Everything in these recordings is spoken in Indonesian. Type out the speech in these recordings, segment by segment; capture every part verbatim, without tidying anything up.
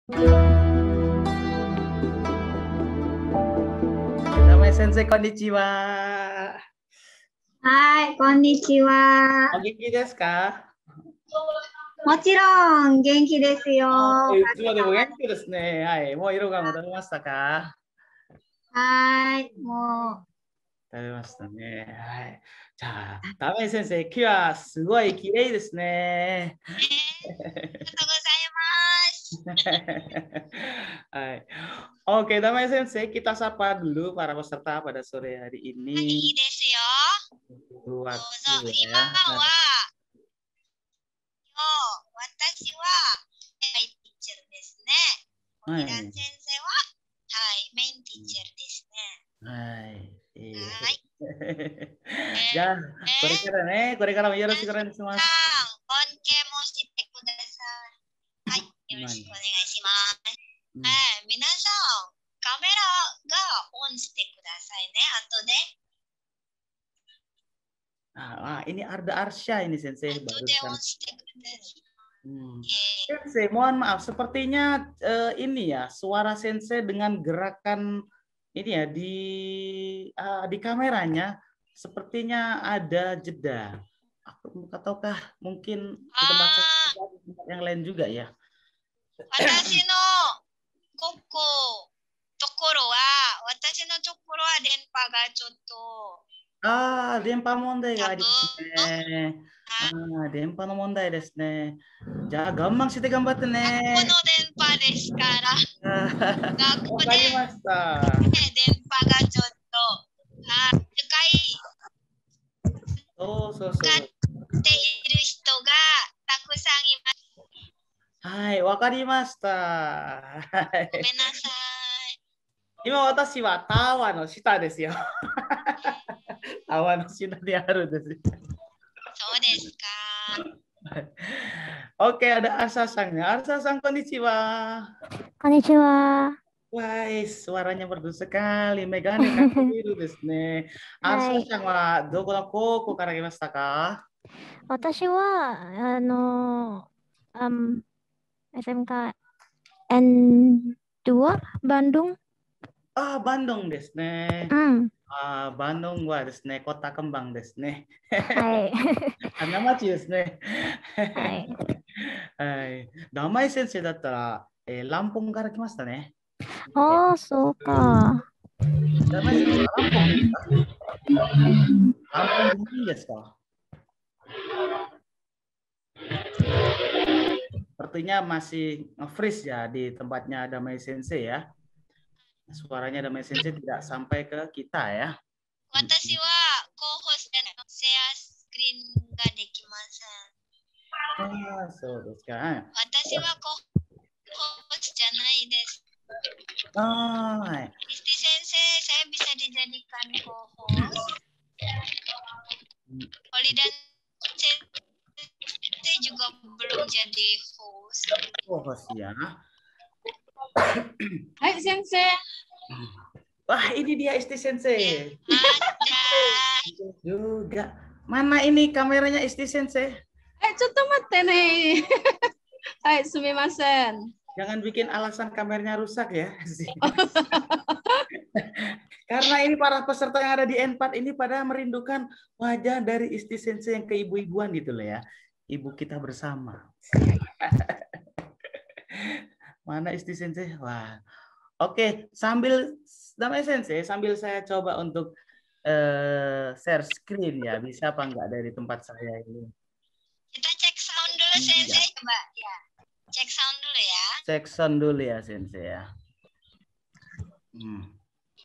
Damai Sensei, konnichiwa. Hai, konnichiwa. O genki desu ka? もちろん元気ですよ。 いつまでも元気ですね。はい。もう色が戻りましたか？ はい、もう。 食べましたね。はい。じゃあ、ダメ先生、今日はすごい綺麗ですね。 ありがとうございます。 Hai. Oke, Damai Sensei, kita sapa dulu para peserta pada sore hari ini. いいですよ。どうぞ。今は、今日、私は、はい、ティーチャーですね。小平先生は、はい、メインティーチャーですね。 はい。 はい。 じゃあ、これからね、これからもよろしくお願いします。 恩恵もしてください。はい、よろしくお願いします。はい、皆さん、カメラがオンしてくださいね、後で。 Ah, ini Arda Arsya ini Sensei barusan. Hmm. Sensei, mohon maaf, sepertinya uh, ini ya suara Sensei dengan gerakan ini ya di uh, di kameranya sepertinya ada jeda. Ataukah mungkin di tempat ah. yang lain juga ya? 私のここところは私のところは電波がちょっとああ、電波問題がありますね。ああ、電波の問題ですね。じゃあ、我慢して頑張ってね。 この電波ですから。 学校でわかりました。 電波がちょっと、あ、深い。 そうそうそう。使っている人がたくさんいます。 はい、わかりました。ごめんなさい。今、私はタワーの下ですよ。タワーの下であるんです。 そうですか。 Oke, ada Arsa-san. Arsa-san, konnichiwa. Konnichiwa. Wah, suaranya merdu sekali. Megane kaki biru desu ne. Arsa-san wa doko no koukou kara kimashita ka? 私は、あの、um, S M K N dua Bandung. Ah, Bandung desu ne. Hmm. Ah, Bandung wa desu ne, kota kembang desu ne. Hai. Hanamachi desu ne. Hai. Hai. Damai sensei datta ra, eh, Lampung kara kimashita ne. Oh, so ka. Damai sensei, Lampung desu ka? Lampung dingin desu ka? Sepertinya masih nge-freeze ya di tempatnya Damai Sensei ya. Suaranya Damai Sensei tidak sampai ke kita ya. Watashi wa co-host dan share screen ga dekimasen. Ah, so desu ka. Watashi wa co-host janai desu. Ah, Isti Sensei, saya bisa dijadikan co-host. Holidan Sensei juga belum jadi host. Oh, host ya. Hai Sensei. Wah, ini dia Isti Sensei. Ada. Juga. Mana ini kameranya Isti Sensei? Eh, cotto matte ne. Hai, sumimasen. Jangan bikin alasan kameranya rusak ya. Karena ini para peserta yang ada di N empat ini pada merindukan wajah dari Isti Sensei yang keibu-ibuan gitu loh ya. Ibu kita bersama. Mana Isti Sensei? Wah. Oke, sambil Damai Sensei, sambil saya coba untuk uh, share screen ya. Bisa apa enggak dari tempat saya ini? Kita cek sound dulu Sensei, ya. Coba ya. Cek sound dulu ya. Cek sound dulu ya Sensei ya. Hmm.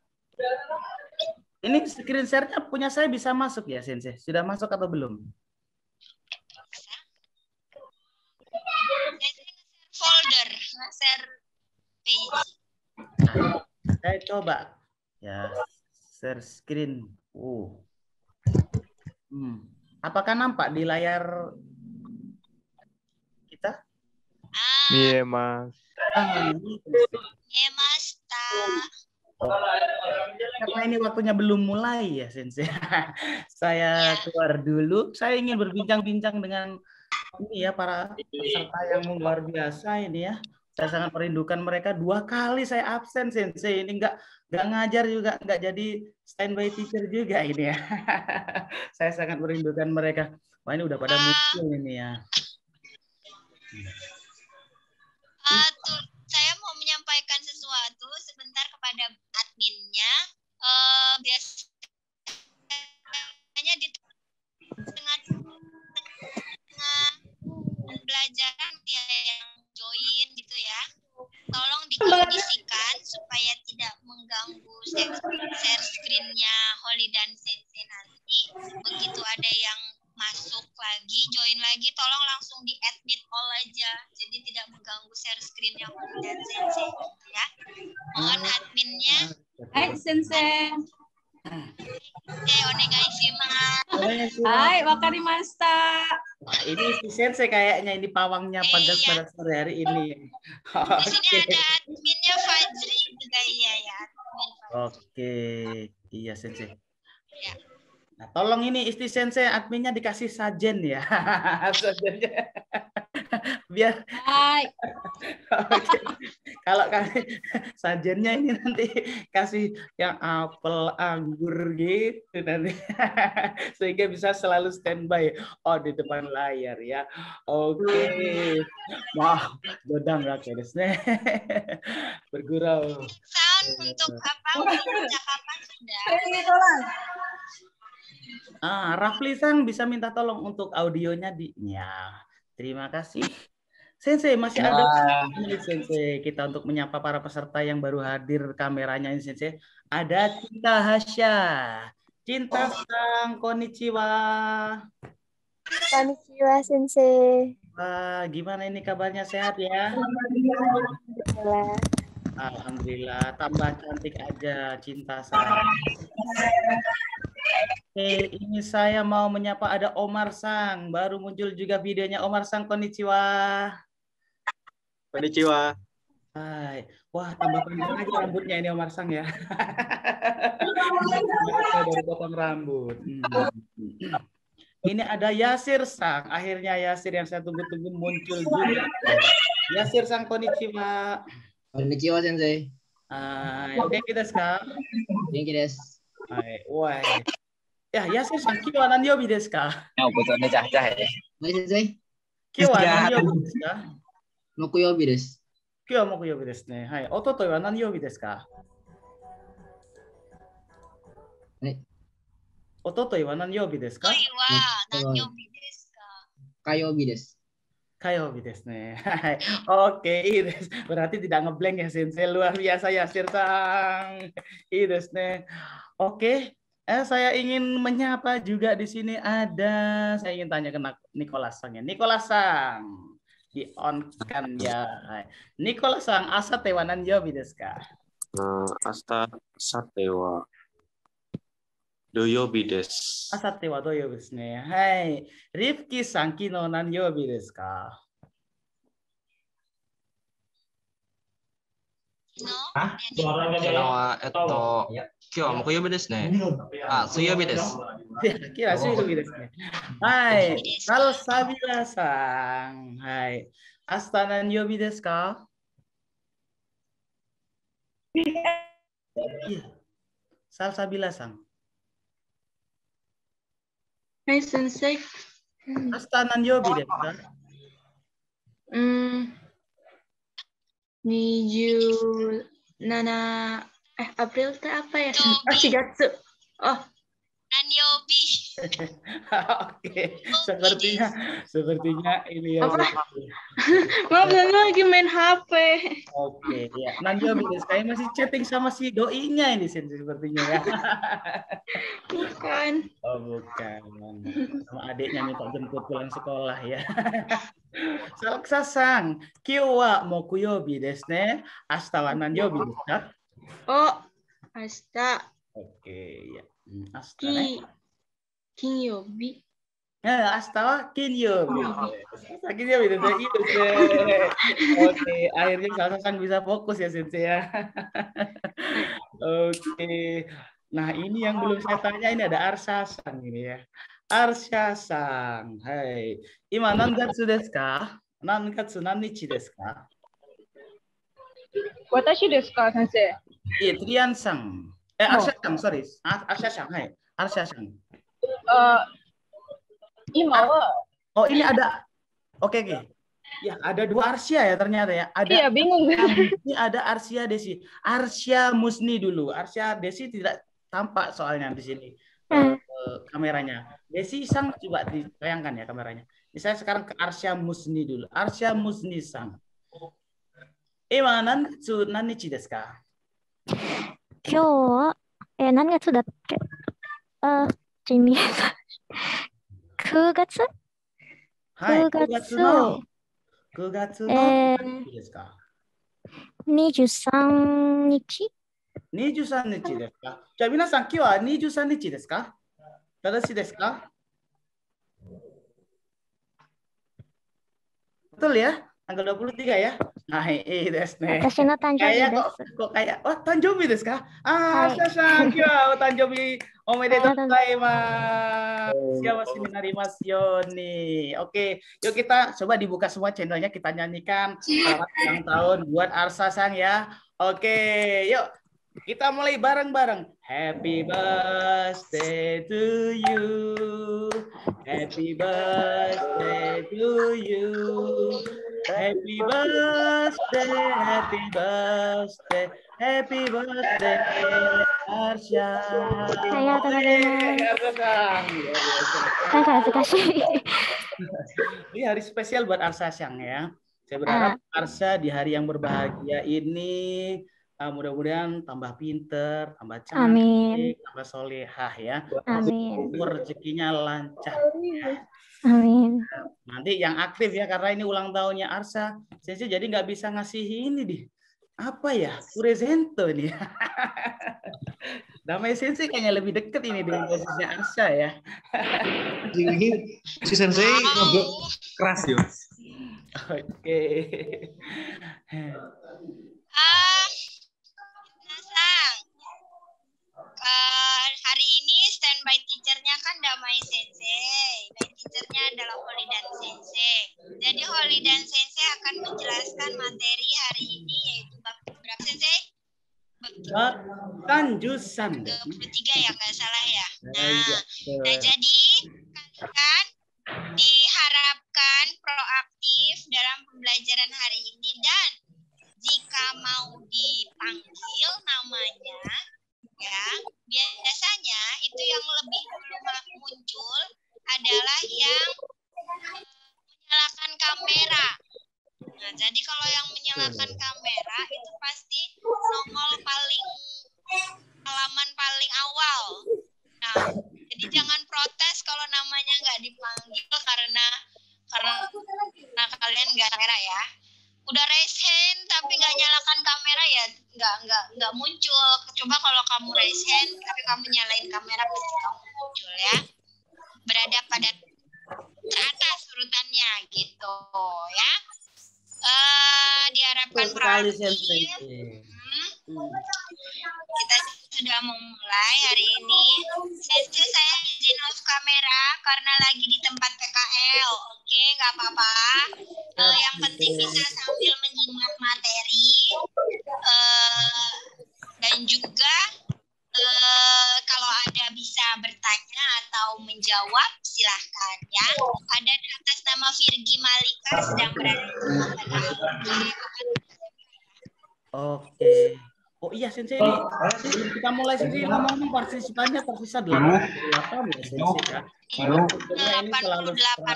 Ini screen share-nya punya saya bisa masuk ya Sensei? Sudah masuk atau belum? Folder, share page. Nah, saya coba ya share screen. Uh. Hmm. Apakah nampak di layar kita? Iya, Mas. Iya, Mas. Karena ini waktunya belum mulai ya, Sensei. Saya keluar dulu. Saya ingin berbincang-bincang dengan ini ya para peserta yang luar biasa ini ya. Saya sangat merindukan mereka. Dua kali saya absen, Sensei. Ini nggak nggak ngajar juga, nggak jadi standby teacher juga ini ya. Saya sangat merindukan mereka. Wah, ini udah pada muncul ini ya. Uh, tuh, saya mau menyampaikan sesuatu sebentar kepada adminnya. Uh, biasanya di tengah-tengah pembelajaran dia yang join gitu ya. Tolong dikondisikan supaya tidak mengganggu share, share screen-nya Holly dan Sensei nanti. Begitu ada yang masuk lagi, join lagi, tolong langsung di admit all aja. Jadi tidak mengganggu share screen-nya Holly dan Sensei ya. Mohon adminnya. Hai Sensei. Oke, onegaishimasu. Hai, wakarimashita. Nah, ini si Sensei kayaknya ini pawangnya pada Iya. pada sore hari ini. Di sini ada adminnya Fajri juga iya ya. Admin Fajri. Oke, iya Sensei. Ya. Nah, tolong ini istri Sensei adminnya dikasih sajen ya. Sajennya. Biar Hai. oke. Kalau kasih sajennya ini nanti kasih yang apel, anggur gitu nanti. Sehingga bisa selalu standby oh di depan layar ya. Oke. Wah, dodang rakyat desu. Bergurau. Sound untuk apa? Untuk percakapan sudah. Ah, Rafli Sang bisa minta tolong untuk audionya di ya. Terima kasih. Sensei masih ada menit Sensei kita untuk menyapa para peserta yang baru hadir kameranya ini Sensei. Ada Cinta Hasya. Cinta Sang, konnichiwa. Konnichiwa, Sensei. Wah, gimana ini kabarnya sehat ya? Alhamdulillah. Alhamdulillah, tambah cantik aja Cinta Sang. Oke, ini saya mau menyapa ada Omar Sang. Baru muncul juga videonya Omar Sang. Konnichiwa. Konnichiwa. Hai. Wah, tambah panjang aja rambutnya ini Omar Sang ya. Dari potong rambut. Hmm. Ini ada Yasir Sang. Akhirnya Yasir yang saya tunggu-tunggu muncul juga. Yasir Sang, konnichiwa. Konnichiwa, Sensei. Hai. Genki desu ka? Genki desu. Hai. Wah. Ya, Yasir Sang, kiwa wa nanyobi desu ka? Hai, Sensei. Kiwa wa nanyobi desu ka? Mokuyobi desu. Kiwa wa mokuyobi desu ne. Hai. Ototoi wa nanyobi desu ka? Hai. Ototoi wa nanyobi desu ka? Oi wa nanyobi desu ka? Kayobi desu. Kayobi desu ne. Hai. Oke, i desu. Berarti tidak ngeblank ya Sensei. Luar biasa Yasir Sang. I desu ne. Oke. Eh, saya ingin menyapa juga di sini ada, saya ingin tanya ke Nicholas Sang ya. Nicholas Sang, di on kan ya. Nicholas Sang, asate wa nanyobi desu ka? Uh, asta sate wa doyobi desu. Asate wa doyobi desu ne. Hai. Rifki Sang, kino nanyobi desu ka? Hah? Suaranya etto, kyo wa mokuyobi desu ne. Ah, suyobi desu. Kira suyobi desu ne. Hai, Salsabila Sang. Hai. Asta nanyobi desu ka? Iya. Salsabila Sang. Hai Sensei. Asta nanyobi desu ka? Hmm. Niju nana eh April itu apa ya? Oh, Shigatsu. Oh, nanyobi. Oke, sepertinya sepertinya ini ya. Apa? Maaf, Nana lagi main H P. Oke, ya. Nanyobi desu ka? Masih chatting sama si doinya ini Sensei sepertinya ya. Bukan. Oh, bukan. Sama adiknya minta jemput pulang sekolah ya. Salaksa Sang, kyo wa mokuyobi desu ne. Asta wa nanyobi desu ka? Oh, asta. Oke, ya. Asta ne. Ki Kinyobi. Ya, asta wa kinyobi. Asta kinyobi desu ne. Oke, akhirnya Salaksa Sang bisa fokus ya Sensei ya. Oke. Nah, ini yang belum saya tanya ini ada Arsha Sang ini ya. Arsha Sang. Hai. Ima nangatsu desu ka? Nangatsu nanichi desu ka? Watashi desu ka, sensei? Iya, Trian-san. Eh, Arsha-san, sorry. Arsha-san, hai. Arsha-san. Uh, ima wa. Oh, ini ada. Oke, oke. Ya, ada dua Arsya ya ternyata ya. Ada. Iya, bingung. Ini ada Arsya Desi. Arsya Musni dulu. Arsya Desi tidak tampak soalnya di sini. Uh, uh, kameranya. Desi Sang coba ditayangkan ya kameranya. Misalnya sekarang ke Arsya Musni dulu. Arsya Musni Sang. Ima nanitsu nanichi desu ka? 今日は、えー、何月だっけあ、地味だ。くがつはい、 くがつくがつのくがつのえ何日ですか？ にじゅうさんにちにじゅうさんにちですか？じゃあ皆さん今日はにじゅうさんにちですか？正しいですか？Betul ya? Tanggal dua puluh tiga ya? Hai, iya desu ne. 私の誕生日 Kayak で kok, す。 kok kayak, oh tanjobi desu ka? Ah, Hai. Arsha-san, kyo, tanjobi omedetou gozaimasu. Siapa sini narimasu nih? Oke, yuk kita coba dibuka semua channelnya, kita nyanyikan selamat ulang tahun buat Arsha-san ya. Oke, yuk kita mulai bareng-bareng. Happy birthday to you. Happy birthday to you. Happy birthday, happy birthday, happy birthday, Arsha. ありがとうございます。 なんか恥ずかしい。 Ini hari spesial buat Arsha Sang ya. Saya berharap Arsha di hari yang berbahagia ini uh, mudah-mudahan tambah pinter, tambah cantik, Amin. tambah solehah ya. Amin. Umur rezekinya lancar. Ya. Amin. Nanti yang aktif ya karena ini ulang tahunnya Arsha. Sensei jadi nggak bisa ngasih ini di apa ya presento nih. Damai Sensei kayaknya lebih deket ini dengan posisinya Arsha ya. Ini si Sensei ngobrol keras yo. Oke. Ah, Nasang. Uh, hari ini standby teachernya kan Damai Sensei. Dan teachernya adalah Holidan Sensei. Jadi Holidan Sensei akan menjelaskan materi hari ini yaitu bab berapa Sensei? Bab Tanjusan. dua puluh tiga ya nggak salah ya. Nah, nah jadi kalian diharapkan proaktif dalam pembelajaran hari ini dan jika mau dipanggil namanya ya biasanya itu yang lebih dulu muncul adalah yang menyalakan kamera. Nah, jadi kalau yang menyalakan kamera itu pasti nongol paling halaman paling awal. Nah, jadi jangan protes kalau namanya nggak dipanggil karena karena nah, kalian nggak kamera ya. Udah raise hand tapi nggak nyalakan kamera ya nggak nggak nggak muncul. Coba kalau kamu raise hand tapi kamu nyalain kamera pasti kamu muncul ya. Berada pada teratas urutannya gitu ya. Uh, diharapkan Sekali proaktif. Sensei. Hmm. Kita sudah mau mulai hari ini. Sensei saya izin off kamera karena lagi di tempat P K L. Oke, nggak apa-apa. Uh, yang penting bisa sambil menyimak materi uh, dan juga uh, kalau ada bisa bertanya atau menjawab silahkan ya. Ada di atas nama Virgi Malika sedang berada di Oke. Oh iya Sensei ini sebelum kita mulai Sensei ngomong partisipannya tersisa delapan puluh delapan ya Sensei ya. Ini selalu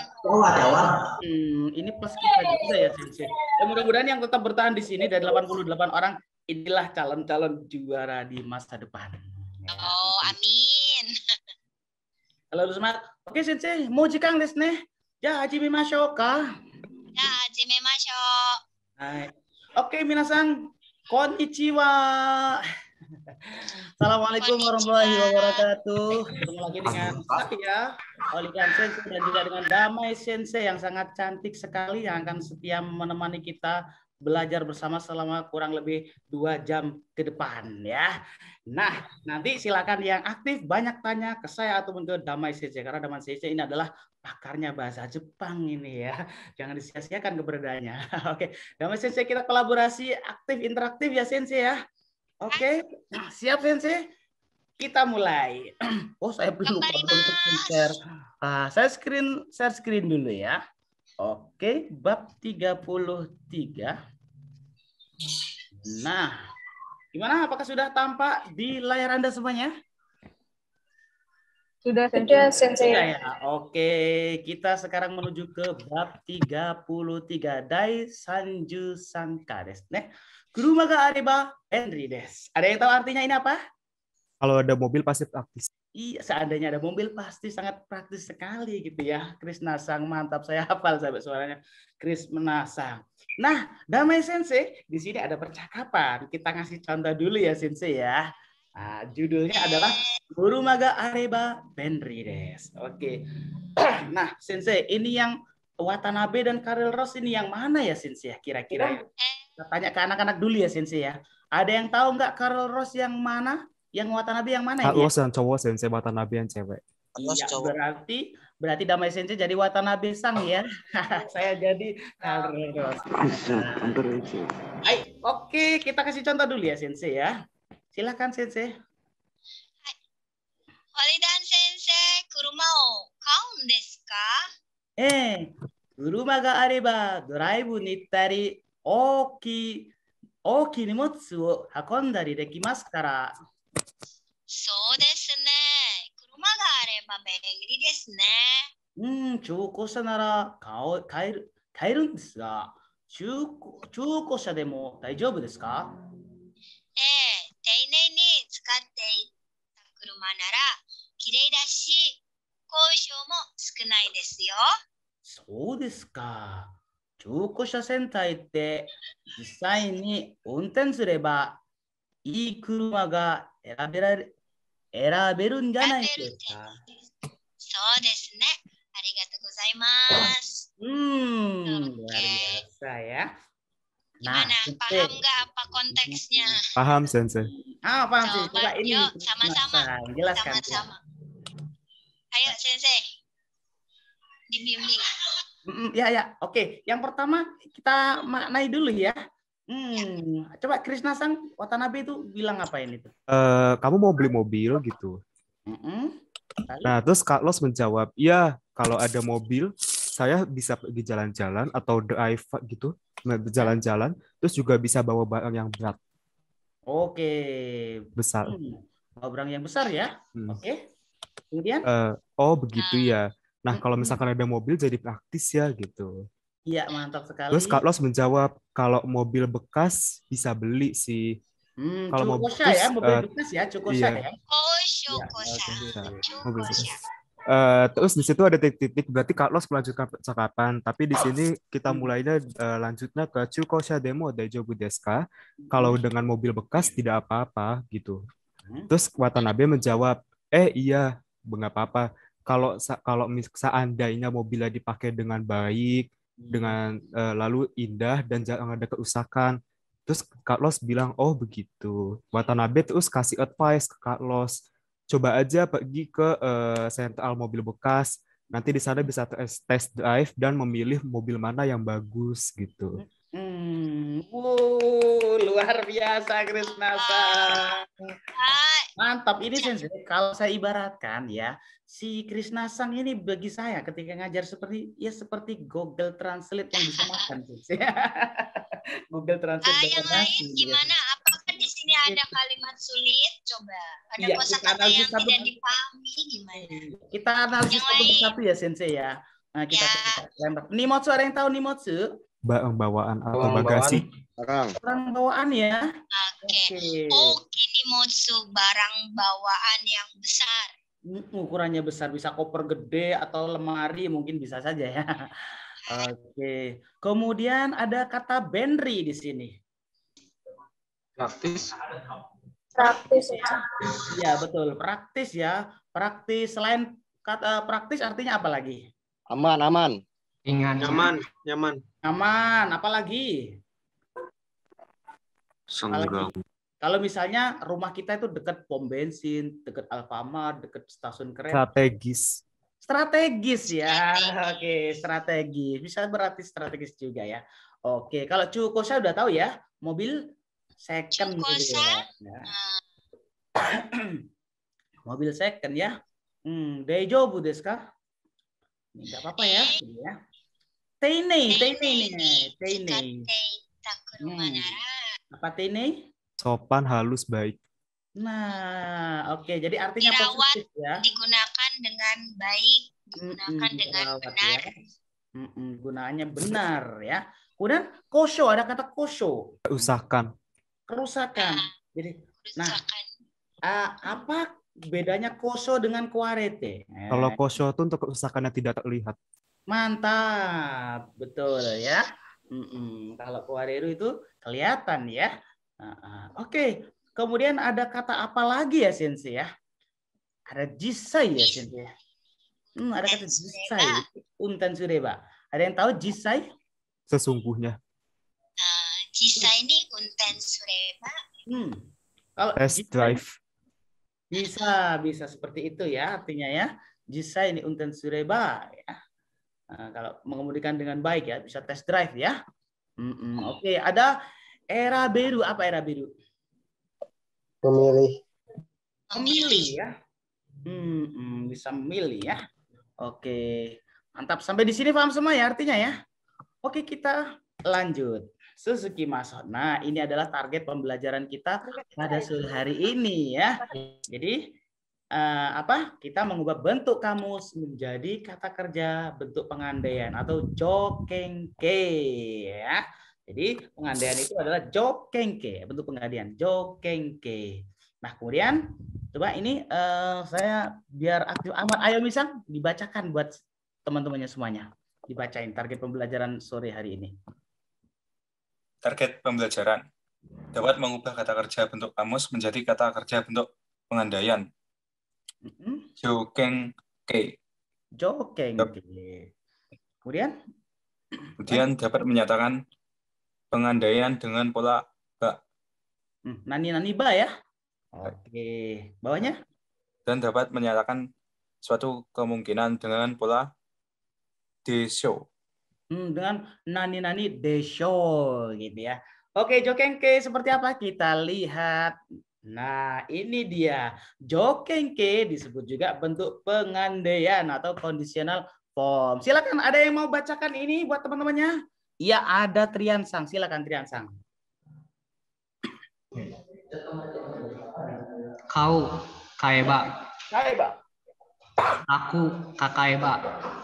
hmm, ini plus kita juga ya Sensei. Dan mudah-mudahan yang tetap bertahan di sini dari delapan puluh delapan orang inilah calon-calon juara di masa depan. Oh, amin. Halo semangat. Oke Sensei, mau jikang desu ne. Ya, hajime mashou ka. Ya, hajime mashou. Hai. Oke, minasan, konnichiwa. Assalamualaikum warahmatullahi wabarakatuh. Ketemu lagi dengan saya, Holidan Sensei dan juga dengan Damai Sensei yang sangat cantik sekali yang akan setia menemani kita belajar bersama selama kurang lebih dua jam ke depan ya. Nah, nanti silakan yang aktif banyak tanya ke saya ataupun ke Damai Sensei, karena Damai Sensei ini adalah pakarnya bahasa Jepang ini ya. Jangan disia-siakan keberadaannya. Oke, Damai Sensei, kita kolaborasi aktif interaktif ya Sensei ya. Oke, siap Sensei? Kita mulai. Oh, saya belum lupa untuk share. Ah, saya screen share screen dulu ya. Oke, bab tiga puluh tiga. Nah, gimana? Apakah sudah tampak di layar Anda semuanya? Sudah, Sensei. Sudah ya. Oke, kita sekarang menuju ke bab tiga puluh tiga. Dai Sanju Sanka desu ne. Kuruma ga areba benri desu. Ada yang tahu artinya ini apa? Kalau ada mobil pasti praktis. Iya, seandainya ada mobil pasti sangat praktis sekali gitu ya. Krishna Sang, mantap, saya hafal sampai suaranya. Krishna Sang. Nah, Damai Sensei, di sini ada percakapan. Kita ngasih contoh dulu ya Sensei ya. Nah, judulnya adalah Kurumaga Areba Benri desu. Oke. Nah, Sensei, ini yang Watanabe dan Karel Ross ini yang mana ya Sensei ya kira-kira? Kita tanya ke anak-anak dulu ya Sensei ya. Ada yang tahu nggak Karel Ross yang mana? Yang Watanabe yang mana Kak ini? Los yang cowok, Sensei, Watanabe yang cewek. Iya, berarti berarti Damai Sensei jadi Watanabe Sang ya. Saya jadi Karel Ross. Nah. Oke, kita kasih contoh dulu ya Sensei ya. Silakan Sensei. Holidan Sensei, kuruma o kaun desu ka? Eh, kuruma ga areba doraibu ni ittari oki oki nimotsu o hakondari dekimasu kara. そうですね。車があれば便利ですね。 うん、中古車なら買おう買える買えるんですが、中古中古車でも大丈夫ですか？ ええ、丁寧に使っていた車なら綺麗だし、交渉も少ないですよ。 そうですか。中古車センター行って実際に運転すればいい車が選べられ選べるんじゃないですか。 そうですね。ありがとうございます。 Hmm, luar biasa ya. Nah, Gimana? Paham nggak apa konteksnya? Paham, Sensei. Ah, paham sih. Coba, Coba ini yuk, sama-sama. jelaskan. Sama-sama. Ayo, Sensei. Dibimbing. Mm, ya, ya. Oke, yang pertama kita maknai dulu ya. Hmm, coba Krishna Sang, Watanabe itu bilang apa ini tuh? Uh, kamu mau beli mobil gitu. Mm-mm. Nah, terus Kak Los menjawab, iya, kalau ada mobil, saya bisa pergi jalan-jalan atau drive gitu, jalan-jalan, terus juga bisa bawa barang yang berat. Oke. Besar. Hmm, bawa barang yang besar ya. Hmm. Oke. Kemudian? Uh, oh, begitu ya. Nah, kalau misalkan ada mobil jadi praktis ya gitu. Iya, mantap sekali. Terus Kak Los menjawab, kalau mobil bekas bisa beli sih. Hmm, kalau mobil bekas ya, mobil uh, bekas ya, cukosha iya. ya. Oh, cukosha. Mobil bekas. Uh, terus di situ ada titik-titik, berarti Kak Los melanjutkan percakapan. Tapi di sini kita mulainya uh, lanjutnya ke chukosha demo daijoubu desu ka? Kalau dengan mobil bekas tidak apa-apa gitu. Terus Watanabe menjawab, eh iya, nggak apa-apa. Kalau kalau seandainya mobilnya dipakai dengan baik, dengan uh, lalu indah dan jangan ada kerusakan. Terus Kak Los bilang, oh begitu. Watanabe terus kasih advice ke Kak Los, coba aja pergi ke uh, sentral mobil bekas, nanti di sana bisa test drive dan memilih mobil mana yang bagus gitu. Hmm, wow, luar biasa Krishna Sang. Mantap ini Sensei. Kalau saya ibaratkan ya, si Krishna Sang ini bagi saya ketika ngajar seperti ya seperti Google Translate yang bisa makan Sensei. Google Translate. Ah, yang lain gimana? Apakah di sini ada kalimat sulit? Coba. Ada ya, kosakata yang satu, tidak dipahami gimana? Kita analisis satu persatu ya Sensei ya. Nah, kita ya. Nimotsu, ada yang tahu Nimotsu? Barang bawaan atau barang bagasi. Barang. Barang bawaan ya. Oke. Okay. Oke, nimotsu, barang bawaan yang besar. Ukurannya besar, bisa koper gede atau lemari mungkin bisa saja ya. Oke. Okay. Kemudian ada kata benri di sini. Praktis. Praktis. Iya, betul. Praktis ya. Praktis, selain kata praktis artinya apa lagi? Aman, aman. Ingat. Nyaman, nyaman. Aman, apalagi? Senggang. Kalau misalnya rumah kita itu dekat pom bensin, dekat Alfamart, dekat stasiun kereta. Strategis. Strategis ya. Oke, strategis. Bisa berarti strategis juga ya. Oke, kalau Cukosa udah tahu ya, mobil second gitu ya. Ya. Mobil second ya. Hmm, Daijobu desu ka? Enggak apa-apa ya. ya. Teinei, teinei nih, teinei. Hmm. Apa teinei? Sopan, halus, baik. Nah, oke. Okay. Jadi artinya dirawat, positif ya. Digunakan dengan baik, digunakan mm, dengan dirawat, benar. Ya. Mm -mm, gunaannya benar ya. Kemudian kosho, ada kata kosho. Kerusakan. Kerusakan. Nah, Jadi, kerusakan. Nah, uh, apa bedanya kosho dengan kuarete? Kalau kosho itu untuk kerusakannya tidak terlihat. Mantap, betul ya. Mm -mm. Kalau kuareru itu kelihatan ya. Uh, uh. Oke, okay. Kemudian ada kata apa lagi ya Sensei ya? Ada jisai ya Sensei. Hmm, ada kata jisai. Unten sureba. Ada yang tahu jisai? Sesungguhnya. Uh, jisai ini unten sureba. Hmm. Kalau test drive. Bisa, bisa seperti itu ya artinya ya. Jisai ini unten sureba ya. Nah, kalau mengemudikan dengan baik ya, bisa test drive ya. Mm -mm. Oke, okay. Ada era biru. Apa era biru? Memilih. Memilih ya. Hmm, hmm, bisa memilih ya. Oke, mantap. Sampai di sini paham semua ya artinya ya. Oke, kita lanjut. Suzuki Masot. Nah, ini adalah target pembelajaran kita pada sore hari ini ya. Jadi uh, apa? Kita mengubah bentuk kamus menjadi kata kerja bentuk pengandaian atau jokengke ya. Jadi pengandaian itu adalah jokengke, bentuk pengandaian jokengke. Nah, kemudian coba ini uh, saya biar aktif amat. Ayo misal dibacakan buat teman-temannya semuanya. Dibacain target pembelajaran sore hari ini. Target pembelajaran dapat mengubah kata kerja bentuk kamus menjadi kata kerja bentuk pengandaian. Mm-hmm. Jokengke. Jokengke. Kemudian? Kemudian dapat menyatakan pengandaian dengan pola ba. Hmm, nani-nani ba ya. Oke. Bawahnya? Dan dapat menyatakan suatu kemungkinan dengan pola desho. Hmm, dengan nani-nani desho gitu ya. Oke, jokengke seperti apa? Kita lihat. Nah, ini dia. Jokengke disebut juga bentuk pengandaian atau conditional form. Silakan, ada yang mau bacakan ini buat teman-temannya? Ya, ada Triansang. Silakan Triansang. Kau kaeba. Kaeba. Aku kakaeba.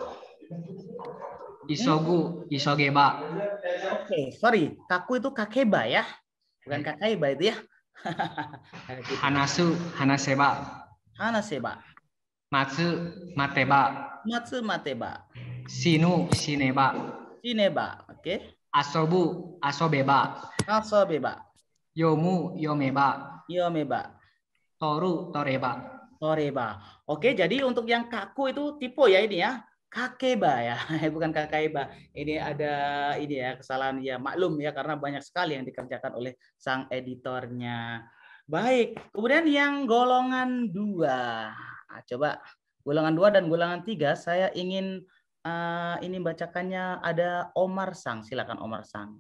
Isogu isogeba. Oke, okay, sorry. Kaku itu kakeba ya. Bukan kakaiba itu ya. Hanasu hanaseba. Hanaseba. Matsu mateba. Matsu mateba. Sinu sineba. Sineba, oke. Okay. Asobu asobeba. Asobeba. Yomu yomeba. Yomeba. Toru toreba. Toreba. Oke, jadi untuk yang kaku itu tipe ya ini ya. Kakeba ya, bukan kakaiba. Ini ada ini ya kesalahan ya, maklum ya karena banyak sekali yang dikerjakan oleh sang editornya. Baik, kemudian yang golongan dua. Nah, coba golongan dua dan golongan tiga saya ingin uh, ini bacakannya ada Omar Sang. Silakan Omar Sang.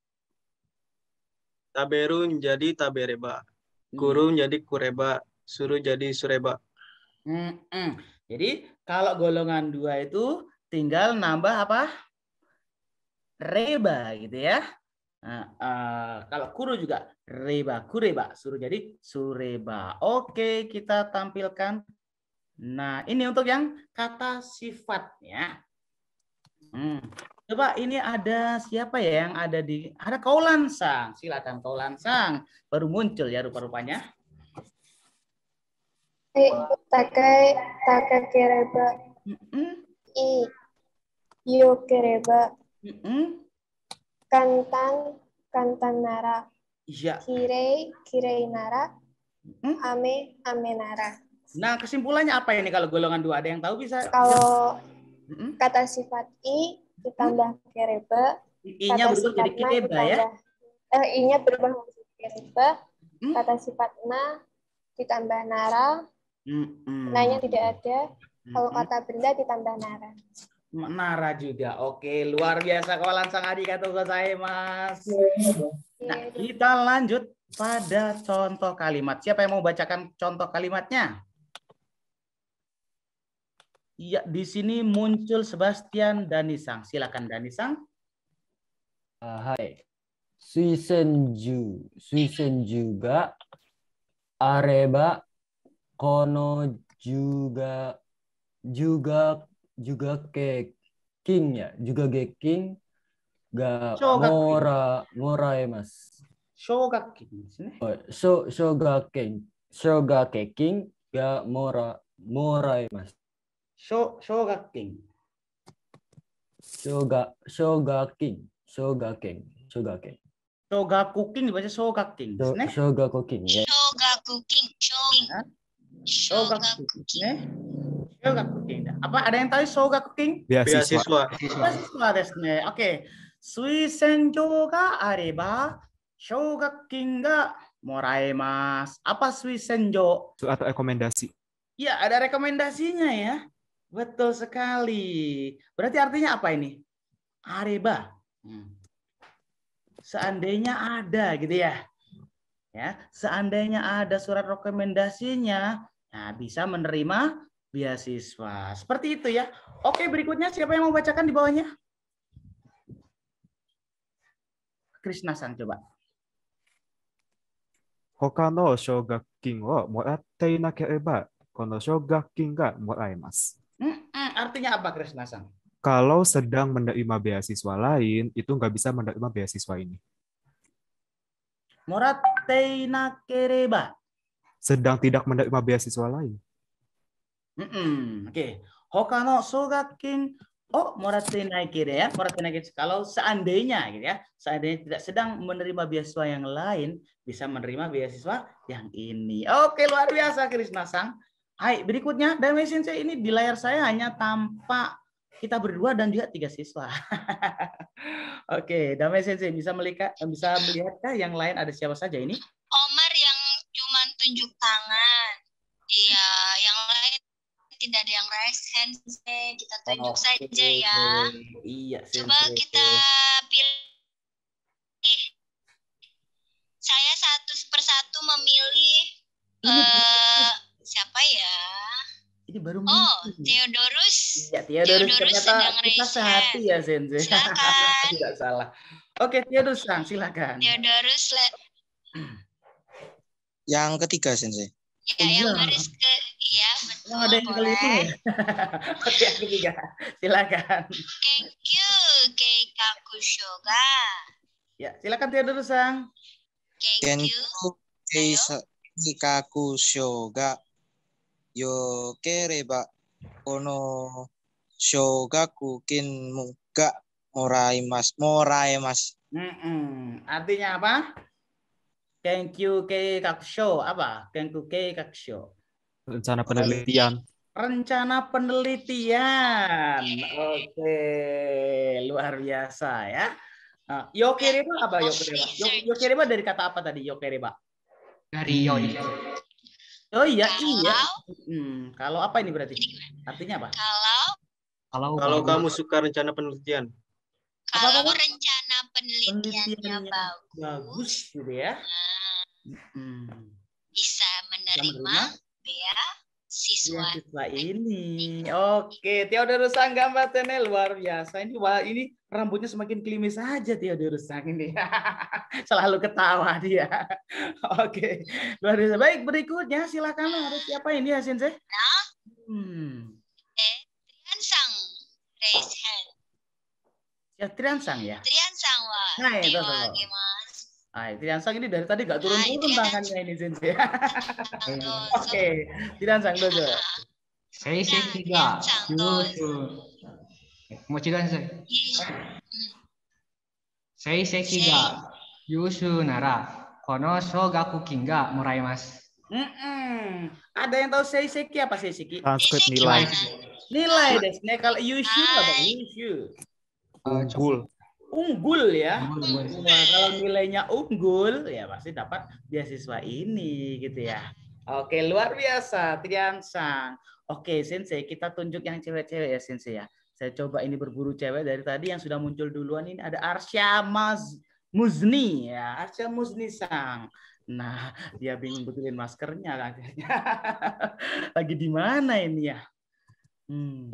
Taberu menjadi tabereba. Kuru menjadi kureba. Suruh jadi sureba. Hmm, hmm. Jadi kalau golongan dua itu tinggal nambah apa? Reba gitu ya. Nah, uh, kalau kuru juga reba, kureba. Suruh jadi sureba. Oke, kita tampilkan. Nah, ini untuk yang kata sifat ya. Hmm. Coba ini ada siapa ya yang ada di... Ada Kaulan Sang. Silakan Kaulan Sang. Baru muncul ya rupa-rupanya. Takai takakereba. Mm-hmm. I yokereba. Mm-hmm. Kantan kantan nara. Iya. Kirei kirei nara. Mm-hmm. Ame ame nara. Nah, kesimpulannya apa ini kalau golongan dua? Ada yang tahu bisa? Kalau mm-hmm. kata sifat i ditambah kereba. I-nya berubah jadi kireba ya? Eh, i-nya berubah menjadi kereba. dirubah, kata sifat na ditambah nara, Mm-mm. nanya tidak ada. Kalau Mm-mm. kata benda ditambah nara. Nara juga. Oke, luar biasa kawalan sang adik kata saya, Mas. Nah, kita lanjut pada contoh kalimat. Siapa yang mau bacakan contoh kalimatnya? Iya, di sini muncul Sebastian Danisang. Silakan Danisang. Uh, hai. Suisenju, Suisenju ga areba kono juga juga juga ke king ya, juga ge king ga mora moraimasu. Shogakingですね。 Oh, so shogaking, shogaking ga mora moraimasu. Sho shogaking. Shoga shogaking, shogaking, shogaking. Shogakuking dibaca shogaking. Shogakuking ya. Shogakuking, Shogakuking. Shogakuking. Apa ada yang tahu shogakuking? Beasiswa. Beasiswa desu ne. Oke. Suisenjou ga areba shogakuking ga moraemasu. Apa suisenjou? Atau rekomendasi. Ya, ada rekomendasinya ya. Betul sekali. Berarti artinya apa ini? Areba. Hmm. Seandainya ada gitu ya. Ya, seandainya ada surat rekomendasinya, nah bisa menerima beasiswa. Seperti itu ya. Oke, berikutnya siapa yang mau bacakan di bawahnya? Krishna-san coba. Hoka no shogakukin wo moratte inakereba kono shogakukin ga moraemasu. Hmm, hmm, artinya apa Krishna-san? Kalau sedang menerima beasiswa lain, itu nggak bisa menerima beasiswa ini. Moratte inakereba. Sedang tidak menerima beasiswa lain. Mm-mm. Oke. Okay. Hoka no shogakukin oh moratte inaikere ya. Moratte inaikere. Kalau seandainya gitu ya, seandainya tidak sedang menerima beasiswa yang lain, bisa menerima beasiswa yang ini. Oke, luar biasa Krishna-san. Hai, berikutnya Dame Sensei ini di layar saya hanya tampak kita berdua dan juga tiga siswa. Oke, Dame Sensei bisa melihat bisa melihatkah yang lain ada siapa saja ini? Omar yang cuma tunjuk tangan. Iya, yang lain tidak ada yang raise hand. Kita tunjuk oh, saja okay. ya. Iya, coba Sensei. Kita pilih. Saya satu persatu memilih uh, siapa ya? Ini baru oh, Theodorus. Ya, Theodorus, Theodorus ternyata kita sehati ya, Sensei. Silakan. Tidak salah. Oke, Theodorus, silakan. Theodorus. Yang ketiga, Sensei. Ya, oh, yang baris ke ya, betul. Oh, ada yang kelima ya. Oke, yang ketiga. Silakan. Thank you, Keikaku Shoga. Ya, silakan Theodorus, Sang. Thank you. Keikaku Shoga. Yo kereba kono shogakukin ga moraimasu moraimasu. Mm-mm. Artinya apa? Kenkyu keikakusho apa? Kenkyu keikakusho. Rencana penelitian. Rencana penelitian. Oke, luar biasa ya. Nah, yokereba apa yokereba? Yokereba dari kata apa tadi yokereba? Dari yoi. Oh iya, iya. Hmm, kalau apa ini berarti? Artinya apa? Kalau kalau, kalau kamu suka rencana penelitian. Kalau apa, apa? rencana penelitiannya, penelitiannya bagus, bagus gitu ya. Hmm. Bisa menerima beasiswa siswa ini. Oke, Theodorus Sang gambarnya luar biasa. Ini wah, ini rambutnya semakin klimis saja Theodorus Sang ini. Selalu ketawa dia. Oke, luar biasa. Baik, berikutnya silakan harus siapa ini ya Sensei? Nah, hmm. eh, Trian Sang raise hand. Ya Trian Sang ya. Trian Sang wah. Nah, itu tuh. Ah, Trian Sang ini dari tadi gak turun-turun tangannya ini Sensei. Oke, Trian Sang dojo. Saya tiga. Yusu. Mau cerita saya. Saya tiga. Yusu nara. Kono shogakukin ga moraimasu. Mm-mm. Ada yang tahu seiseki apa seiseki? Transkrip nilai. Nilai desu ne. Kalau Yushu apa? Yushu. Unggul. unggul ya. Wah, kalau nilainya unggul ya pasti dapat beasiswa ini gitu ya. Oke, luar biasa Triansang. Oke, Sensei, kita tunjuk yang cewek-cewek ya Sensei ya. Saya coba ini berburu cewek dari tadi yang sudah muncul duluan ini ada Arsya Maz Muzni ya, Arsya Muzni Sang. Nah, dia bingung betulin maskernya katanya. Lagi di mana ini ya? Hmm.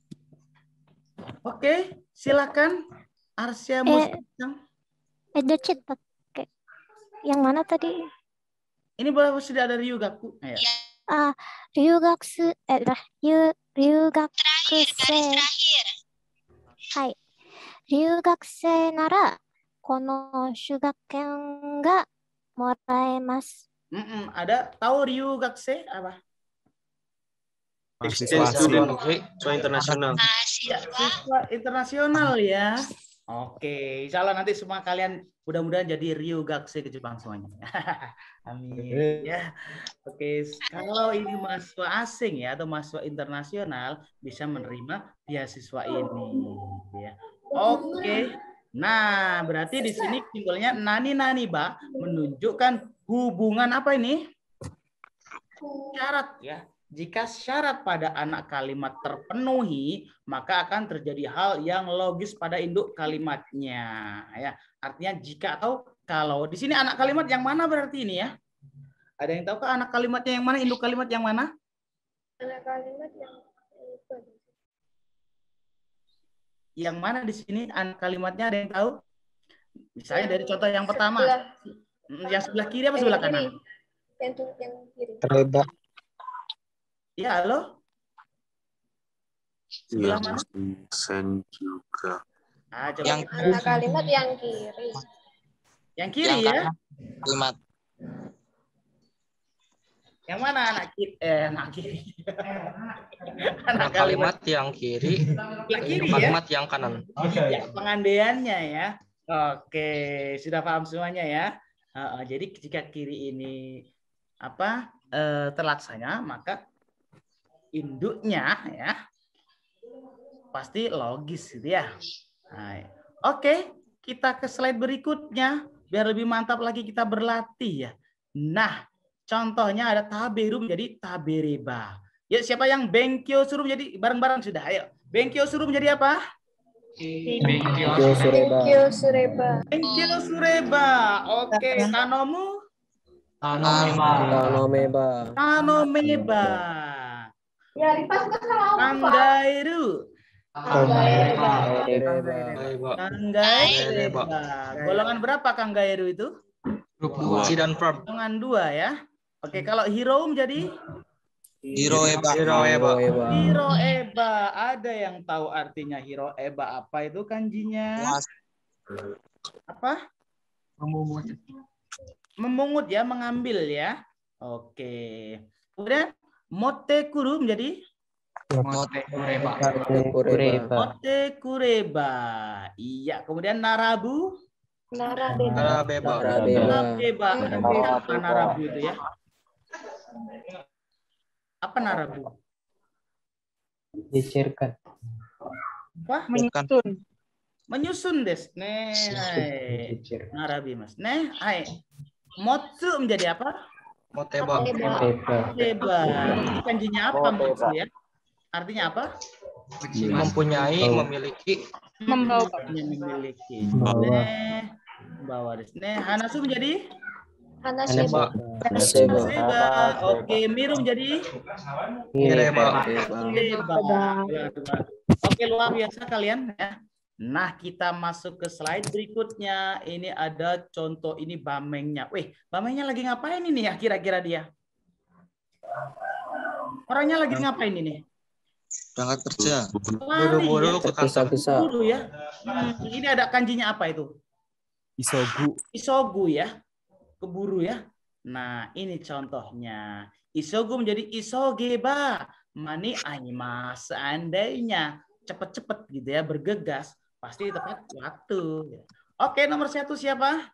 Oke, silakan Arsya Muzni Sang. Eh, Docit pakai yang mana tadi? Ini baru sudah ada Ryugaku. Ya. Ah, Ryugaksu eh Ryu Ryugakusei. Hai. Ryugakusei nara kono shugaken ga moraemasu. Mm-mm, ada tahu Ryugakusei apa? Exchange student, siswa internasional. Ya, siswa internasional ya. Oke, insya Allah nanti semua kalian mudah-mudahan jadi Ryugakusei ke Jepang semuanya. Amin ya. Oke, kalau ini mahasiswa asing ya atau mahasiswa internasional bisa menerima beasiswa ini ya. Oke. Nah, berarti di sini simbolnya nani nani ba menunjukkan hubungan apa ini? Syarat ya. Jika syarat pada anak kalimat terpenuhi, maka akan terjadi hal yang logis pada induk kalimatnya. Ya, artinya jika atau kalau. Di sini anak kalimat yang mana berarti ini ya? Ada yang tahu ke anak kalimatnya yang mana? Induk kalimat yang mana? Anak kalimat yang itu. Yang mana di sini anak kalimatnya ada yang tahu? Misalnya dari contoh yang pertama. Sebelah, yang sebelah kiri apa sebelah kanan? yang, yang kiri. Reba. Ya, halo? Sebelah mana? Sen juga. Ah, coba Yang kita- Anak kalimat yang kiri. Yang kiri Yang ya? kanan. Kalimat. Yang mana anak kiri? Eh, anak kiri. Anak kalimat yang kiri, Sebelah kiri induk ya? kalimat yang kanan. Ya, pengandaiannya ya. Oke, sudah paham semuanya ya. Uh, uh, jadi jika kiri ini apa uh, terlaksana, maka induknya ya pasti logis gitu ya. Nah, oke, kita ke slide berikutnya biar lebih mantap lagi kita berlatih ya. Nah, contohnya ada taberu menjadi tabereba. Ya, siapa yang benkyo suruh menjadi bareng-bareng sudah? Ayo. Benkyo suruh menjadi apa? Benkyo sureba. Benkyo sureba. Benkyo sureba. Oke, tanomu? Tanomeba. Tanomeba. Tanomeba. Ya, dipaskan sama Kanggairu. Kanggaiba. Kanggairu. Golongan berapa kanggairu itu? Grup dua. Si dan verb. Golongan dua ya. Oke, kalau hero menjadi Hiroeba. Hiroeba. Hiroeba. Ada yang tahu artinya Hiroeba apa itu kanjinya? Apa? Memungut. Memungut ya, mengambil ya. Oke. Kemudian mote kuru menjadi Mote kureba. Kureba. mote kureba. Iya, kemudian narabu Narabeba. Narabeba. Narabeba. Apa narabu itu ya? Apa narabu? Dicerkan. Apa? Menyusun. Menyusun des. Nih, hai. Narabi mas. Nih, hai. Motsu menjadi apa? Moteba. Moteba. Ini kanjinya apa motsu ya? Artinya apa? Mempunyai, memiliki. Membawa. Memiliki. Nih, membawa des. Nih, hanasu menjadi Hanaseba. Hanaseba. Oke, miru menjadi Hireba. Hireba. Oke, luar biasa kalian ya. Nah, kita masuk ke slide berikutnya. Ini ada contoh ini bamengnya. Wih, bamengnya lagi ngapain ini ya kira-kira dia? Orangnya lagi ngapain ini? Berangkat kerja. Buru-buru ke kantor. Buru ya. Hmm, ini ada kanjinya apa itu? Isogu. Isogu ya. Keburu ya. Nah, ini contohnya. Isogu menjadi isogeba. Mani aimas. Seandainya cepet-cepet gitu ya, bergegas, pasti tepat waktu. Oke, nomor satu siapa?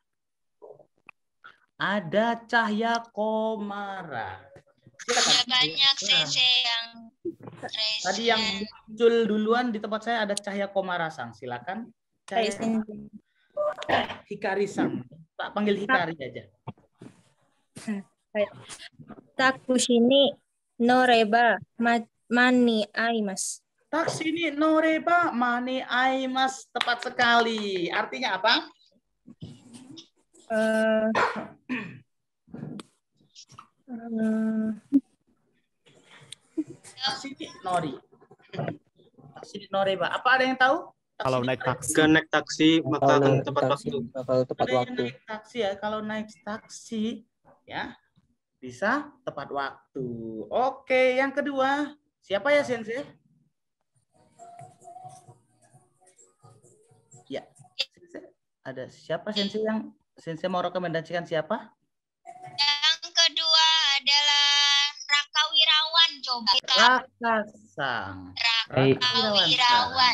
Ada Cahya Komara. Silakan. Ya, banyak sensei yang Tadi yang muncul duluan di tempat saya ada Cahya Komara Sang. Silakan. Saya Hikari-san. Tak panggil Hikari aja. Takushi ni noreba ma mani aimasu. Taksi ini noreba mani aimas, tepat sekali. Artinya apa? Uh, uh, taksi ini nori. Taksi ini noreba. Apa ada yang tahu? Taksi Kalau naik taksi. Ke naik taksi maka akan tepat waktu. Kalau tepat ada yang waktu. naik taksi ya. Kalau naik taksi ya bisa tepat waktu. Oke, yang kedua siapa ya Sensei? Ya, Sensei. Ada siapa Sensei yang Sensei mau rekomendasikan siapa? Yang kedua adalah Raka Wirawan. Coba kita. Raka Sang. Raka Wirawan.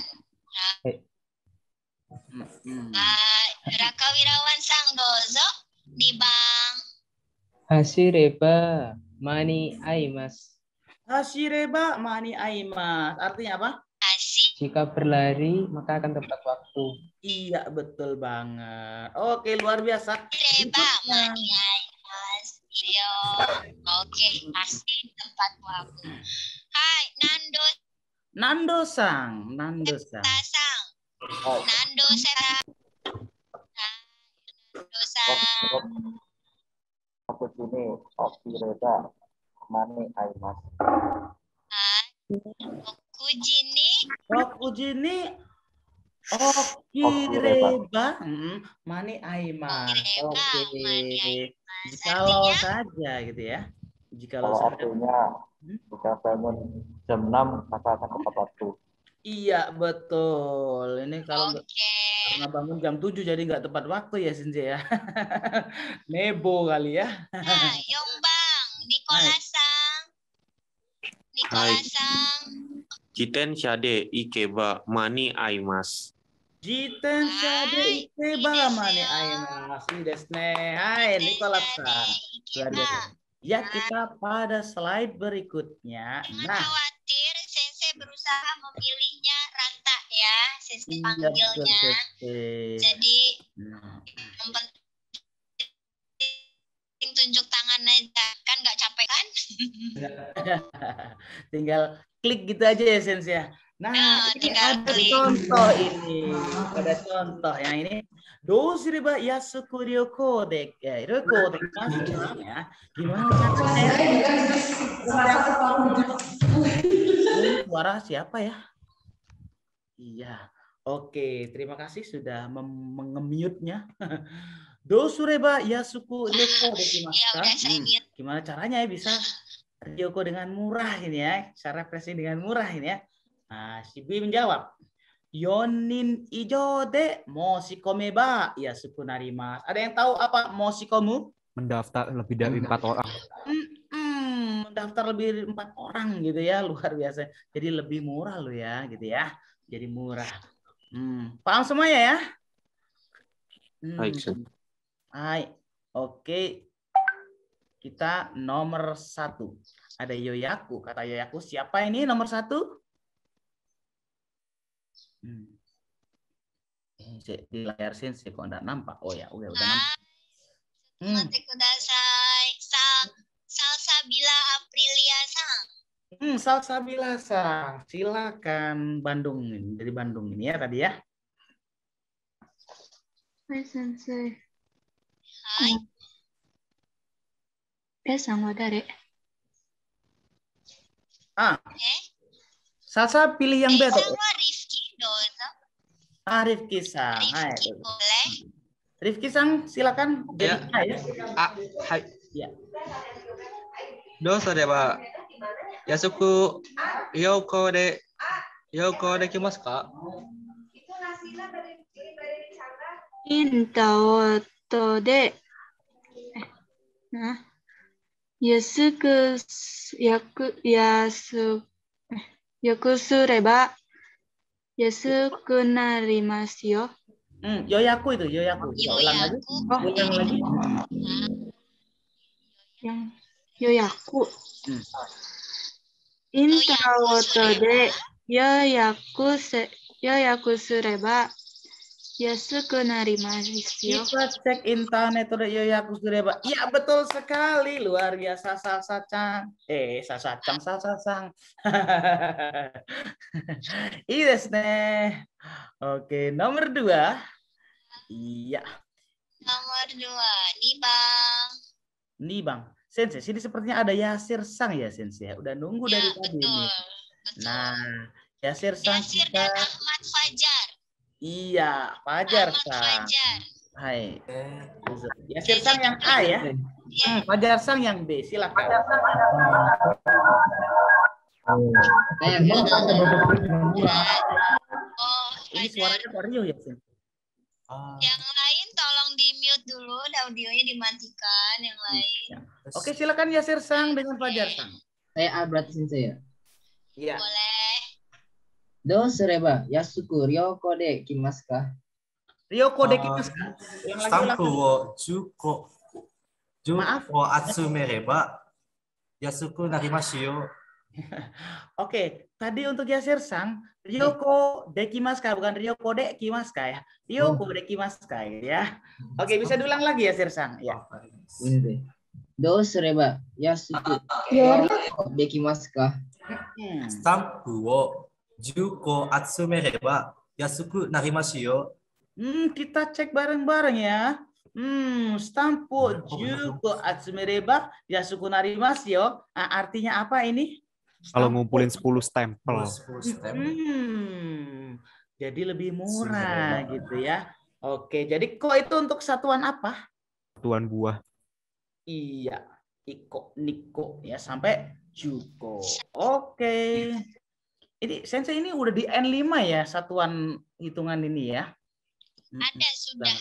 Hmm. Uh, Raka Wirawan Sang dozo di bang. Hashireba mani aimasu. Hashireba mani aimas. Artinya apa? Jika berlari maka akan tepat waktu. Iya, betul banget. Oke, luar biasa. Hashireba mani aimas. Yo. Oke, pasti tepat waktu. Hai, Nando. Nando Sang, Nando Sang. Sang. Nando Sang. Nando Sang. Aku sini Hashireba mani aimasu. Okujini. Okujini. Okireba. Hmm, mani aimas. Oke. Jikalau saja gitu ya. Jikalau Kalau saja. artinya jika bangun jam enam maka akan tepat waktu. Iya, betul. Ini kalau karena bangun jam tujuh jadi nggak tepat waktu ya Sensei ya. Nebo kali ya. Nah, Yombang, Nikola-sang. Nikola-sang. Jiten shade ikeba mani aimasu. Jiten shade ikeba mani aimasu. Ini desu ne. Hai, Nikola-san. Luar biasa. Ya, kita pada slide berikutnya. Nah, khawatir Sensei berusaha memilihnya rata ya, Sensei iya, panggilnya. betul, Jadi nah. yang penting tunjuk tangan aja, kan nggak capek kan? Tinggal klik gitu aja ya Sensei ya. Nah, Nah, ini tinggal ada klik. contoh ini. Ada contoh yang ini. Dosireba yasuku ryoko de ya, ryoko de ya. Gimana caranya? Ini suara siapa ya? Iya. Oke, terima kasih sudah mengemute-nya. Dosureba yasuku ryoko de Hmm, gimana caranya ya bisa ryoko dengan murah ini ya? Cara refreshing dengan murah ini ya. Nah, si B menjawab. Yonin ijo de moshikomeba yasuku narimasu. Ada yang tahu apa moshikomu? Mendaftar lebih dari empat orang. Hmm, hmm, mendaftar lebih dari empat orang gitu ya, luar biasa. Jadi lebih murah lo ya, gitu ya. Jadi murah. Hmm, paham semuanya ya? Hmm. Baik, Sen. Hai, oke. Kita nomor satu. Ada Yoyaku. Kata Yoyaku, siapa ini nomor satu? Hmm. Di layar Sensei kok enggak nampak. Oh ya, udah udah nampak. Hmm. Kudasai. Sal Salsabila Aprilia Sang. Hmm, Salsabila Sang. Silakan Bandung ini, dari Bandung ini ya tadi ya. Hai Sensei. Hai. Be-san wa dare? Ah. Eh? Salsa pilih yang beda. Sang wa Rifki dozo. Ah, Rifki Sang. Hai. Boleh. Rifki Sang, silakan. Ya. Ya. Ah, hai. Ya. Dosa deh, Pak. Yasuku Yoko de Yoko de kimasu ka? Inta o to de. Nah. Yasuku yaku yasu yakusureba yasuku narimasu yo. Hmm, Yoyaku itu, Yoyaku. Ulang lagi. Oh, Ulang lagi. Yang Yoyaku. Hmm. Inta o to de yoyaku se yoyaku sureba Yasuku narimasu yo. Kita cek internet udah yoyaku sureba. Iya betul sekali, luar biasa Sasacang. Eh Sasacang Sasacang. Iya deh. Oke nomor dua. Iya. Nomor dua, nih bang. Nih bang, Sensei sini sepertinya ada Yasir Sang ya Sensei. Udah nunggu Ya, dari tadi betul, nih. betul. Nah Yasir Sang Yasir kita. dan Ahmad Fajar. Iya, Fajar Ahmad Sang. Fajar. Hai. Yasir Sang yang A ya. Hmm, Fajar Sang yang B. Silakan. Oh, ini suaranya kok Rio ya, Sin? Yang lain tolong di mute dulu, audionya dimatikan. Yang lain. Oke, silakan Yasir Sang dengan Fajar Sang. Saya A berarti Sensei ya. Iya. Boleh. Do sureba yasuku ryoko de kimasu ka? Ryoko de kimasu ka? Stampu wo juko juko atsumereba yasuku narimasu yo. Oke, tadi untuk Yasir Sang, Ryoko dekimasu ka, bukan Ryoko dekimasu ka ya. Ryoko oh. dekimasu ka ya. Oke, bisa diulang lagi Yasir Sang. Ya. Ini deh. Do sureba yasuku ryoko dekimasu ka? Stampu wo juko atsumereba yasuku narimasu yo. Hmm, kita cek bareng-bareng ya. Hmm, stampu juko atsumereba yasuku narimasu yo. Nah, artinya apa ini? Kalau ngumpulin sepuluh stempel. Hmm, jadi lebih murah gitu ya. Oke, jadi kok itu untuk satuan apa? Satuan buah. Iya, iko, niko ya sampai juko. Oke. Ini Sensei ini udah di N lima ya satuan hitungan ini ya. Ada sudah.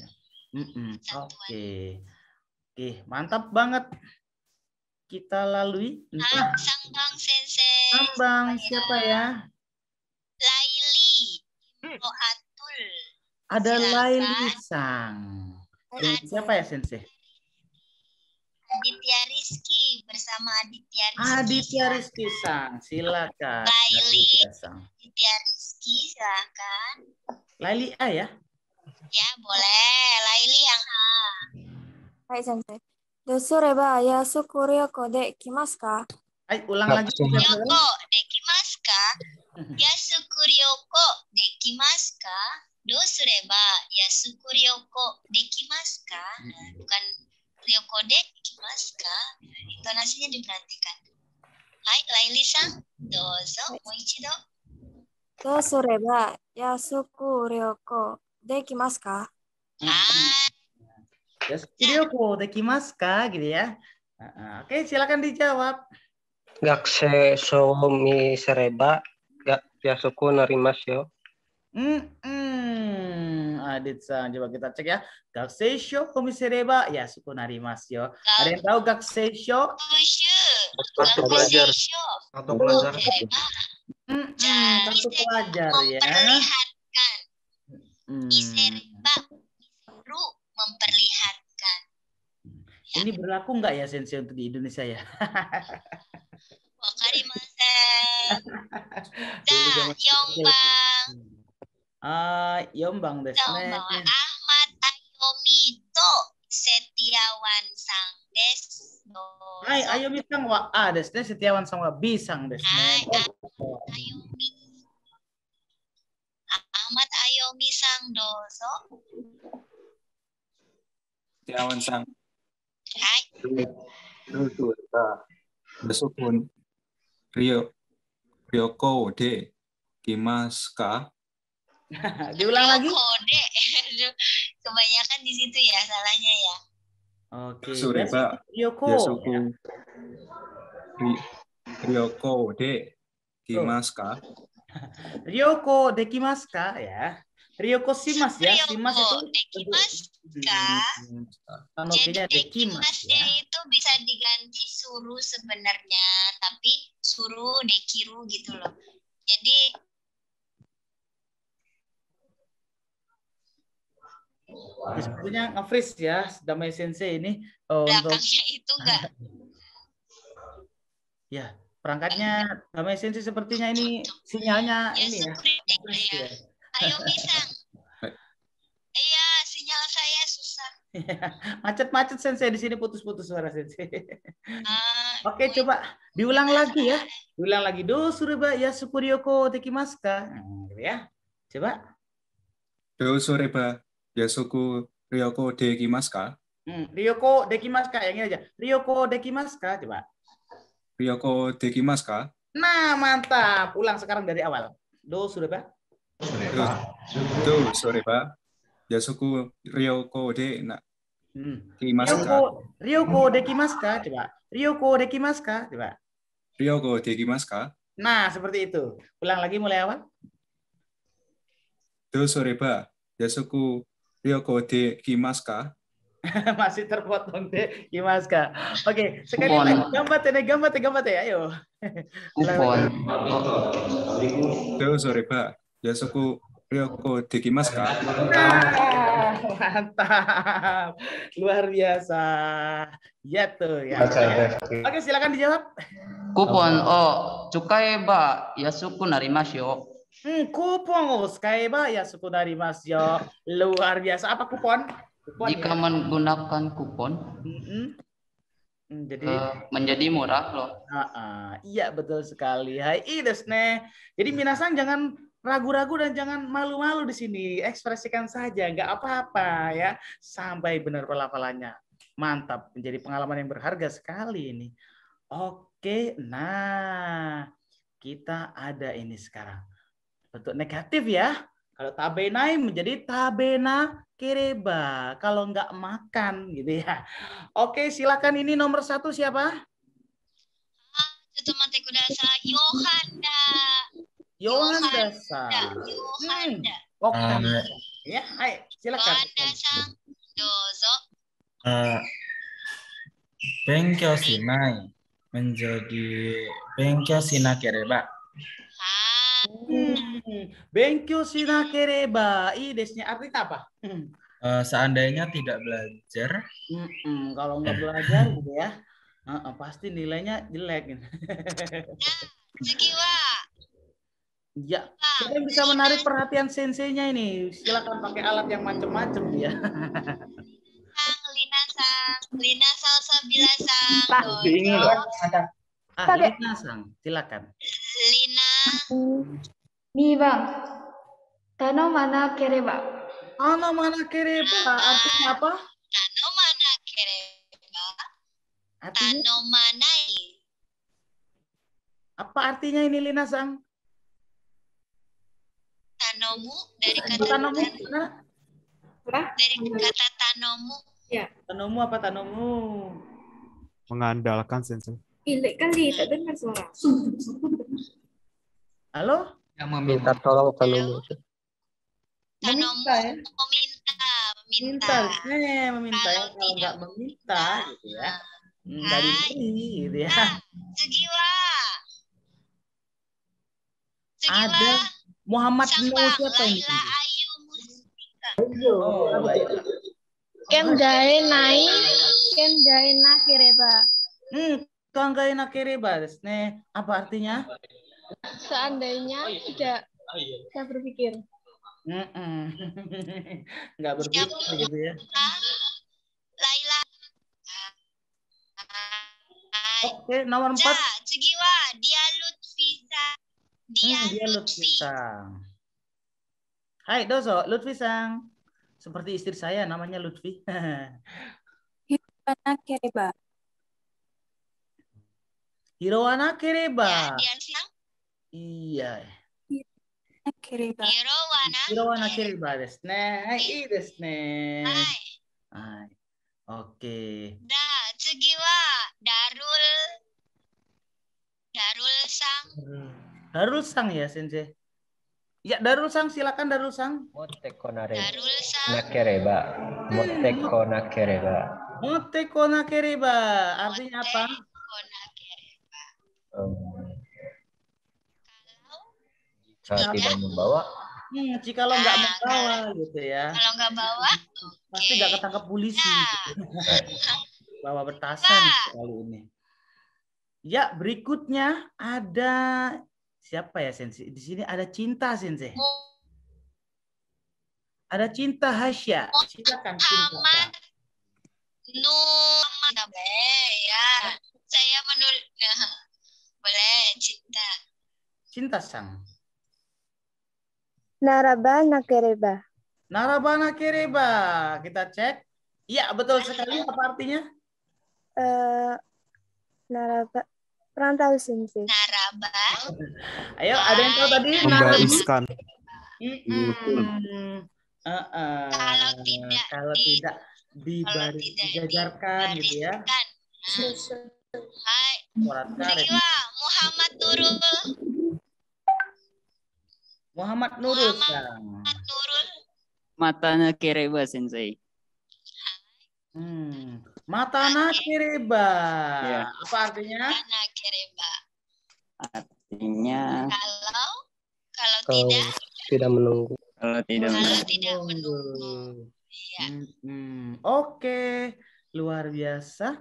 Oke. Oke, mantap banget. Kita lalui. Ah, Sangbang Sensei. Sangbang siapa ya? Laili. Rohatul. Ada Silakan. Laili Sang. Siapa ya Sensei? Aditya Rizky bersama Aditya Rizky. Aditya Rizky Sang, silakan. Laili. Aditya Rizky silakan. Laili A ya? Ya boleh. Laili yang A. Hai Sensei. Dosureba yasuku ryoko de kimasu ka? Hai, ulang lagi. Ryoko de kimasu ka? Yasuku ryoko de kimasu ka? Dosureba yasuku ryoko de kimasu ka? Bukan ryoko de kimasu ka? Intonasinya diperhatikan. Hai, Laili Sang. Dozo, moichido. Dosureba yasuku ryoko de kimasu ka? Ah. Ryoko dekimasu ka gitu ya. Oke, silakan dijawab. Gakse somi sereba gak yasuku narimasu yo. Hmm, hmm. Adit Sang, coba kita cek ya. Gaksesho komisereba yasuku narimasu yo. Ada yang tahu gaksesho? Kartu pelajar. Kartu pelajar. Hmm, hmm. Kartu pelajar ya. Memperlihatkan. Hmm. Isereba ru memperlihatkan. Ini berlaku nggak ya Sensei untuk di Indonesia ya? Wakarimasen. Dah, Yombang. Ah, Yombang desu ne. Ahmad Ayomito Setiawan Sang desu. Hai, Ayomi Sang wa A desu ne, Setiawan Sang wa B Sang desu ne. Ayomi. Ahmad Ayomi Sang dozo. Setiawan Sang. Hai. Betul. Besokun. Rio. Ryoko de kimasu ka? Diulang lagi. Kode. Kebanyakan di situ ya salahnya ya. Oke. Sureba. Ryoko. Yasuku. Ryoko de kimasu ka? Ryoko dekimasu ka ya. Ryoko shimasu ya. Shimasu itu dekimasu ka. Jadi dekimasnya itu bisa diganti suruh sebenarnya, tapi suruh dekiru gitu loh. Jadi sepertinya nge-freeze ya Damai Sensei ini oh, untuk itu enggak. Ya, perangkatnya Damai Sensei sepertinya ini sinyalnya ya, ini ya. ya. Ayo Misang. Macet-macet Sensei di sini, putus-putus suara Sensei. Oke, coba diulang lagi ya. Diulang lagi. Do sureba yasuku ryoko dekimasu ka? Ya. Coba. Do sureba yasuku ryoko dekimasu ka? Hmm, ryoko dekimasu ka, yang ini aja. Ryoko dekimasu ka? Coba. Ryoko dekimasu ka? Nah, mantap. Ulang sekarang dari awal. Do sureba. Do, do sureba yasuku ryoko de na dekimasu ka? Ryoko dekimasu ka? Coba. Ryoko dekimasu ka? Coba. Ryoko dekimasu ka? Nah, seperti itu. Ulang lagi mulai awal. Do sureba yasuku ryoko dekimasu ka? Masih terpotong deh, gimana kak? Oke, sekali lagi gambar deh, gambar deh, gambar deh, ayo. Kupon. Do soreba yasuku ryoko dekimasu ka? Nah, mantap, luar biasa. Ya tuh ya. Oke, silakan dijawab. Kupon oh cukai ba yasuku narimasu yo. Hmm, kupon oh sukaeba yasuku narimasu yo. Luar biasa. Apa kupon? Kupon, jika ya? Menggunakan kupon, mm-hmm. jadi uh, menjadi murah loh. Uh, uh, iya betul sekali. Hai desu ne. Jadi minasan jangan ragu-ragu dan jangan malu-malu di sini. Ekspresikan saja, nggak apa-apa ya. Sampai benar pelafalannya. Mantap, menjadi pengalaman yang berharga sekali ini. Oke, nah kita ada ini sekarang. Bentuk negatif ya. Kalau tabenai menjadi tabena kereba. Kalau nggak makan gitu ya. Oke, silakan ini nomor satu siapa? Tsutomate kudasai. Yohanda. Yohanda-san. Yohanda. Hmm. Oke. Ya, ayo silakan. Yohanda-san, dozo. Uh, Benkyou shinai menjadi benkyou shinakereba. Hmm. Benkyou shinakereba. Ii desnya artinya apa? Hmm. Uh, seandainya tidak belajar. Hmm, kalau nggak belajar gitu ya, uh, uh, pasti nilainya jelek. Ya, kita bisa menarik perhatian senseinya ini. Silakan pakai alat yang macam-macam ya. Lina sang, Lina salsa bila sang. Ah, Lina sang, silakan. Lina. Ni bang. Tano mana kereba. Tano mana kereba artinya apa? Tano mana kereba. Tano manai. Apa artinya ini Lina sang? Tanomu dari kata tanomu. Dari kata tanomu. Ya. Tanomu apa tanomu? Mengandalkan sensei. Pilih kali, tak dengar suara. Halo? Yang meminta tolong tanomu. Meminta, ya? meminta, meminta. Eh, meminta ya. Kalau nggak meminta, gitu ya. Dari ini, gitu ya. Sugiwa. Ada Muhammad Nur siapa ini? Oh, Kengai nai, kengai nakereba. Hmm, kengai nakereba, desne. Apa artinya? Seandainya tidak, saya berpikir. Mm-mm. Nggak berpikir gitu ya. Laila. Oke, nomor empat. Sugiwa, dia Lutfisa. Dia, hmm, dia Lutfisang. Hai, dozo, Lutfisang. Seperti istri saya, namanya Lutfi. Hiroana kereba. Hiroana kereba. Ya, dia siang. Iya. Kereba. Hiroana. Hiroana kereba desu ne. Hai, desu ne. Hai. Oke. Da, tsugi wa Darul. Darul sang. Darul sang ya, Sensei. Ya, Darul sang, silakan Darul sang. Moteko nareba. Darul sang. Nakereba. Moteko nakereba. Moteko nakereba. Artinya apa? Moteko nakereba. Um, jika tidak membawa. Hmm, jika lo nggak nah, membawa gitu ya. Kalau nggak bawa, pasti nggak ketangkap polisi. Nah. Gitu. Bawa petasan kali ini. Ya, berikutnya ada siapa ya, Sensei? Di sini ada Cinta, Sensei. Ada Cinta Hasya. Silakan Cinta. Nu boleh ya. Saya menulis. Boleh cinta. Cinta sang. Naraba nakereba. Naraba nakereba. Kita cek. Iya, betul sekali. Apa artinya? Eh, naraba. Kurang tahu sensei. Naraba. Ayo, ada yang tahu tadi? Membariskan. Mm-mm. Uh, uh, Kalau tidak kalau di, tidak dibaris dijajarkan gitu ya. Hai. Surat karet. Muhammad Nurul. Muhammad Nurul. Muhammad Nurul. Matana kereba sensei. Hmm. Matana kereba. Ya. Apa artinya? Matana kereba. Artinya kalau kalau Kalau tidak tidak menunggu. Kalau tidak kalau menunggu. tidak menunggu. Ya. Hmm, hmm. Oke, luar biasa.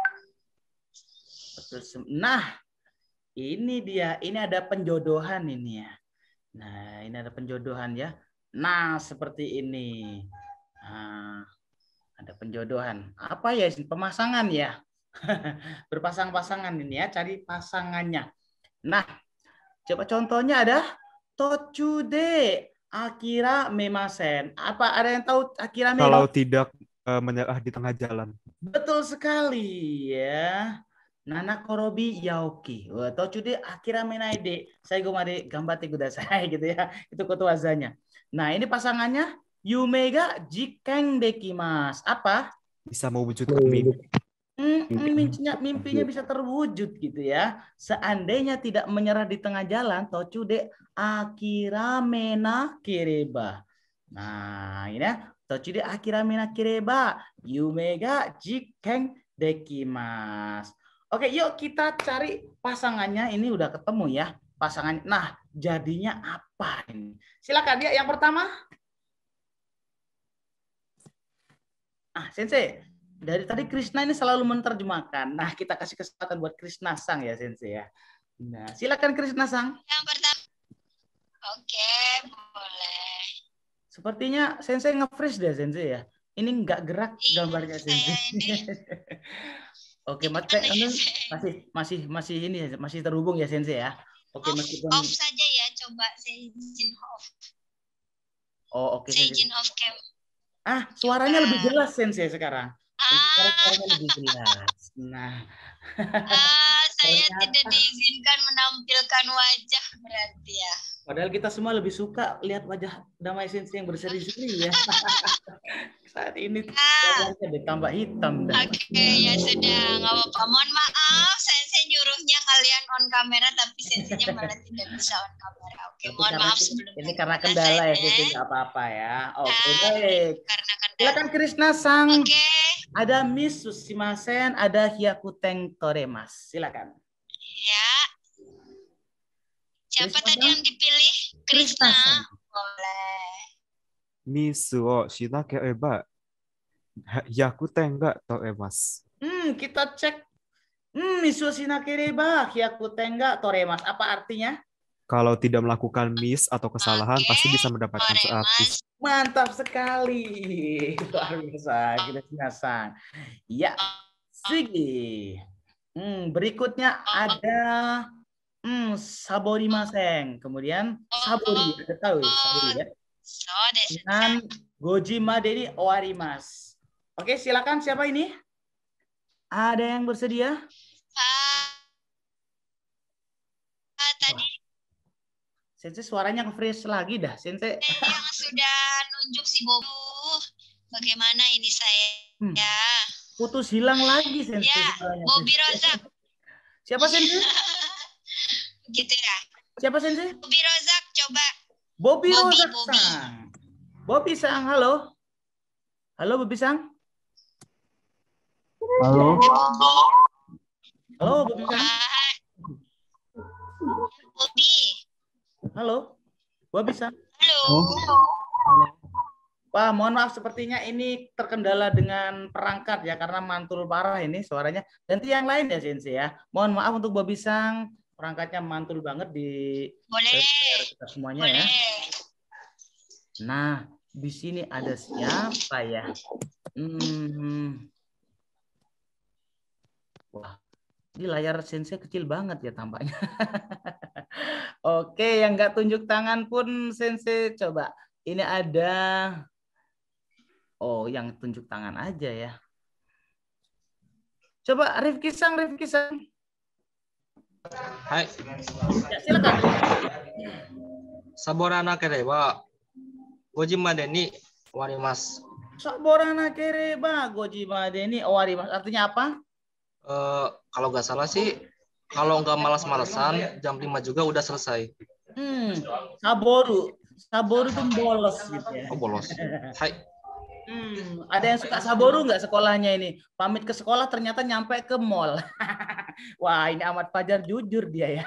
Nah, ini dia. Ini ada penjodohan ini ya. Nah, ini ada penjodohan ya. Nah, seperti ini. Nah, ada penjodohan. Apa ya? Pemasangan ya. Berpasang-pasangan ini ya. Cari pasangannya. Nah, coba contohnya ada tochude akira memasen. Apa ada yang tahu akira memasen? Kalau tidak uh, menyerah di tengah jalan. Betul sekali ya. Nana korobi yaoki. Wah, tochude akira menaide. Saya gomade gambate kudasai gitu ya. Itu koto wazanya. Nah, ini pasangannya yume ga jiken dekimasu. Apa? Bisa mewujudkan mimpi. Hmm, mimpinya, mimpinya bisa terwujud gitu ya. Seandainya tidak menyerah di tengah jalan, tochude akirame nakereba. Nah, ini ya. Tochude akirame nakereba, yume ga jiken dekimasu. Oke, yuk kita cari pasangannya. Ini udah ketemu ya pasangan. Nah, jadinya apa ini? Silakan ya yang pertama. Ah, Sensei. Dari tadi Krishna ini selalu menerjemahkan. Nah, kita kasih kesempatan buat Krishna Sang ya, Sensei ya. Nah, silakan Krishna Sang. Yang pertama. Oke, boleh. Sepertinya Sensei nge-freeze deh, Sensei ya. Ini nggak gerak gambarnya, Sensei. Oke, Mas, masih masih masih ini masih terhubung ya, Sensei ya. Oke, off, meskipun off saja ya, coba saya izin off. Oh, oke. Saya izin off cam. Ah, suaranya coba. Lebih jelas, Sensei sekarang. Suaranya lebih jelas. Nah. Ah, saya tidak diizinkan menampilkan wajah berarti ya. Padahal kita semua lebih suka lihat wajah Damai Sensei yang berseri-seri ya. Saat ini wajahnya ditambah hitam. Oke, okay, ya sudah. Nggak apa-apa. Mohon maaf, Sensei nyuruhnya kalian on kamera, tapi Senseinya malah tidak bisa on kamera. Oke, okay, mohon maaf sebelumnya. Ini karena kendala ya, Sensei. Nggak apa-apa ya. Oke, okay, baik. Karena kendala. Silakan Krishna Sang. Oke. Okay. Ada Miss Susimasen, ada Hyakuten Toremas. Silakan. Ya. Siapa Krishna tadi yang dipilih? Krishna. Krishna. Boleh. Misu shinakereba hyakuten ga toremasu. Hmm, kita cek. Hmm, misu shinakereba hyakuten ga toremasu. Apa artinya? Kalau tidak melakukan miss atau kesalahan, okay. pasti bisa mendapatkan seratus. Mantap sekali. Luar biasa. Kita Sang. Ya, Sigi. Hmm, berikutnya ada hmm, saborimasen. Kemudian sabori. Kita tahu sabori ya. Dan Gojima Deni Owarimas. Oke, silakan siapa ini? Ada yang bersedia? Uh, uh, tadi. Sensei suaranya nge-freeze lagi dah, Sensei. Yang sudah nunjuk si Bobu. Bagaimana ini saya? Hmm. Ya. Putus hilang lagi, Sensei. Ya, Bobi Rozak. Siapa, Sensei? Gitu ya. Siapa, Sensei? Bobi Rozak, coba. Bobi Rozak Sang. Bobi Sang, halo. Halo, Bobi Sang. Halo. Halo, Bobi Sang. Bobi. Halo, Bobi Sang. Halo. Wah, mohon maaf, sepertinya ini terkendala dengan perangkat ya, karena mantul parah ini suaranya. Ganti yang lain ya, Sensei ya. Mohon maaf untuk Bobi Sang. Perangkatnya mantul banget di Boleh. kita semuanya. Boleh. Ya. Nah, di sini ada siapa ya? Hmm, Wah, ini layar sensei kecil banget ya tampaknya. Oke, yang nggak tunjuk tangan pun sensei coba. Ini ada, oh yang tunjuk tangan aja ya. Coba Rifki Sang, Rifki Sang. Hai. Ya, silakan. Saborana kereba goji made ni warimasu. Saborana kereba goji made ni warimasu. Artinya apa? Uh, kalau nggak salah sih, kalau nggak malas-malesan, jam lima juga udah selesai. Hmm, saboru. Saboru itu bolos gitu ya. Oh, bolos. Hai. Hmm, ada yang suka saboru nggak sekolahnya ini? Pamit ke sekolah ternyata nyampe ke mall. Wah, ini Ahmad Fajar jujur dia ya.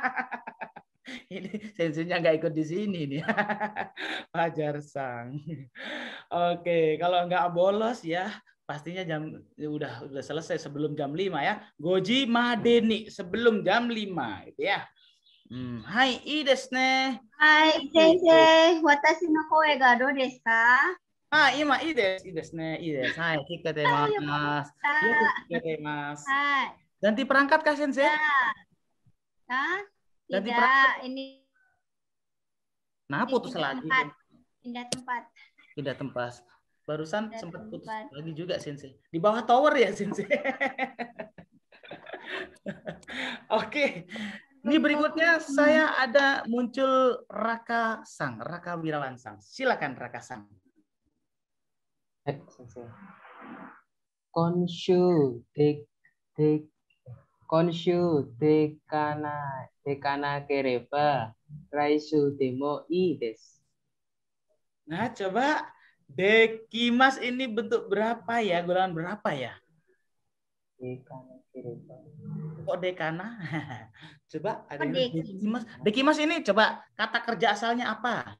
Ini sensinya nggak ikut di sini nih. Fajar Sang. Oke, kalau nggak bolos ya pastinya jam udah udah selesai sebelum jam lima ya. Goji madeni sebelum jam lima gitu ya. Hmm. Hai, ii desu ne. Hai, sensei. Watashi no koe ga dou desu ka? Ah, ima ii desu, ii desu ne, ii desu. Hai, kikatemasu. Kikatemasu. Hai. Ganti perangkat kah, Sensei? Hah? Ganti Tidak, perangkat. ini Nah, putus pindah lagi. tempat. Pindah tempat. Pindah tempat. Barusan Pindah sempat putus tempat. lagi juga, Sensei. Di bawah tower ya, Sensei. Oke. Ini berikutnya saya ada muncul Raka Sang, Raka Wiralansang. Silakan Raka Sang. Konshu de de konshu dekana dekana kereba raisu demo i desu. Nah, coba dekimas ini bentuk berapa ya? Golongan berapa ya? Dekana kereba. Kok dekana? Coba ada yang dekimas. Dekimas ini coba kata kerja asalnya apa?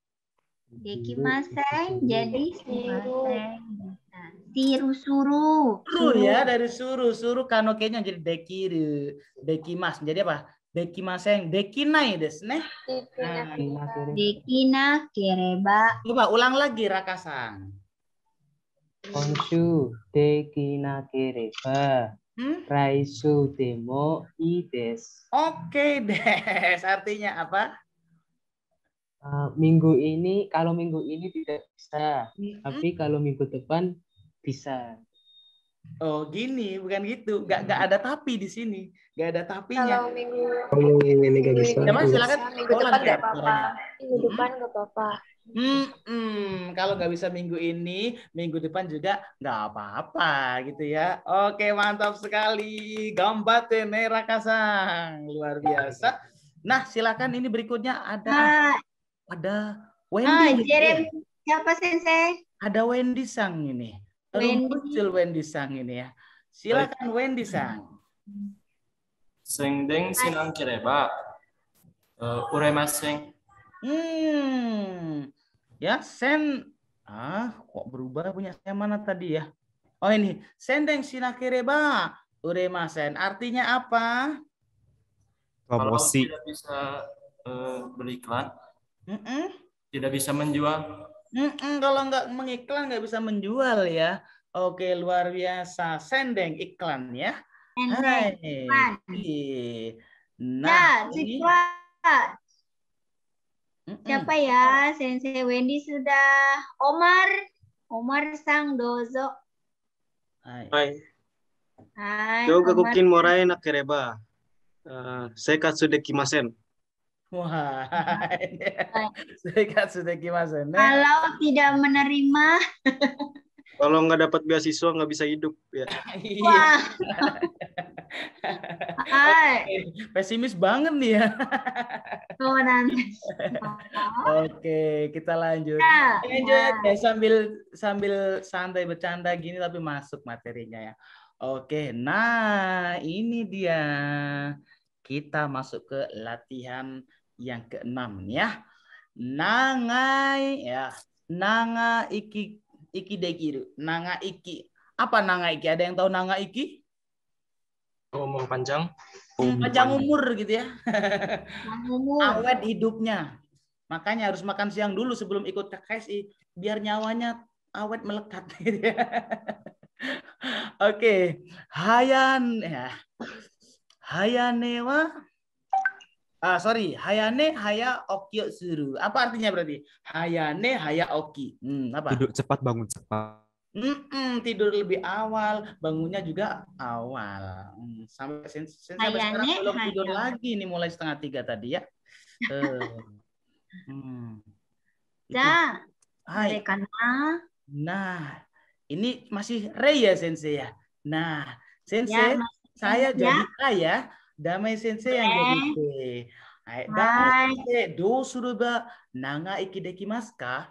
Dekimasen jadi suruh. Tiru suruh. Suruh ya, dari suruh. Suruh kanokenya jadi dekiru. Dekimas. Jadi apa? Dekimasen. Dekinai desu ne. Nah, Dekina kereba. coba ulang lagi Raka-san. Konshu dekina kereba Hmm? raisu demo i desu. Oke, des. Artinya apa? Uh, minggu ini, kalau minggu ini tidak bisa, Mm-mm. tapi kalau minggu depan bisa. Oh, gini, bukan gitu. Gak, gak ada tapi di sini. Gak ada tapinya. Kalau minggu Kalau ini nggak bisa. Coba silakan. minggu depan ulang, nggak Kat, apa-apa. suaranya. Minggu depan nggak apa-apa. Hmm, hmm, kalau nggak bisa minggu ini, minggu depan juga nggak apa-apa gitu ya. Oke, mantap sekali. Gambate ne Raka-san. Luar biasa. Nah, silakan ini berikutnya ada Ah, ada ah, Wendy. Jerem. Siapa sensei? Ada Wendy Sang ini. Baru Wendy. muncul Wendy Sang ini ya. Silakan Wendy Sang. Sendeng sinan kereba uh, uremasen. Hmm. Ya, sen ah kok berubah punya saya mana tadi ya? Oh ini, sendeng sinakereba uremasen. Artinya apa? Kalau Promosi. tidak bisa uh, beriklan, Mm-mm. tidak bisa menjual. Mm-mm, kalau nggak mengiklan nggak bisa menjual ya. Oke, luar biasa. Sendeng iklan ya. Hai. Sendeng iklan. Ih. Nah, Nah, ini cepat. Mm-mm. Siapa ya? Sensei Wendy sudah. Omar. Omar Sang dozo. Hai. Hai. Hai, Yoga Omar. kukin morai nakereba. Uh, Seikatsu dekimasen. Wah. Saya sudah gimana? Kalau tidak menerima. Kalau nggak dapat beasiswa nggak bisa hidup ya. Wah. Hai. Pesimis banget nih ya. Oh, nanti. Oke, kita lanjut. Ya, Lanjut ya. ya sambil sambil santai bercanda gini tapi masuk materinya ya. Oke, nah ini dia. Kita masuk ke latihan yang keenam ya. Nangai ya. Nanga iki iki dekiru. Nanga iki. Apa nanga iki? Ada yang tahu nanga iki? Ngomong panjang. Panjang umur gitu ya. Umur. Awet hidupnya. Makanya harus makan siang dulu sebelum ikut K K S I biar nyawanya awet melekat gitu ya. Oke, hayan ya. Hayane wa ah sorry, hayane haya oki suru. Apa artinya berarti? Hayane haya oki. Hmm, apa? Tidur cepat, bangun cepat. Mm-mm, tidur lebih awal, bangunnya juga awal. Hmm, sampai sen sen sampai sekarang belum tidur lagi nih, mulai setengah tiga tadi ya. Uh, hmm. Ja, Hai. Nah, ini masih re ya sensei ya. Nah, sensei, Ya, saya ya. jadi A ya. Damai sensei yang jadi B. Hai, damai sensei, do suruba naga iki dekimasu ka?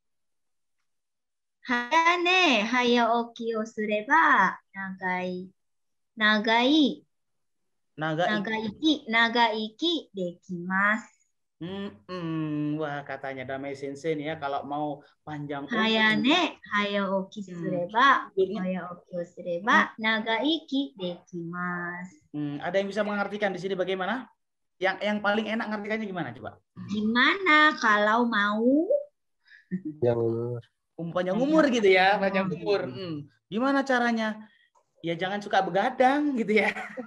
Hayane haya oki o sureba nagai nagai Naga nagaiki nagaiki dekimasu. Hmm, hmm, wah katanya damai sensei nih ya kalau mau panjang umur. Hayane haya oki sureba haya oki o sureba nagaiki dekimasu. Hmm, ada yang bisa mengartikan di sini bagaimana? Yang yang paling enak ngartikannya gimana coba? Gimana kalau mau Yang umur. Panjang umur gitu ya, panjang umur. Hmm. Gimana caranya? Ya jangan suka begadang gitu ya.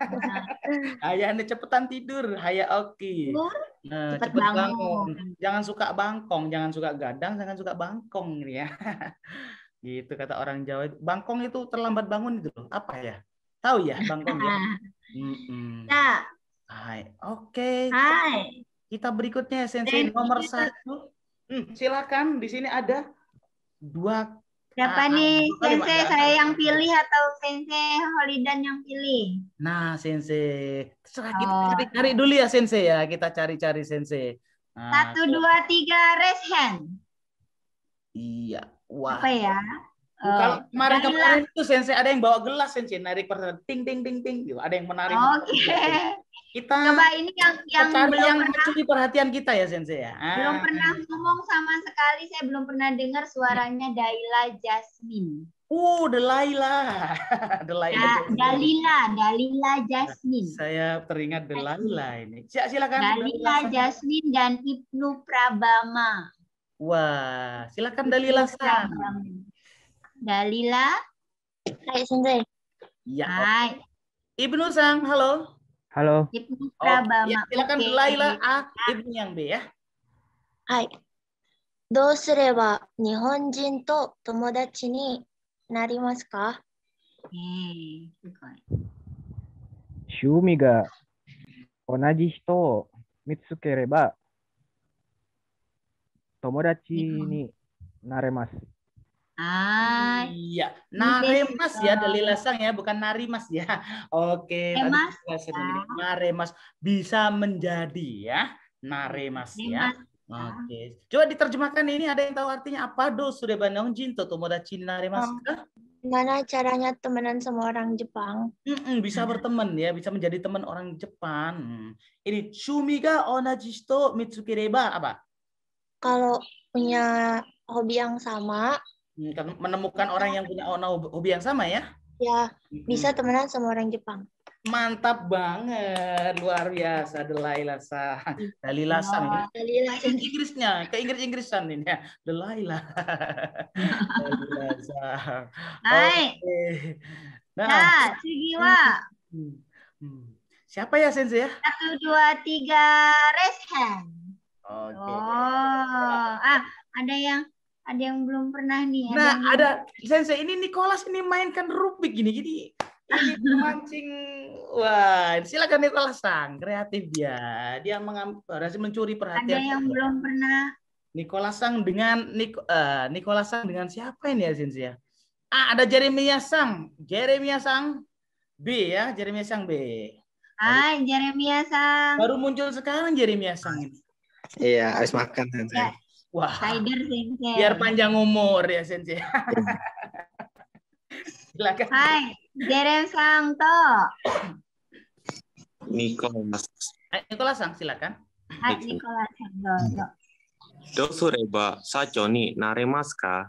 Hayane cepetan tidur, haya oki. Nah, cepet cepet bangun. bangun. Jangan suka bangkong, jangan suka gadang, jangan suka bangkong gitu ya. Gitu kata orang Jawa. Bangkong itu terlambat bangun itu loh. Apa ya? Tahu ya bangkong ya? Mm-mm. Ya. Hai, oke. Hai. Kita berikutnya sensei nomor satu. Hmm, silakan di sini ada dua. Siapa ah, nih dua kalimat, sensei, ya. saya yang pilih atau sensei Holidan yang pilih? Nah, sensei. Terserah kita Oh. cari-cari dulu ya sensei ya. Kita cari-cari sensei. Nah, Satu, dua, tiga, raise hand. iya. Wah. Apa ya? Tuh, kalau Oh, kemarin-kemarin itu sensei ada yang bawa gelas sensei narik persen ting ting ting ting gitu. Ada yang menarik. Oke. Kita Coba ini yang yang cari belum yang pernah mencuri perhatian kita ya sensei ya. Ah. belum pernah ngomong sama sekali, saya belum pernah dengar suaranya Daila Jasmine. Uh, Delaila. Delaila. Da, Dalila, Dalila Jasmine. Saya teringat Delaila ini. Sil- Silakan. Dalila Jasmine dan Ibnu Prabama. Wah, silakan Dalila Sang. Dalila. Hai, sensei. Ya. Hai. Ibnu Sang, halo. Halo. Ibnu Oh, Prabama. ya, silakan Oke. Delaila A, Ibnu yang B ya. はい。どうすれば日本人と友達になりますか？ Eh, bukan. 趣味が同じ人を見つければ友達になれます。 Ah, Iya, Naremas ya, Dalila Sang ya, bukan Narimas ya. Oke, tadi Naremas, jelasin begini. Naremas bisa menjadi ya, Naremas ya. Naremas, Oke, coba diterjemahkan ini, ada yang tahu artinya apa? Do sudah banong jinto tomodachi naremas ka? Gimana caranya temenan sama orang Jepang? Mm-mm, bisa berteman ya, bisa menjadi teman orang Jepang. Hmm. Ini shumiga onaji shito mitsukereba apa? Kalau punya hobi yang sama, Hmm, kan menemukan orang yang punya ona- hobi yang sama ya. ya bisa temenan sama orang Jepang. Mantap banget, luar biasa Delaila Sang. Dalila Sang ini. Dalila. Inggrisnya, ke Inggris-Inggrisan ini ya. Delaila. Dalila Sang. Hai. Oke. Nah, Nah, Sugiwa. hmm, hmm. Siapa ya Sensei ya? Satu, dua, tiga, raise hand. Oke. Oh, ah, ada yang ada yang belum pernah nih. Ada Nah, yang ada Sensei ini Nicholas ini mainkan Rubik gini. Jadi ini memancing. Wah, silakan Nicholas Sang, kreatif dia. Dia mengam- berhasil mencuri ada perhatian. yang belum pernah. Nicholas Sang dengan Nik uh, Nicholas Sang dengan siapa ini ya Sensei ya? Ah, ada Jeremia Sang. Jeremia Sang B ya, Jeremia Sang B. Hai, Jeremia Sang. Baru muncul sekarang Jeremia Sang ini. Iya, habis makan. Ya. Wah, Spider Sensei. biar panjang umur ya Sensei. Silakan. Hai, Jerem Sang to. Nicholas. Eh, Nicholas Sang, silakan. Hai, Nicholas Sang to. どうすれば社長になれますか？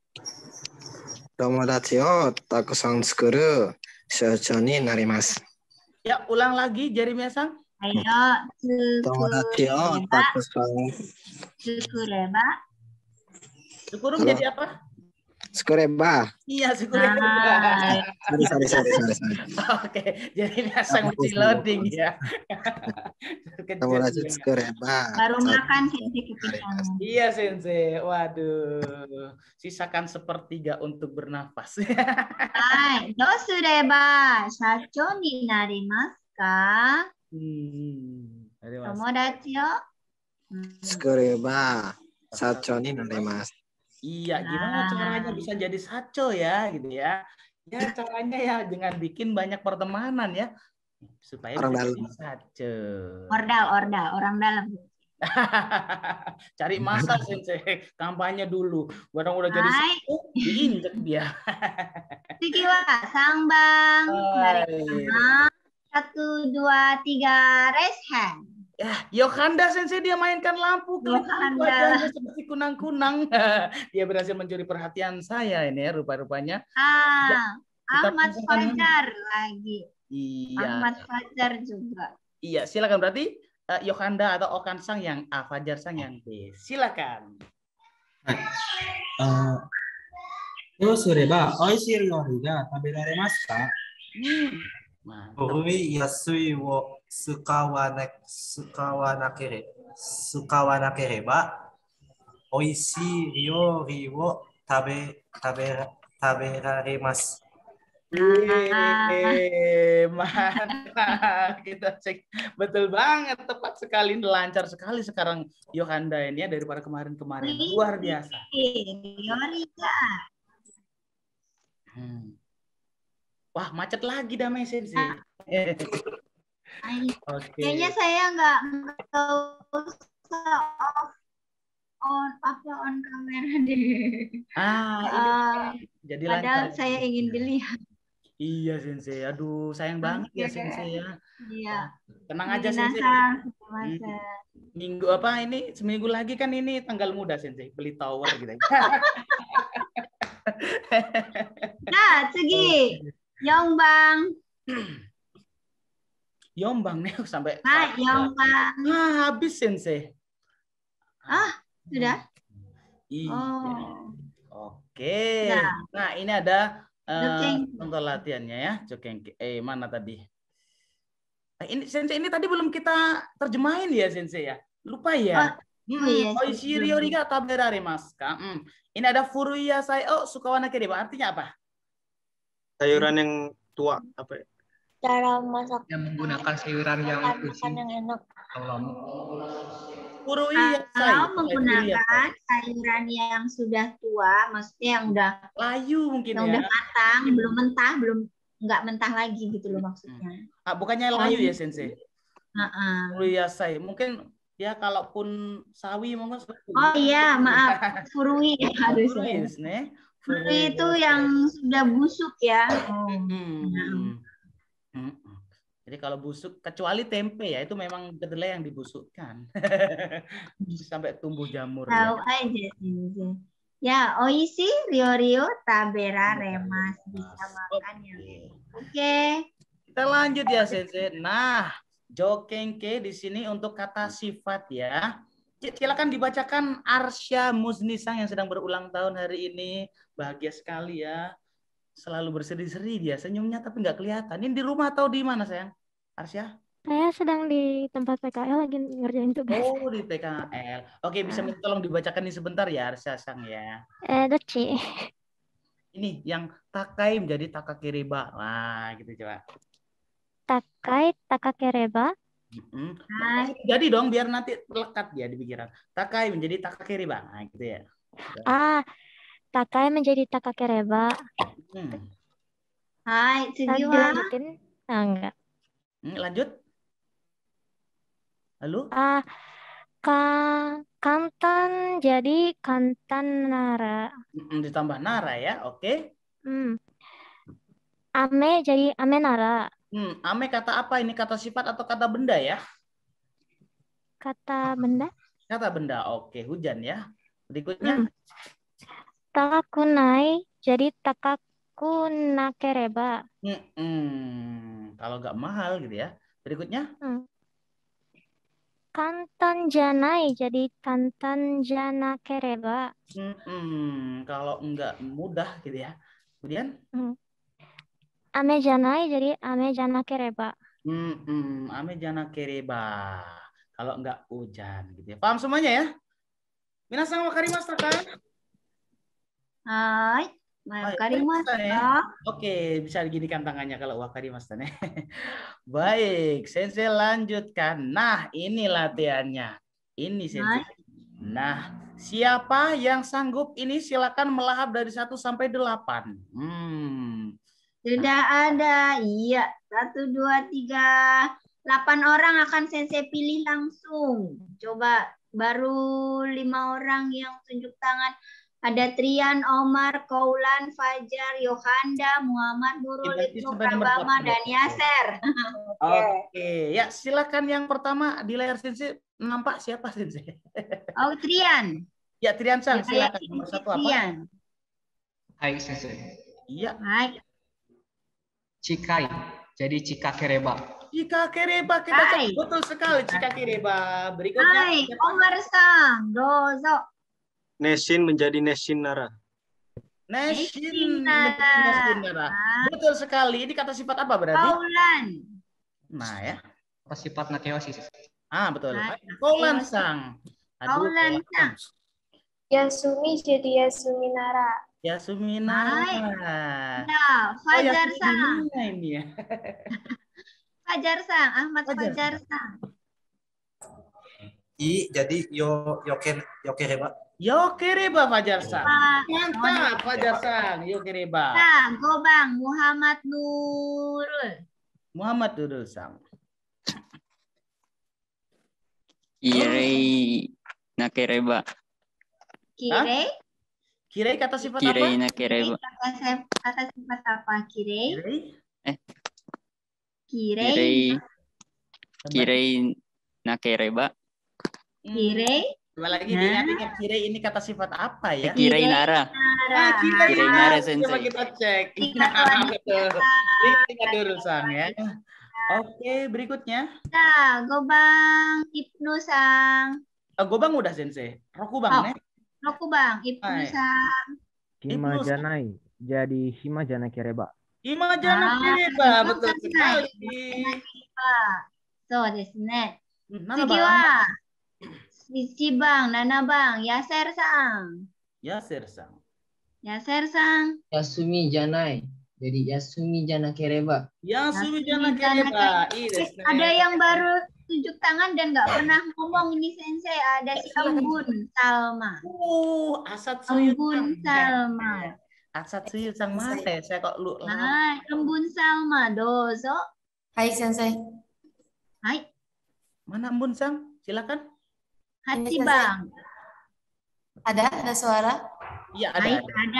友達をたくさん作る社長になります。 Ya, ulang lagi Jeremia Sang. Ayo, 友達をたくさん Sukureba. Syukur menjadi apa? Sukureba. Iya, Sukureba. Sorry, sorry, sorry, sorry, sorry. Oke, jadi langsung uji loading ya. Kamu lanjut Sukureba. Baru makan sensei kepikiran. Iya, Sensei. Waduh. Sisakan sepertiga untuk bernafas. Hai, dosureba shacho ni narimasu ka? Hmm. Tomodachi yo. Sukureba. Sacho ni narimasu. Iya, gimana caranya bisa jadi saco ya, gitu ya? Ya caranya ya dengan bikin banyak pertemanan ya, supaya orang bisa dalam. jadi saco. Ordal, ordal, orang dalam. Cari masa Sensei, kampanye dulu. Barang udah jadi Hai. saco, diinjek dia. Tiki wa, sambang. Dari kanan. Satu, dua, tiga, raise hand. Ya, Yohanda Sensei dia mainkan lampu, klik lampu wajahnya seperti kunang-kunang. Dia berhasil mencuri perhatian saya ini ya, rupa-rupanya. Ah, Kita Ahmad pasangkan- Fajar lagi. Iya. Ahmad Fajar juga. Iya, silakan berarti uh, Yohanda atau Okan Sang yang A, Fajar Sang yang B. Silakan. Uh, どうすれば美味しい料理が食べられますか古い安いを使わな使わなけれ使わなければ美味しい料理を食べ食べら食べられます。 Yeay, mantap. Kita cek. Betul banget, tepat sekali, lancar sekali sekarang Yohanda ini ya daripada kemarin-kemarin. Luar biasa. Yorika. Hmm. Wah, macet lagi damai Sensei. Oke. Kayaknya saya nggak nggak usah off on apa on kamera deh. Ah, ini Ah, jadi padahal lancar. saya ingin dilihat. Iya Sensei. Aduh, sayang banget ya Sensei ya. Iya. Tenang aja Sensei. Sensei. Minggu apa ini? Seminggu lagi kan ini tanggal muda Sensei. Beli tower gitu. Nah, Tsugi. Yongbang. Yombang nih sampai Hai, Yombang. Ah, habis Sensei. Ah, sudah? Iya. Oh. Oke. Nah. Nah, ini ada uh, Jokengki. contoh latihannya ya, Jokengki. Eh, mana tadi? Eh, ini Sensei ini tadi belum kita terjemahin ya, Sensei ya? Lupa ya? Oh, oh iya, Oishiri belum. yori ga taberaremasu ka? Hmm. Ini ada furuya sai o sukawana kereba. Artinya apa? Sayuran yang tua apa ya? Cara masak Yang menggunakan sayuran yang makan, suci. makan yang enak. Furuya sai. Kalau menggunakan sayuran yang sudah tua, maksudnya yang udah layu mungkin yang ya. udah matang, belum mentah, belum nggak mentah lagi gitu loh maksudnya. Ah, bukannya layu ya, Sensei? Heeh. Furuya sai. Mungkin ya kalaupun sawi mungkin. Oh iya, maaf. Furui harus. Furui nih. Furui itu yang sudah busuk ya. Oh. Hmm. Hmm. Jadi kalau busuk, kecuali tempe ya, itu memang kedelai yang dibusukkan. Sampai tumbuh jamur. Tahu Ya. aja sih. Ya, oishi ryo-ryo taberaremasu. Bisa makan ya. Oke. Kita lanjut ya, Sensei. Nah, Jokengke di sini untuk kata sifat ya. Silakan dibacakan Arsya Musnisang yang sedang berulang tahun hari ini. Bahagia sekali ya. Selalu berseri-seri dia. Senyumnya tapi nggak kelihatan. Ini di rumah atau di mana, sayang? Arsya? Saya sedang di tempat P K L lagi ngerjain tugas. Oh, di T K L. Oke, bisa minta tolong dibacakan nih sebentar ya, Arsya Sang ya. Eh, doci. Ini yang takai menjadi takakiriba. Nah, gitu coba. Takai takakereba. Hmm. Jadi dong biar nanti lekat ya di pikiran. Takai menjadi takakiriba. Nah, gitu ya. Ah, takai menjadi takakereba. Hmm. Hai, Tadi Tsugi wa. dilanjutin? Ah, enggak. Hmm, lanjut. Lalu? Ah, ka kantan jadi kantan nara. Hmm, ditambah nara ya. Oke. Hmm. Ame jadi ame nara. Hmm, ame kata apa? Ini kata sifat atau kata benda ya? Kata benda. Kata benda. Oke, hujan ya. Berikutnya. Hmm. Takakunai jadi takakunakereba. Hmm, hmm. Kalau nggak mahal gitu ya. Berikutnya. Hmm. kantan janai jadi kantan jana kereba. Hmm, kalau enggak mudah gitu ya. Kemudian? Hmm. Ame janai jadi ame jana kereba. Hmm, hmm, ame jana kereba. Kalau enggak hujan gitu ya. Paham semuanya ya? Minasan wakarimashita kan? Hai, wakarimashita. Oke, bisa diginikan tangannya kalau wakarimashita nih. Baik, Sensei lanjutkan. Nah, ini latihannya. Ini Sensei. Nah, siapa yang sanggup ini silakan melahap dari satu sampai delapan. Hmm. Sudah ada. Iya, satu, dua, tiga. Delapan orang akan Sensei pilih langsung. Coba baru lima orang yang tunjuk tangan. Ada Trian, Omar, Kaulan, Fajar, Yohanda, Muhammad, Nurul, Ibnu, Prabama, dan Yaser. Oke, ya silakan yang pertama di layar Sensei nampak siapa Sensei? Oh, Trian. Ya, Trian Sang, Ya, silakan. Nomor satu apa? Trian. Hai Sensei. Iya. Hai. Cikai. Jadi Cika Kereba. Cika Kereba kita cek. Betul sekali Cika Kereba. Berikutnya. Hai, Omar Sang, dozo. Nesin menjadi Nesin Nara. Nesin menjadi Nesin Nara. Betul sekali. Ini kata sifat apa berarti? Kaulan. Nah ya. Kata sifat Nakeoshi. Ah betul. Kaulan Sang. Kaulan Sang. Yasumi jadi Yasumi Nara. Yasumi Nara. Nah, Fajar oh, Sang. Ini ya. Fajar Sang, Ahmad Fajar, Fajar Sang. I jadi yo yoker yokereba. Yokereba Fajar Sang. Mantap Fajar Sang. Yokereba. Nah, Gobang Muhammad Nurul. Muhammad Nurul Sang. Kirei nakereba. Kirei? Kirei kata sifat Kirei apa? nakereba. Kata, kata sifat apa? Kirei? Kirei? Eh. Kirei. Kirei. Kirei nakereba. Kirei. Coba lagi nah. diingat-ingat Kirei ini kata sifat apa ya? Kirei Nara. Ah, Kirei, Kirei Nara Sensei. Coba kita cek. Nah, betul. Ini dulu Sang ya. Oke, berikutnya. Nah, Gobang Ibnu Sang. Oh, Gobang udah Sensei. Rokubang, oh, ne? Rokubang Ibnu Sang. Hima janai jadi Hima jana kereba. Hima jana kereba, betul sekali. So desu ne. Tsugi wa Sisi Bang, Nana Bang, Yaser Sang. Yaser Sang. Yaser Sang. Yasumi janai. Jadi Yasumi jana kereba. Yasumi jana kereba. Ada yang baru tunjuk tangan dan nggak pernah ngomong ini Sensei. Ada si Embun Salma. Uh, Asat Suyut. Embun Salma. Asat Suyut Sang mate. Saya kok lu. Hai, Embun Salma. Dozo. Hai Sensei. Hai. Mana Embun Sang? Silakan. Hati Bang. Ada? Ada suara? Iya ada. Hai, ada.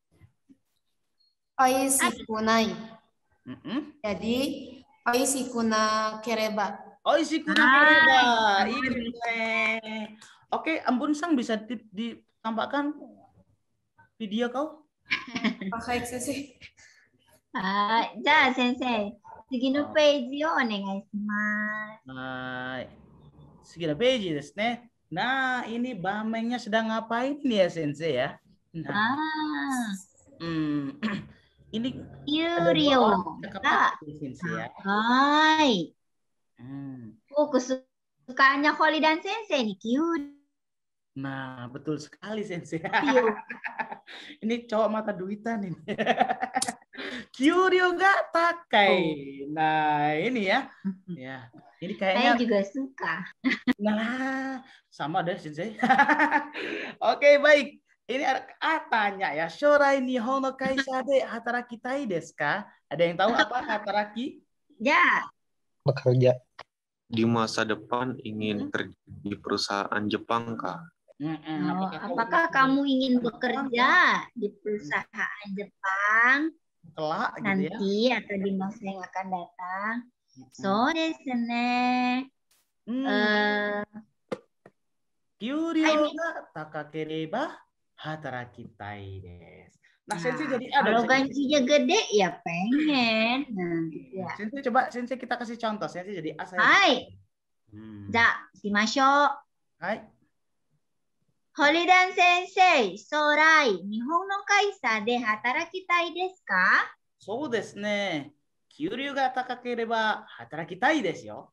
Oishikunai. Mm -hmm. Jadi Oishikuna kereba. Oishikuna kereba. Ini. Oke, Embun Sang bisa ditampakkan video kau? Pakai Sensei. Ah, ja Sensei.次のページをお願いします。 はい。次のページですね。Nah, ini bamengnya sedang ngapain nih ya Sensei ya? Nah. Ah. Hmm. Ini Yurio. Sensei ya. Hai. Hmm. Oh, kesukaannya Holly dan Sensei nih, Kyuryo. Nah, betul sekali Sensei. Ini cowok mata duitan ini. Kyuryo gak pakai. Oh. Nah, ini ya. Ya. Ini kayaknya saya juga suka. Nah, sama deh Sensei. Oke, baik. Ini ah, tanya ya. Shorai Nihon no kaisha de hatarakitai desu ka? Ada yang tahu apa hataraki? Ya. Bekerja. Di masa depan ingin kerja di perusahaan Jepang kah? Hmm, oh, apakah kamu ingin bekerja di perusahaan Jepang kelak nanti gitu ya? Atau di masa yang akan datang? So desu ne. Kyuryo ga takakereba hatarakitai desu. Nah, Sensei jadi ada. Kalau gajinya gede ya pengen. Nah, ya. Sensei coba Sensei kita kasih contoh. Sensei jadi A saya. Hai. Hmm. Ja, shimashou. Hai. Holidan sensei, sourai, Nihon no kaisa de hatarakitai desu ka? そうですね。給料が高ければ働きたいですよ。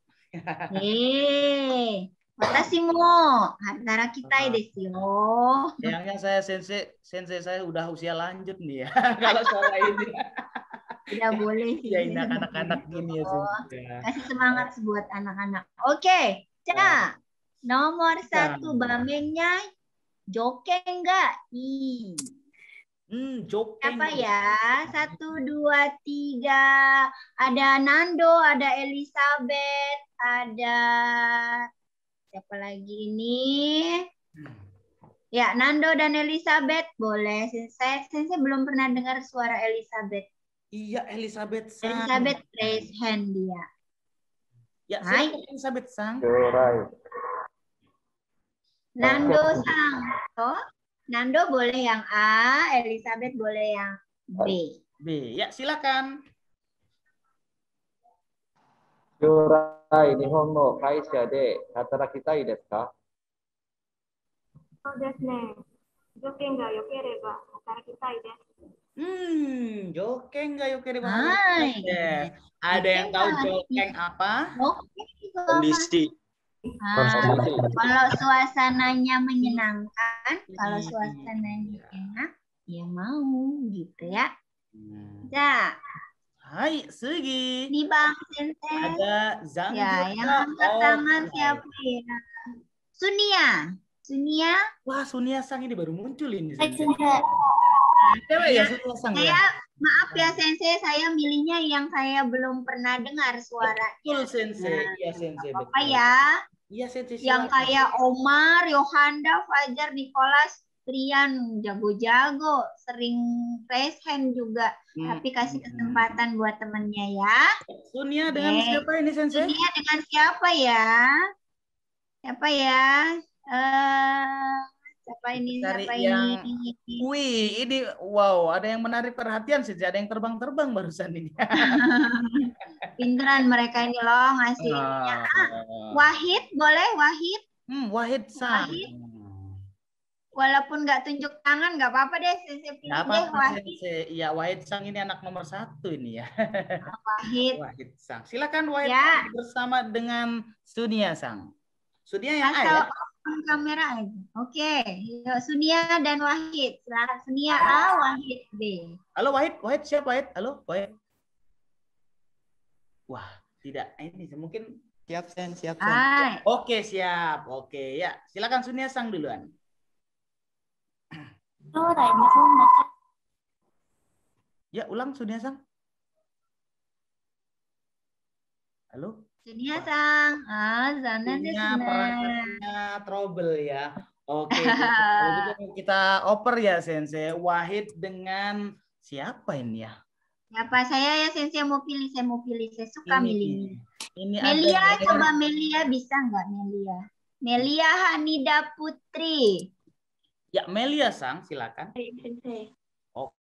Eh, watashi mo hatarakitai desu yo. Sayangnya saya sensei, sensei saya udah usia lanjut nih ya. Kalau soal ini. Tidak boleh sih. Ya ini anak-anak gini ya Oh, sensei. kasih semangat buat anak-anak. Oke, Ca. Nomor satu bamennya joken ga i. Hmm, joken. Siapa ya? Satu, dua, tiga. Ada Nando, ada Elizabeth, ada siapa lagi ini? Ya, Nando dan Elizabeth boleh. Saya, saya belum pernah dengar suara Elizabeth. Iya, Elizabeth Sang. Elizabeth raise hand dia. Ya, Hai. silakan Elizabeth Sang. Nando Sang. Oh, Nando boleh yang A, Elizabeth boleh yang B. B. Ya, silakan. Yurai, Nihon no kaisha de hatarakitai desu ka? そうですね。条件が良ければ働きたいです。 Hmm, jokeng nggak yuk kira Hai. Ada yang tahu jokeng apa? Kondisi. Ah, kalau suasananya menyenangkan, kalau suasananya enak, ya mau gitu ya. Ja. Hai, Sugi. Di Bang Sensei. Ada Zang Ya, juga. yang angkat Oh, tangan hai. siapa ya? Sunia. Sunia. Wah, Sunia Sang ini baru muncul ini. Hai, Sensei. Sensei. Cewek ya, Saya, Sunia Sang saya ya? maaf ya Sensei, saya milihnya yang saya belum pernah dengar suaranya. Betul, Sensei. Iya, Sensei. Apa Betul. ya? Iya, Sensei. Yang silakan. kayak Omar, Yohanda, Fajar, Nicholas, Trian, jago-jago, sering raise hand juga. Hmm. Tapi kasih kesempatan buat temennya ya. Sunia dengan Oke. siapa ini, Sensei? Sunia dengan siapa ya? Siapa ya? Eh, siapa ini? Cari Siapa yang ini? Wih, ini wow, ada yang menarik perhatian sih, ada yang terbang-terbang barusan ini. Pinteran mereka ini loh ngasih ininya. Ah, Wahid boleh Wahid? Hmm, Wahid Sang. Wahid. Walaupun nggak tunjuk tangan nggak apa-apa deh, Sensei pilih Nggak deh apa-apa, Wahid. Sensei. Iya, Wahid Sang ini anak nomor satu ini ya. Wahid. Wahid Sang. Silakan Wahid Ya. bersama dengan Sunia Sang. Sunia yang A Asal ya? on kamera aja. Oke, yuk Sunia dan Wahid. Silakan Sunia A, Wahid B. Halo Wahid, Wahid siapa Wahid? Halo Wahid. Wah, tidak. Ini mungkin Siap, Sen. Siap, Sen. Hai. Oke, siap. Oke, ya. Silakan Sunia Sang duluan. Ya, ulang Sunia Sang. Halo? Sunia Sang. Ah, sana deh Punya Sunia. perangkatnya trouble ya. Oke, kalau gitu kita oper ya Sensei. Wahid dengan siapa ini ya? Siapa saya ya Sensei mau pilih, saya mau pilih. Saya suka Ini, milih. ini Melia, ada coba Melia bisa nggak Melia? Melia Hanida Putri. ya Melia Sang, silakan. Oh.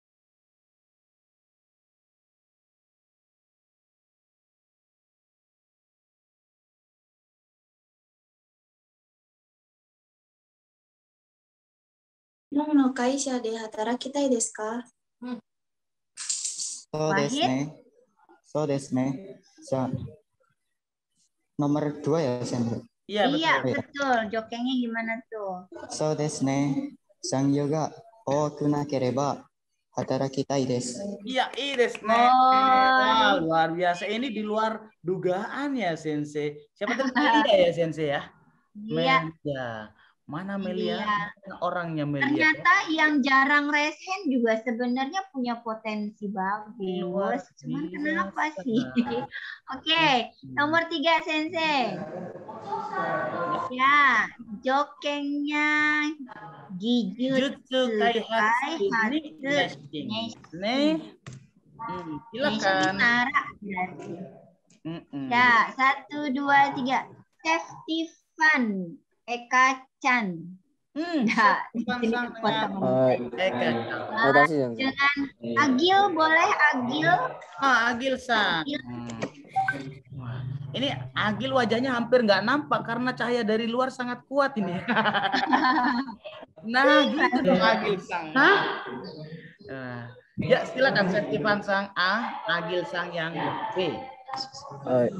Nihon no kaisha de hatarakitai desu ka? そうですね。そうですね。じゃあ、nomor dua ya, Sen. Iya, Iya, betul. betul. Jokengnya gimana tuh? そうですね。残業が多くなければ働きたいです。 Iya, ini desu ne. Oh. Wah, luar biasa. Ini di luar dugaan ya, Sensei. Siapa tuh Melia ya, Sensei ya? Iya. Melia. Mana Melia? Iya. Mana orangnya Melia? Ternyata yang jarang raise hand juga sebenarnya punya potensi Luar bagus. Cuman biasa. kenapa sih? Oke, nomor tiga Sensei. Ya, jokengnya Gijutsu Jutsu Kaihatsu Kaihatsu Nishing. Nishing. Ne. Hmm, silakan. Nishing Nara berarti. Mm-mm. Ya, satu, dua, tiga. Safety Fun. Eka Chan. Hmm, Nah, Bukan ini Sang buat dengan teman Hai. Eka. Terima kasih, Sang. Dengan Agil boleh Agil. Ah, Agil Sang. Agil. Hmm. Wah, ini Agil wajahnya hampir nggak nampak karena cahaya dari luar sangat kuat ini. Nah, gitu dong Agil Sang. Nah, ya silakan Septivan Sang A, Agil Sang yang B. Hai.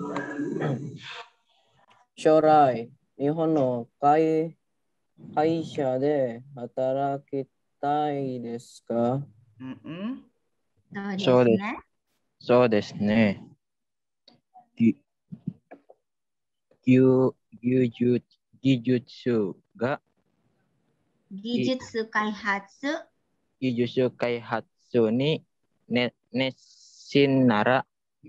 Shorai, Nihon no kai kaisha de hatarakitai desu ka? Mm-mm. そうですね。そうですね。ぎ技技術技術が Gijutsu Kaihatsu 技術開発に、ね、熱心なら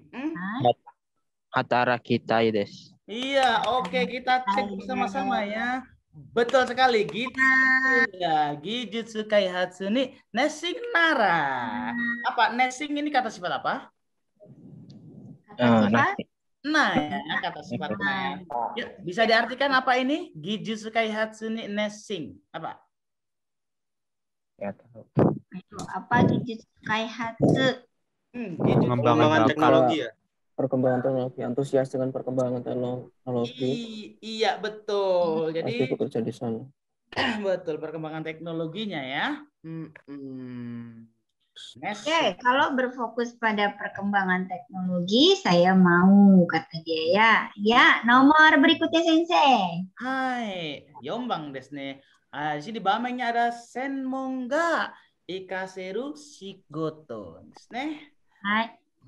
働きたいです。 Iya, oke kita cek bersama-sama ya. Betul sekali, gitu ya. Gijutsu Kaihatsu ni Nessing Nara. Apa Nessing ini kata sifat apa? Uh, Nah, ya, kata sifatnya. Ya, bisa diartikan apa ini? Gijutsu Kaihatsu ni Nessing. Apa? Ya, tahu. Apa Gijutsu Kaihatsu? Hmm, Pengembangan teknologi ya. Perkembangan teknologi, antusias dengan perkembangan teknologi. I- iya betul. Pasti Jadi bekerja di sana. betul perkembangan teknologinya ya. Hmm, hmm. Oke, kalau berfokus pada perkembangan teknologi, saya mau, kata dia ya. Ya, nomor berikutnya Sensei. Hai, yombang desu ne. Ah, di sini bamengnya ada senmonga ikaseru shigoto desu ne. Hai.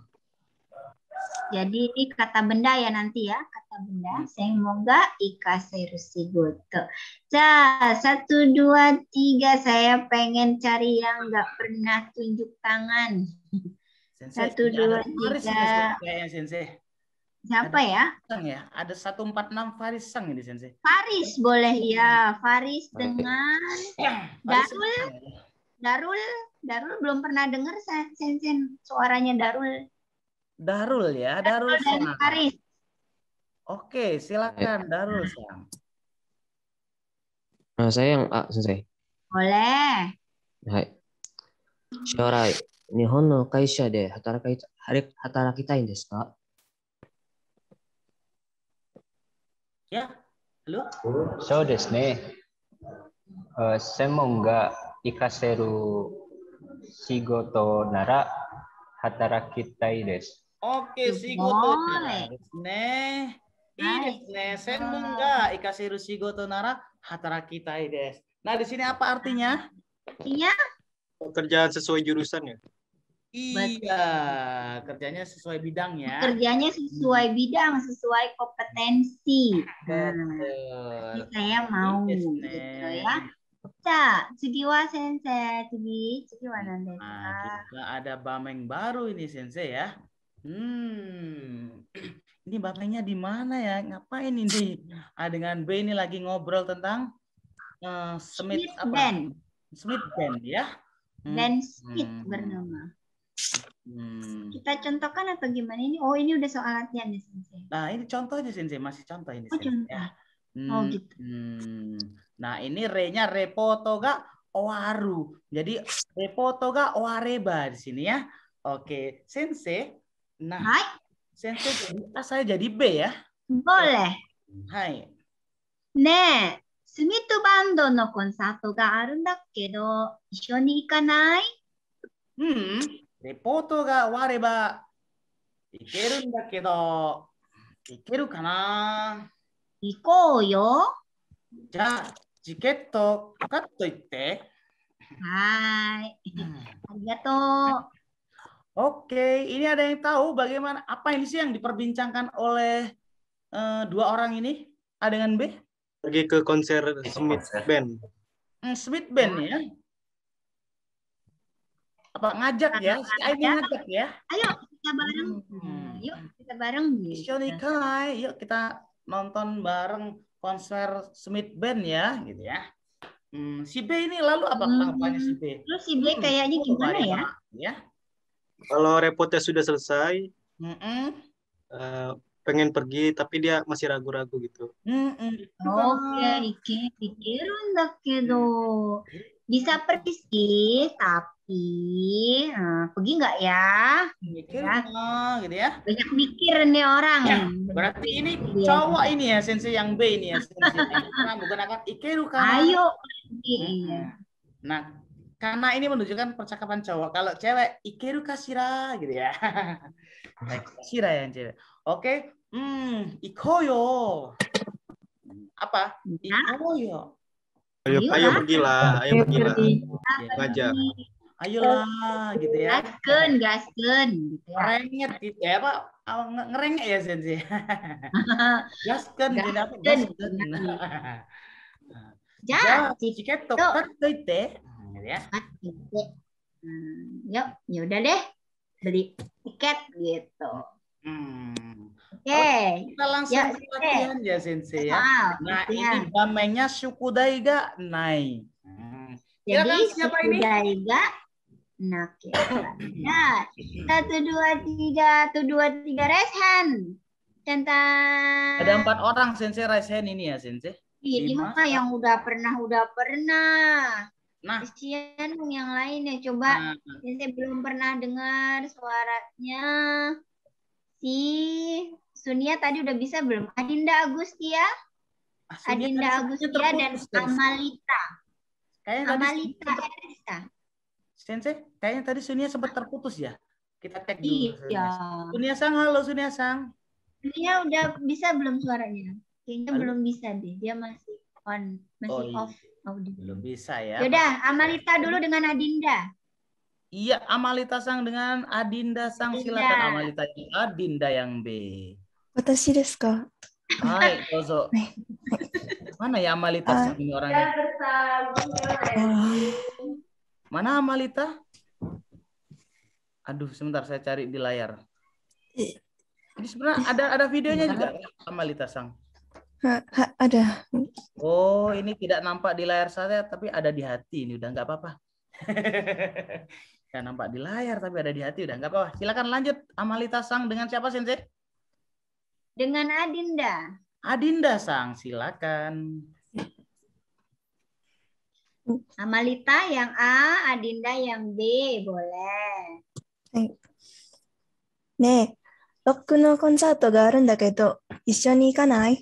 Jadi ini kata benda ya nanti ya, kata benda. Semoga ikaseru shigoto. Nah, satu, dua, tiga. Saya pengen cari yang nggak pernah tunjuk tangan. Sensei, Satu, ini dua, ada Faris tiga. ini kayaknya Sensei. Siapa Ada ya? Sang ya? Ada satu empat enam Faris Sang ini Sensei. Faris boleh ya. Faris dengan Faris Darul. Sang. Darul. Darul belum pernah dengar Sensei suaranya Darul. Darul ya, Darul dan Sang. Faris. Oke, silakan Darul Sang. Nah, saya yang A, Sensei. Boleh. Hai. Shorai, Nihon no kaisha de hatarakai hatarakitai desu ka? Ya, halo. そうですね。あ専門が活かせる仕事なら働きたいです。 Oke, shigoto nara desu ne. Ii desu ne. Senmon ga ikaseru shigoto nara hatarakitai desu. Nah, di sini apa artinya? Artinya Pekerjaan sesuai jurusan ya. Iya, kerjanya sesuai bidangnya. kerjanya sesuai bidang, sesuai kompetensi. Nah, Betul. ini saya mau Ii desu gitu ne. ya. Sa, tsugi wa Sensei, tsugi, tsugi wa nan desu Nah, ka? kita ada bameng baru ini Sensei ya. Hmm. Ini bamengnya di mana ya? Ngapain ini? Ah, dengan B ini lagi ngobrol tentang uh, Smith Smith apa? Band. Smith Band ya. Hmm. Dan Smith Hmm. bernama. Hmm. Kita contohkan atau gimana ini? Oh, ini udah soal latihan ya Sensei. Nah, ini contoh aja Sensei, masih contoh ini Oh, Sensei. contoh. Ya. Oh, Hmm. gitu. Hmm. Nah, ini re-nya repoto ga owaru. Jadi repoto ga owareba di sini ya. Oke, Sensei. Nah, Hai. Sensei jadi A, saya jadi B ya. Boleh. Hai. ねえ、スミットバンドのコンサートがあるんだけど、一緒に行かない？ Hmm. Repoto ga owareba ikeru nda kedo, ikeru kana? 行こうよ。 じゃあ、チケット買っといて。 はーい。ありがとう。 Oke, ini ada yang tahu bagaimana apa ini sih yang diperbincangkan oleh eh, dua orang ini? A dengan B? Pergi ke konser Smith Band. Hmm, Smith Band ya? Apa ngajak ya? Si Aini ngajak ya? Ayo kita bareng. Hmm. Yuk kita bareng. Ishoni kai, yuk kita nonton bareng konser Smith Band ya, gitu ya. Hmm, si B ini lalu apa tanggapannya si B? Terus si B kayaknya gimana ya? Ya. Kalau repotnya sudah selesai, Mm-mm. eh, pengen pergi tapi dia masih ragu-ragu gitu. Mm-mm. Oke, ike, ikeru nda kedo. Bisa pergi sih, tapi Ih, eh, pergi nggak ya? Mikir Ya. oh, gitu ya. Banyak mikir nih orang. Ya, berarti ini cowok ini ya sensei yang B ini ya sensei. Karena menggunakan ikeru kana. Ayo. Iya. Nah, karena ini menunjukkan percakapan cowok. Kalau cewek ikeru kasira gitu ya. Kasira yang cewek. Oke. Hmm, ikoyo. Apa? Ikoyo. Ayo, ayo pergilah, ayo pergilah. Ngajak. Ayolah gitu ya. Gaskeun, gaskeun gitu ya. Ngerengek gitu ya, Pak. Nge- Ngerengek ya sensei. Gaskeun jadi apa? Gaskeun. Ja, tiket tokat tete. Ya. Hmm, yuk, ya udah deh. Beli tiket gitu. Hmm. Oke. Okay. Kita langsung ya, ke latihan ya sensei ya. Ah, Nah, ya. ini bamengnya Shukudai ga nai. Hmm. Jadi siapa ini? Shukudai ga nakeba. Nah, satu dua tiga, satu dua tiga raise hand. Centang. Ada empat orang sensei raise hand ini ya sensei. Ini mah yang udah pernah udah pernah. Nah, kesian yang lainnya coba. Nah. Sensei belum pernah dengar suaranya. Si Sunia tadi udah bisa belum? Adinda Agustia, ah, Adinda Agustia dan Amalita. Kayaknya Amalita Erista. Sensei, kayaknya tadi Sunia sempat terputus ya. Kita cek dulu. Iya. Sunia Sang, halo Sunia Sang. Sunia udah bisa belum suaranya? Kayaknya halo? Belum bisa deh. Dia masih on, masih oh, iya. off audio. Belum bisa ya. Yaudah, Amalita dulu dengan Adinda. Iya, Amalita Sang dengan Adinda Sang. Adinda. Silakan Amalita, Adinda yang B. Watashi desu ka? Hai, dozo. Mana ya Amalita uh, Sang ini orangnya? Mana Amalita? Aduh, sebentar saya cari di layar. Ini sebenarnya ada ada videonya juga Amalita Sang. Ha, ha, ada. Oh, ini tidak nampak di layar saya tapi ada di hati. Ini udah nggak apa-apa. Nggak nampak di layar tapi ada di hati, udah nggak apa-apa. Silakan lanjut Amalita Sang dengan siapa Sensei? Dengan Adinda. Adinda Sang, silakan. Amalita yang A, Adinda yang B, boleh. Ne, rock no konserto ga aru nda kedo, issho ni ikanai?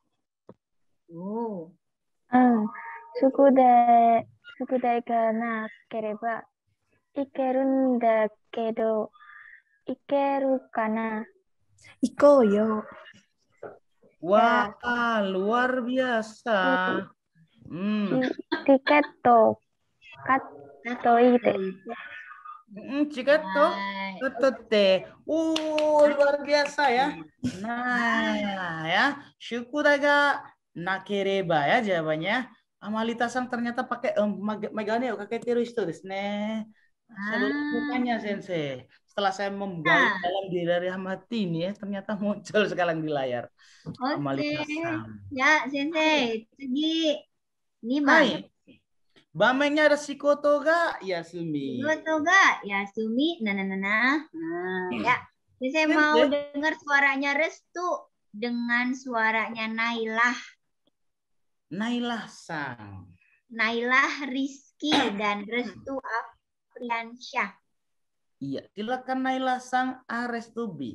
Oh. Ah, sukudai, sukudai ga nakereba ikeru nda kedo, ikeru kana? Iko yo. Wah, ya. Luar biasa. Hmm. Tiket to, kat to ite. Hmm, tiket to, tete. Uh, luar biasa ya. Nah, ya. Shukudai ga nakereba ya jawabannya. Amalita Sang ternyata pakai um, megane o kaketeru hito desu ne. Saya baru bukannya Sensei. Setelah saya menggali nah. dalam diri dari hati ini ya, ternyata muncul sekarang di layar. Oke. Okay. Ya, Sensei. Segi. Ini Bang. Bamengnya ada Shikoto ga Yasumi. Shikoto ga Yasumi. Nah, nah, nah, nah. Nah, ya. Sensei mau dengar suaranya Restu dengan suaranya Nailah. Nailah Sang. Nailah Rizky dan Restu Afriansyah. Iya, silakan Nailah Sang A Restu B.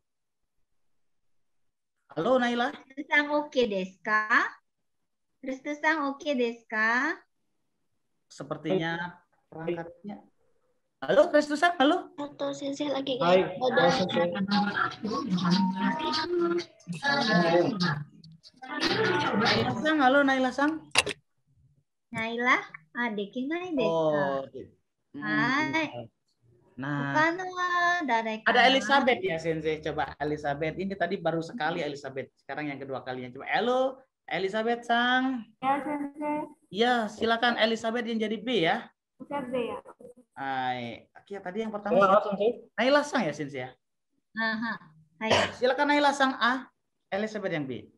Halo Nailah. Restu Sang oke desu ka? Restu Sang oke desu ka? Sepertinya perangkatnya. Halo Restu Sang, halo. Atau Sensei lagi Hai. Nailah Sang, halo Nailah Sang. Nailah, adeki nai desu. Oh. Hai. Nah, ada Elizabeth ya Sensei. Coba Elizabeth. Ini tadi baru sekali Elizabeth. Sekarang yang kedua kalinya. Coba halo Elizabeth Sang. Ya Sensei. Ya, silakan Elizabeth yang jadi B ya. Bisa B ya. Hai. Ya, tadi yang pertama ya, Nailah Sang ya Sensei ya. Aha. Hai. Silakan Nailah Sang A, Elizabeth yang B.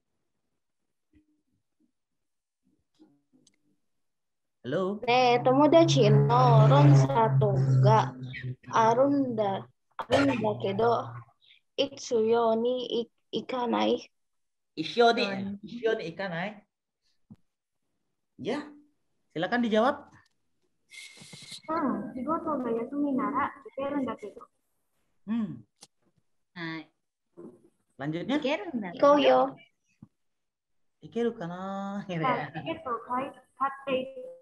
Halo. Ne, tomodachi no ron sato ga arunda arunda kedo itsu yo ni ikanai. Isyo ni, isyo ni ikanai. Ya, silakan dijawab. うん、仕事が休みなら行けるんだけど。 Hmm. Hai. Lanjutnya? Ikeru nda? Ikoyo. Ikeru kana? Gitu あ ya. チケットを買い買っている。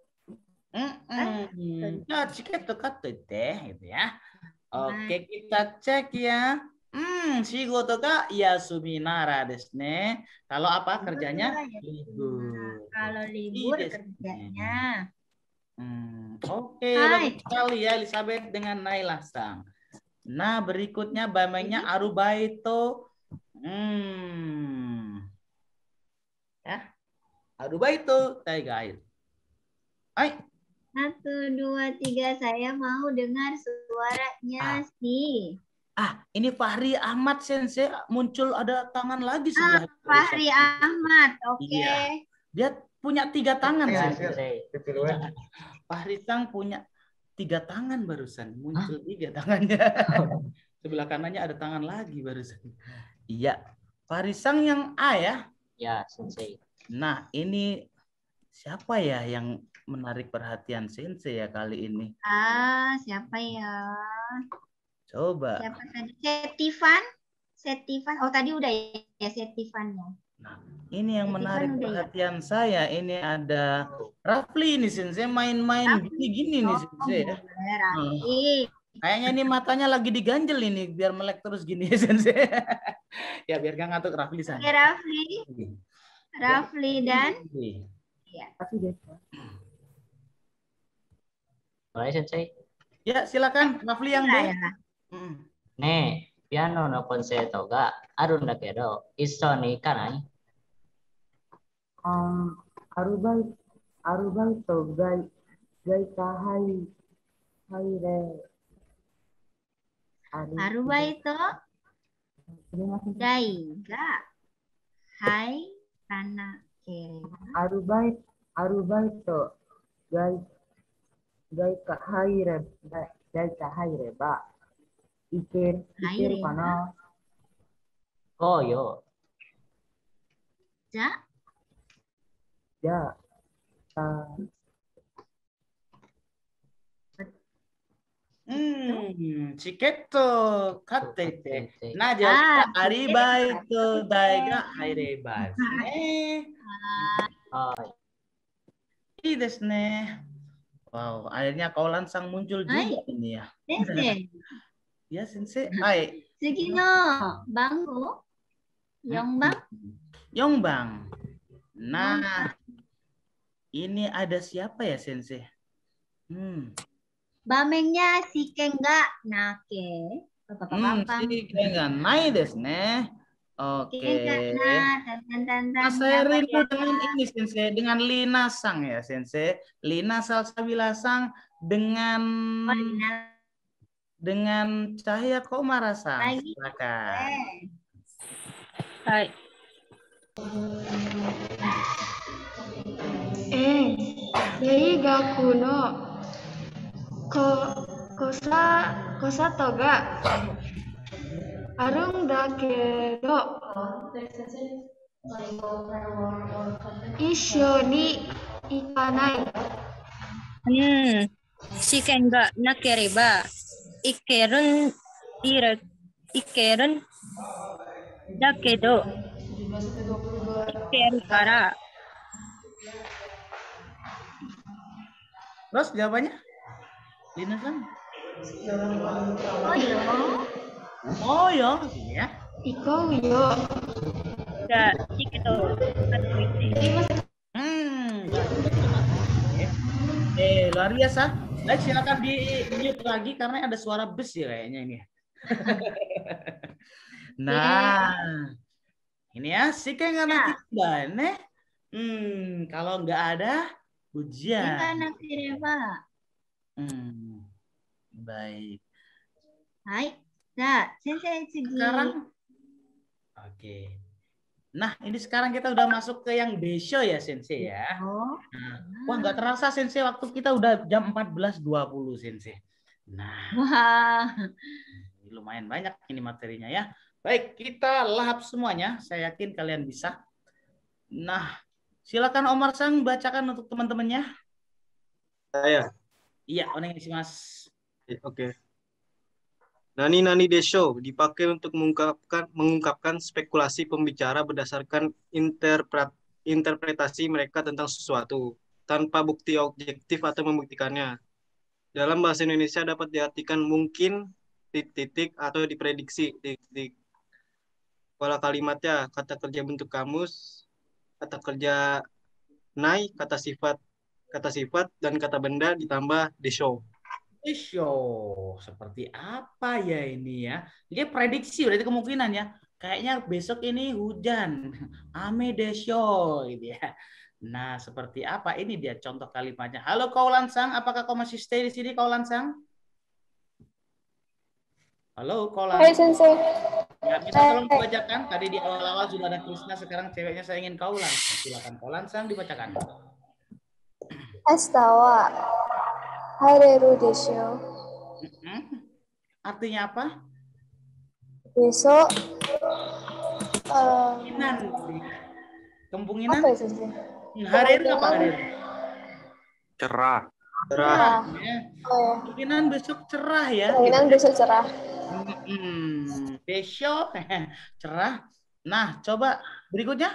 Hmm. Ya, tiket dekat tuh deh, gitu ya. Oke, kita cek ya. Hmm, shigoto ga yasumi nara desu ne. Kalau apa kerjanya? Libur. Kalau libur Iya, kerjanya. Hmm, Oke, Hai. bagus sekali ya Elizabeth dengan Naila Sang. Nah, berikutnya bamengnya arubaito. Hmm. Ya. Arubaito, taigair. Hai. Satu, dua, tiga. Saya mau dengar suaranya sih. Ah, ini Fahri Ahmad Sensei muncul ada tangan lagi Ah, sebelah. Fahri Ahmad. Oke. Iya. Dia punya tiga tangan Ya, Sensei. Fahri Sang punya tiga tangan barusan. Muncul tiga tangannya. Sebelah kanannya ada tangan lagi barusan. Iya. Fahri Sang yang A ya? Ya, Sensei. Nah, ini siapa ya yang menarik perhatian Sensei ya kali ini? Ah, siapa ya? Coba. Siapa tadi? Setifan? Setifan. Oh, tadi udah ya Setifan ya. Ini yang Setifan menarik udah ya? perhatian saya. Ini ada Rafli nih Sensei main-main gini-gini nih Sensei ya. Rafli. Kayaknya ini matanya lagi diganjel ini biar melek terus gini Sensei. Ya biar gak ngantuk Rafli sana. Oke, Rafli. Rafli dan ya. Mulai Sensei. Ya, silakan Rafli yang B. Ne, piano no konserto ga aru nda kedo, isso ni ikanai? Um, arubai, arubaito gai, gai ka hai, hai re. Arubaito gai ga hai kana kereba. Arubai, arubaito gai, gai ka hai re, gai ka hai re ba. Iker, iker kana. Oh yo. Ja. Ya. Uh, Hmm, chiketo kattete. Nah, jawabnya aribaito daiga hairebasu ne. Ii desu ne. Wow, akhirnya Kaulan Sang muncul juga ini ya. Sensei. Ya, Sensei. Hai. Sugi no banggo. Yongbang. Yongbang. Nah, ini ada siapa ya, Sensei? Hmm. Bamengnya shiken ga nake. Hmm, shiken ga nai desu ne. Oke. Nah, saya rindu dengan ini Sensei, dengan Lina Sang ya Sensei. Lina Salsabila Sang dengan dengan Cahaya Komara Sang. Silakan. Hai. Eh, daigaku no ko kosa kosato ga arun da kedo issho ni ikanai. Hmm, shiken ga nakereba ikerun ira ikerun da kedo ikeru kara. Terus jawabannya? Lina Sang. Oh yo. Oh yo, ya. Ikou yo. Da, chiketo. Hmm. Eh, luar biasa. Baik, silakan di mute lagi karena ada suara bus ya kayaknya ini. Nah, ini ya shiken ga nakereba ne. Hmm, kalau nggak ada ujian. Hmm, baik. Hai. Nah, Sensei Sugi. Sekarang, oke. Nah, ini sekarang kita udah masuk ke yang besho ya Sensei ya. Oh. Nah, wah nggak terasa Sensei waktu kita udah jam empat belas dua puluh Sensei. Nah, wah, lumayan banyak ini materinya ya. Baik, kita lahap semuanya. Saya yakin kalian bisa. Nah, silakan Omar Sang bacakan untuk teman-temannya. Saya. Iya, onegaishimasu. Oke. Nani nani desho dipakai untuk mengungkapkan mengungkapkan spekulasi pembicara berdasarkan interpret, interpretasi mereka tentang sesuatu tanpa bukti objektif atau membuktikannya. Dalam bahasa Indonesia dapat diartikan mungkin, titik-titik, atau diprediksi, titik-titik. Pola kalimatnya, kata kerja bentuk kamus, kata kerja nai, kata sifat, kata sifat, dan kata benda ditambah desho. Desho, seperti apa ya ini ya? Dia prediksi, berarti kemungkinan ya. Kayaknya besok ini hujan, ame desho, gitu ya. Nah, seperti apa? Ini dia contoh kalimatnya. Halo Kaulan Sang, apakah kau masih stay di sini Kaulan Sang? Halo Kaulan. Hai Sensei. Ya, minta tolong dibacakan. Tadi di awal-awal sudah ada Krishna, sekarang ceweknya saya ingin Kaulan. Silakan Kaulan Sang dibacakan. Asta wa hareru desho. Artinya apa? Besok um, kemungkinan. Kemungkinan? Apa ya Sensei? Harir apa harir? Cerah. Cerah. Ya. Oh. Kemungkinan besok cerah ya. Kemungkinan besok cerah. Hmm, besok cerah. Nah, coba berikutnya.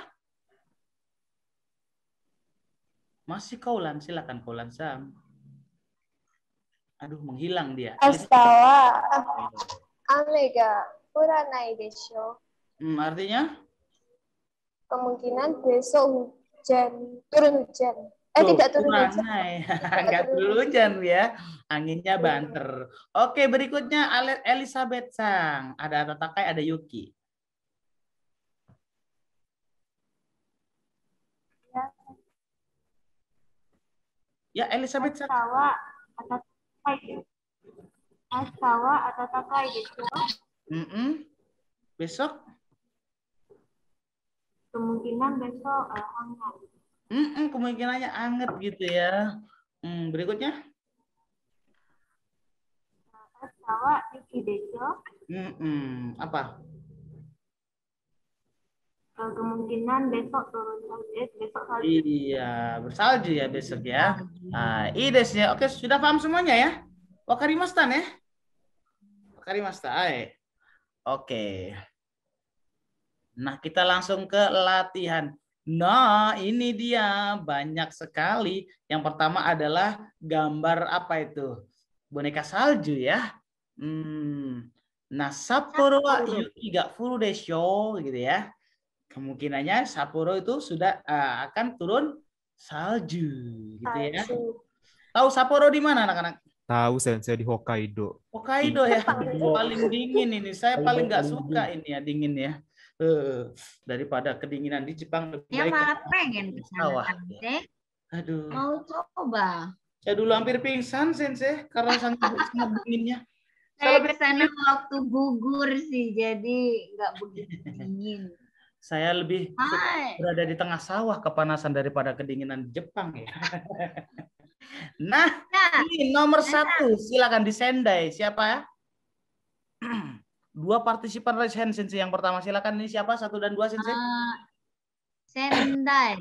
Masih Kaulan, silakan Kaulan Sam. Aduh, menghilang dia. Asta wa ame ga furanai desho. Hmm, artinya? Kemungkinan besok hujan, turun hujan. Eh, Tuh, tidak turun kurang, hujan. Enggak turun hujan ya. Anginnya banter. Oke, berikutnya Elizabeth Sang. Ada Tatakai, ada Yuki. Ya, ya Elizabeth Sang. Astawa atau takai. Astawa atau takai gitu. Mm -mm. Besok? Kemungkinan besok uh, hangat. Mm -mm, kemungkinannya anget gitu ya. Hmm, berikutnya? Astawa yuki desho. Mm -mm. Apa? Uh, kemungkinan besok turun salju. Besok salju. Iya, bersalju ya besok ya. Nah, idesnya. Oke, sudah paham semuanya ya? Wakarimashita ya? Wakarimashita. Oke. Nah, kita langsung ke latihan. Nah, ini dia banyak sekali. Yang pertama adalah gambar apa itu? Boneka salju ya. Hmm. Nah, Sapporo wa yuki ga furu desho gitu ya. Kemungkinannya Sapporo itu sudah uh, akan turun salju gitu ya. Tahu Sapporo di mana anak-anak? Tahu Sensei, di Hokkaido. Hokkaido ya. Paling dingin ini. Saya paling nggak suka ini ya dingin ya. Uh, daripada kedinginan di Jepang lebih ya baik malah pengen ke sana Sensei. Aduh. Mau coba. Saya dulu hampir pingsan Sensei karena sangat dinginnya. Saya ke sana waktu gugur sih, jadi nggak begitu dingin. Saya lebih berada di tengah sawah kepanasan daripada kedinginan di Jepang ya. Nah, nah, ini nomor nah, satu, silakan di Sendai. Siapa ya? Dua partisipan raise hand Sensei. Yang pertama silakan, ini siapa? Satu dan dua Sensei. Uh, Sendai.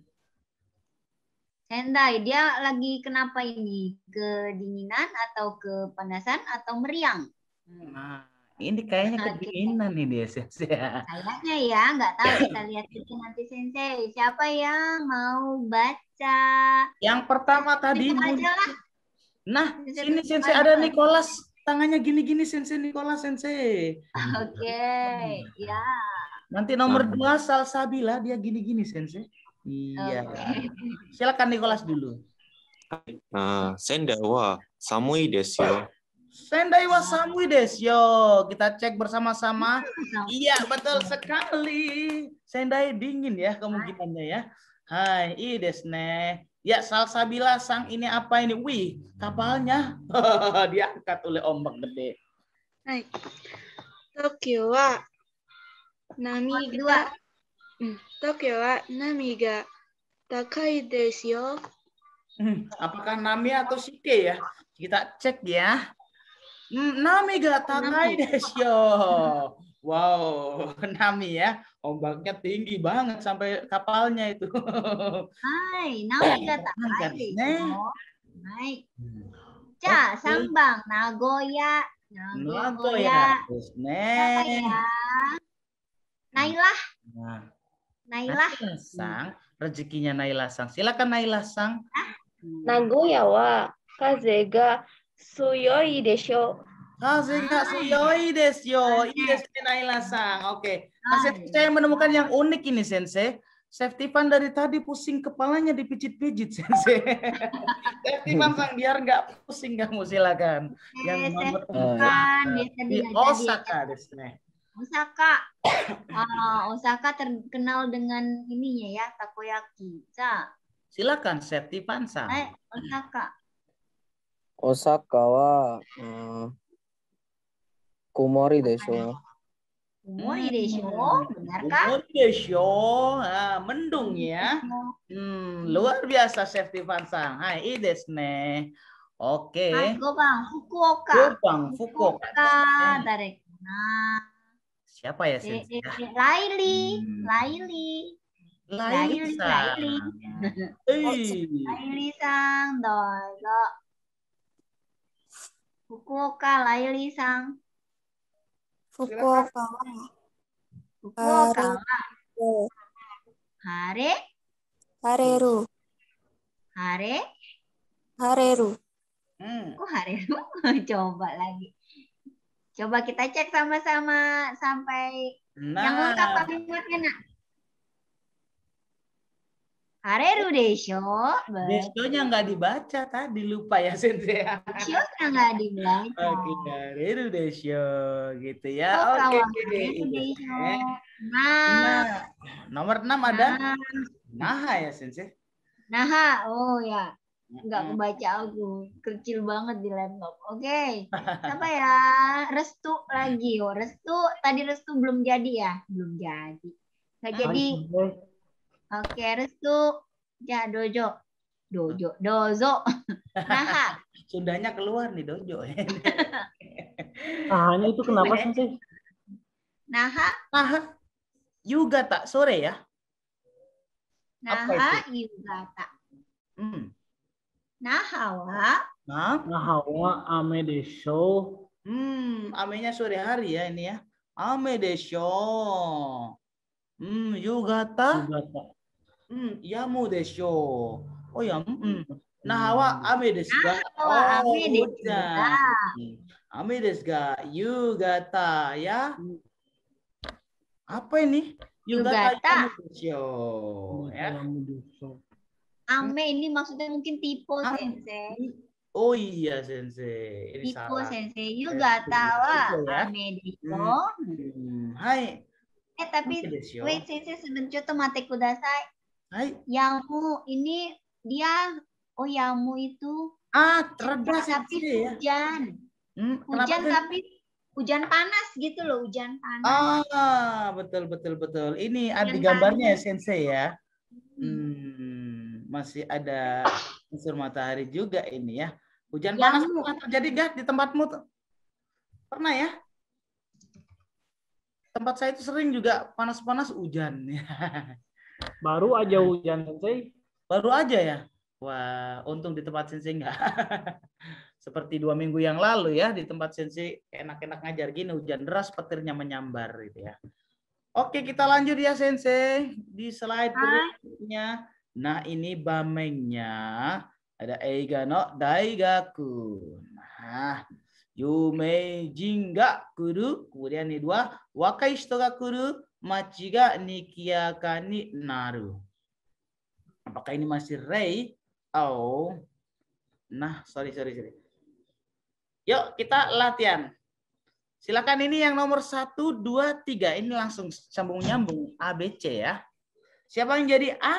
Sendai, dia lagi kenapa ini? Kedinginan atau kepanasan atau meriang? Nah, ini kayaknya kedinginan nih dia Sensei. Kayaknya ya, nggak tahu, kita lihat itu nanti Sensei. Siapa yang mau baca? Yang pertama tadi. Nah, sini Sensei ada Nicholas. Tangannya gini-gini Sensei, Nicholas Sensei. Oke, okay. Ya. Nanti nomor dua Salsabila, dia gini-gini Sensei. Iya. Okay. Silakan Nicholas dulu. Nah, Sendai wa samui desu yo. Sendai wa samui desu yo. Kita cek bersama-sama. Iya, betul sekali. Sendai dingin ya kemungkinannya ya. Hai, ii desu ne. Ya, Salsabila Sang ini apa ini? Wih, kapalnya diangkat oleh ombak gede. Hai. Tokyo wa nami ga Tokyo wa nami ga takai desu yo. Hmm, apakah nami atau shike ya? Kita cek ya. Hmm, nami ga takai desu yo. Wow, nami ya. Ombaknya tinggi banget sampai kapalnya itu. Hai, nami ga takai desu yo. Hai. Ca, Oke. sambang. Nagoya. Nagoya. Nagoya. Terus Siapa ne. ya? Nailah. Nah, Nailah. Naila Sang, rezekinya Naila Sang. Silakan Naila Sang. Nagoya wa kaze ga suyoi desho. Kaze ga suyoi desu yo. Ii desu ne Naila Sang. Oke. Nah, saya menemukan yang unik ini Sensei. Safety Fan dari tadi pusing kepalanya dipijit-pijit Sensei. Safety Fan Sang biar nggak pusing kamu silakan. Yang nomor Fan, dia tadi di nggak jadi. Osaka desu ne. Osaka. Ah, Osaka terkenal dengan ininya ya, takoyaki. Ca. Silakan Safety Fan Sang. Eh, Osaka. Osaka wa uh, kumori desho. Kumori desho, benarkah? Kumori desho. Ah, mendung ya. Hmm, luar biasa Safety Fan Sang. Hai, ii desu ne. Oke. Hai, Gobang, Fukuoka. Gobang, Fukuoka. Tarik. Nah. Siapa ya Eh, Sensei? eh, eh, Laili, Laili. Laili Sang. Laili. Eh. Laili Sang, dozo. Fukuoka, Laili Sang. Fukuoka. Fukuoka. Hare. Hareru. Hare. Hareru. Hmm. Kok Hareru? Coba lagi. Coba kita cek sama-sama sampai Nah. yang lengkap kalimatnya, Nak. Hareru desho. Desho-nya nggak dibaca tadi, lupa ya Sensei. Desho-nya nggak dibaca. Oke, hareru desho gitu ya. Oh, Oke. hareru desho. Nah. Nah, nomor enam ada Nah. Naha ya Sensei. Naha, oh ya. Nggak kebaca aku. Kecil banget di laptop. Oke. Apa ya? Restu lagi. Oh, Restu. Tadi Restu belum jadi ya? Belum jadi. Nggak jadi. Oke, Restu. Ya, Dojo. Dojo. Dozo. Naha. Sundanya keluar nih Dojo. Nahanya itu kenapa Sensei? Naha. Naha. Yuga tak sore ya? Naha Yugata. Hmm. Nahawa. Nah, Nahawa ame desho. Hmm, amenya sore hari ya ini ya. Ame desho. Hmm, yugata. Yugata. Hmm, yamu desho. Oh ya, hmm. Nahawa ame desu ga? Nahawa Oh, ame desu hujan. ga. Ame desu ga? Yugata ya. Apa ini? Yugata Yugata. yamu desho. Ya. Ame ini maksudnya mungkin tipe Sensei. Oh iya Sensei. Ini Tipe salah. Sensei Yugata wa Ya. ame desho. Hmm. Hai. Eh tapi Ame desho. wait Sensei sebentar tuh mate kudasai. Hai. Yamu ini dia oh Yamu itu Ah, reda tapi Sensei ya. hujan. Hmm, Hujan kenapa, Sen? tapi hujan panas gitu loh, hujan panas. Ah, betul betul betul. Ini ada Hujan gambarnya ya panas. Sensei ya. Hmm, masih ada unsur matahari juga ini ya. Hujan panas Yamu. pernah terjadi nggak di tempatmu? tuh? Pernah ya? Tempat saya itu sering juga panas-panas hujan. Baru aja hujan Sensei. Baru aja ya. Wah, untung di tempat Sensei enggak. Seperti dua minggu yang lalu ya di tempat Sensei enak-enak ngajar gini hujan deras petirnya menyambar gitu ya. Oke, kita lanjut ya Sensei di slide berikutnya. Nah, ini bamengnya ada eiga no daigaku. Nah, yume jinga kuru, kemudian ini dua wakai shito ga kuru, machi ga nikiyaka ni naru. Apakah ini masih rei? Oh. Nah, sorry sorry sorry. Yuk kita latihan. Silakan ini yang nomor satu, dua, tiga. Ini langsung sambung-nyambung A, B, C ya. Siapa yang jadi A?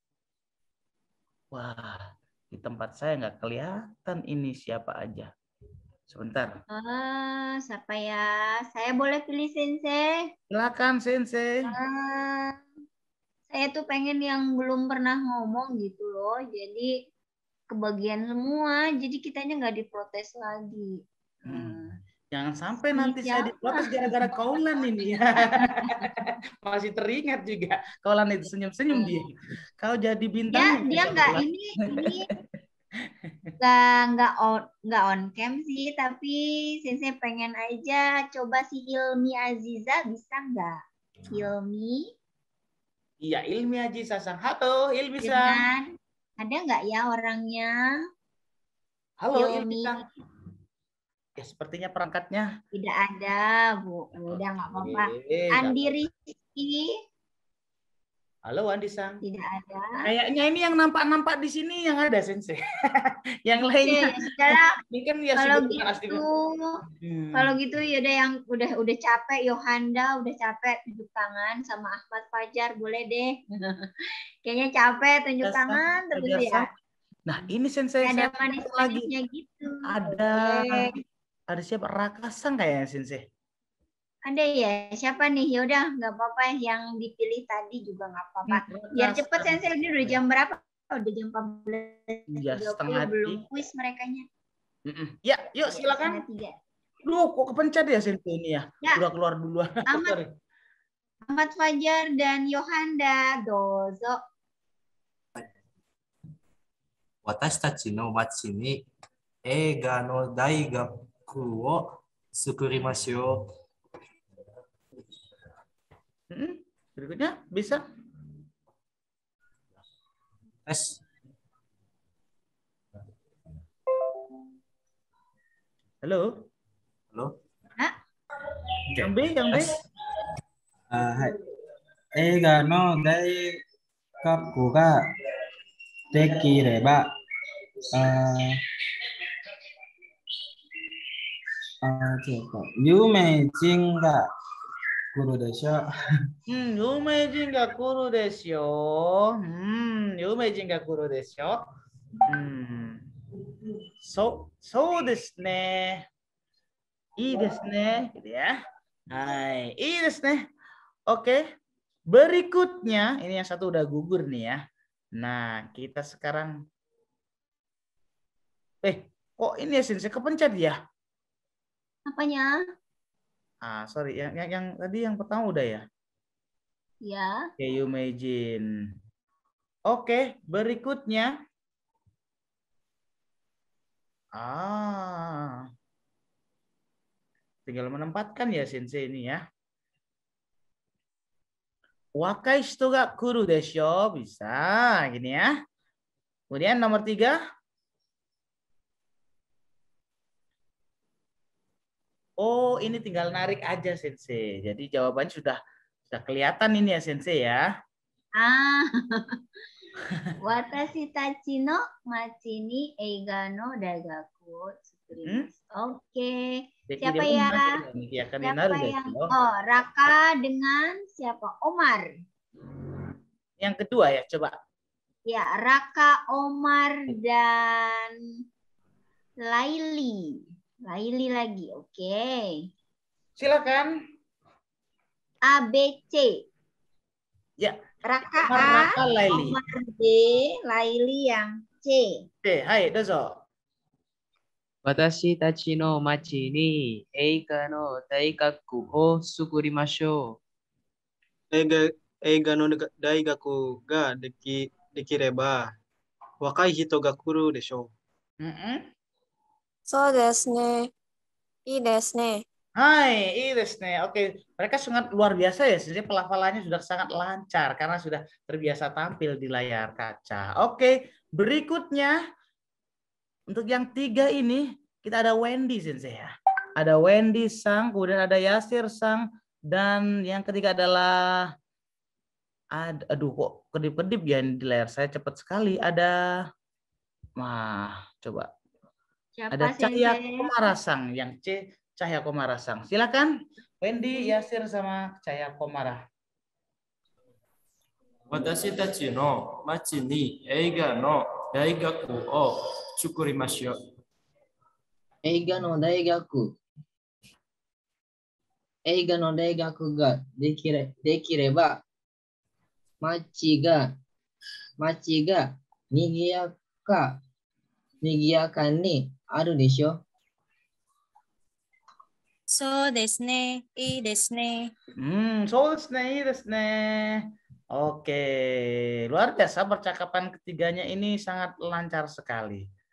Wah, di tempat saya nggak kelihatan ini siapa aja. Sebentar. Ah, siapa ya? Saya boleh pilih Sensei? Silakan Sensei. Ah, saya tuh pengen yang belum pernah ngomong gitu loh. Jadi kebagian semua. Jadi kitanya nggak diprotes lagi. Hmm. Jangan sampai Ini nanti saya siapa? diprotes gara-gara Kaulan ini. Masih teringat juga. Kaulan itu senyum-senyum dia. Kau jadi Dia bintang. dia nggak ini ini Nggak, nggak on, nggak on cam sih, tapi Sensei pengen aja coba si Hilmi Aziza bisa nggak? Hilmi? Iya, Ilmi Haji Sasang. Halo, Ilmi Sang. Dengan, ada nggak ya orangnya? Halo, Ilmi Hilmi. Sang. Ya, sepertinya perangkatnya. Tidak ada, Bu. Udah nggak apa-apa. Eh, Andi nggak- Rizky. Halo, Andi Sang. Tidak ada. Kayaknya ini yang nampak-nampak di sini yang ada, Sensei. Yang Oke, lainnya. ya sudahlah. Ini kan ya Kalau sibuk dengan asli. gitu, Hmm. kalau gitu yaudah yang udah udah capek, Yohanda udah capek tunjuk tangan sama Ahmad Fajar, boleh deh. Kayaknya capek tunjuk Fajar tangan Sang, terus Fajar ya. Sang. Nah, ini Sensei Ada saya lagi. manis-manisnya gitu. Ada Oke. ada siapa? Raka Sang kayaknya, Sensei. Ada ya, siapa nih? Ya udah, nggak apa-apa yang dipilih tadi juga nggak apa-apa. Biar Raka cepet Sang. Sensei, ini udah jam berapa? Oh, udah jam empat belas Iya, tiga setengah puluh belum tiga. kuis merekanya. Mm-mm. Ya, yuk Ya, silakan. setengah tiga. Duh, kok kepencet ya Sensei ini ya? Ya. Udah keluar duluan. Ahmad, Sorry. Ahmad Fajar dan Yohanda, dozo. 私たちの町に映画の大学を作りましょう。 Mm-mm. Berikutnya bisa. Tes. Halo. Halo. Yang B, yang B. あはい。映画の大学ができれば、ああ違うか。有名人が来るでしょう。 Hmm, 有名人が来るでしょう。Hmm, 有名人が来るでしょう。Hmm. そ、そうですね。いいですね. Gitu ya. Hai,いいですね. Oke. Berikutnya, ini yang satu udah gugur nih ya. Nah, kita sekarang eh, kok ini ya Sensei kepencet ya? Apanya? Ah, sorry, yang, yang yang tadi yang pertama udah ya. Ya. Oke, you imagine. Oke, berikutnya. Ah. Tinggal menempatkan ya Sensei ini ya. Wakai shito ga kuru desho. Bisa, gini ya. Kemudian nomor tiga. Oh, ini tinggal narik aja Sensei. Jadi jawabannya sudah sudah kelihatan ini ya Sensei ya. Ah. Watashi tachi no machi ni eiga no daigaku tsukurimasu. Oke. Siapa ya? Siapa yang Oh, Raka dengan siapa? Omar. Yang kedua ya, coba. Ya, Raka, Omar dan Laili. Laili lagi. Oke. Silakan. A B C. Ya. Raka Omar, A, Raka, Laili. Omar B, Laili yang C. C, hai, dozo. 私たちの町に映画の大学を作りましょう。 映画映画の大学ができできれば若い人が来るでしょう。 そうですね。いいですね。 Hai, ini desne. Oke, mereka sangat luar biasa ya. Jadi pelafalannya sudah sangat lancar karena sudah terbiasa tampil di layar kaca. Oke, berikutnya untuk yang tiga ini kita ada Wendy Sensei ya. Ada Wendy Sang, kemudian ada Yasir Sang, dan yang ketiga adalah ad, aduh kok kedip-kedip ya di layar saya cepat sekali. Ada, wah coba. Siapa Ada Cahya Sensei? Komarasang yang C. Cahya Komarasang. Silakan Wendy, Yasir sama Cahya Komara. 私たちの町に映画の大学を作りましょう。 映画の大学。映画の大学ができれできれば、町が、町がにぎやか、にぎやかにあるでしょ。 そうですね。いいですね。 Hmm, so desne, desne. Oke, luar biasa percakapan ketiganya ini sangat lancar sekali.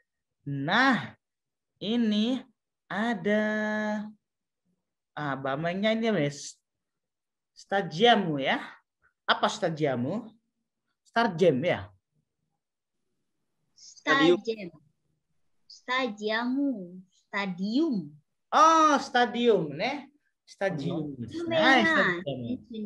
Nah, ini ada ah bamangnya ini Mas. Stagiamu ya. Apa stagiamu? Starjem ya. Stadium. Stadiamu. Stadium. Oh, stadium, ne? Stadium. Hai, stadium.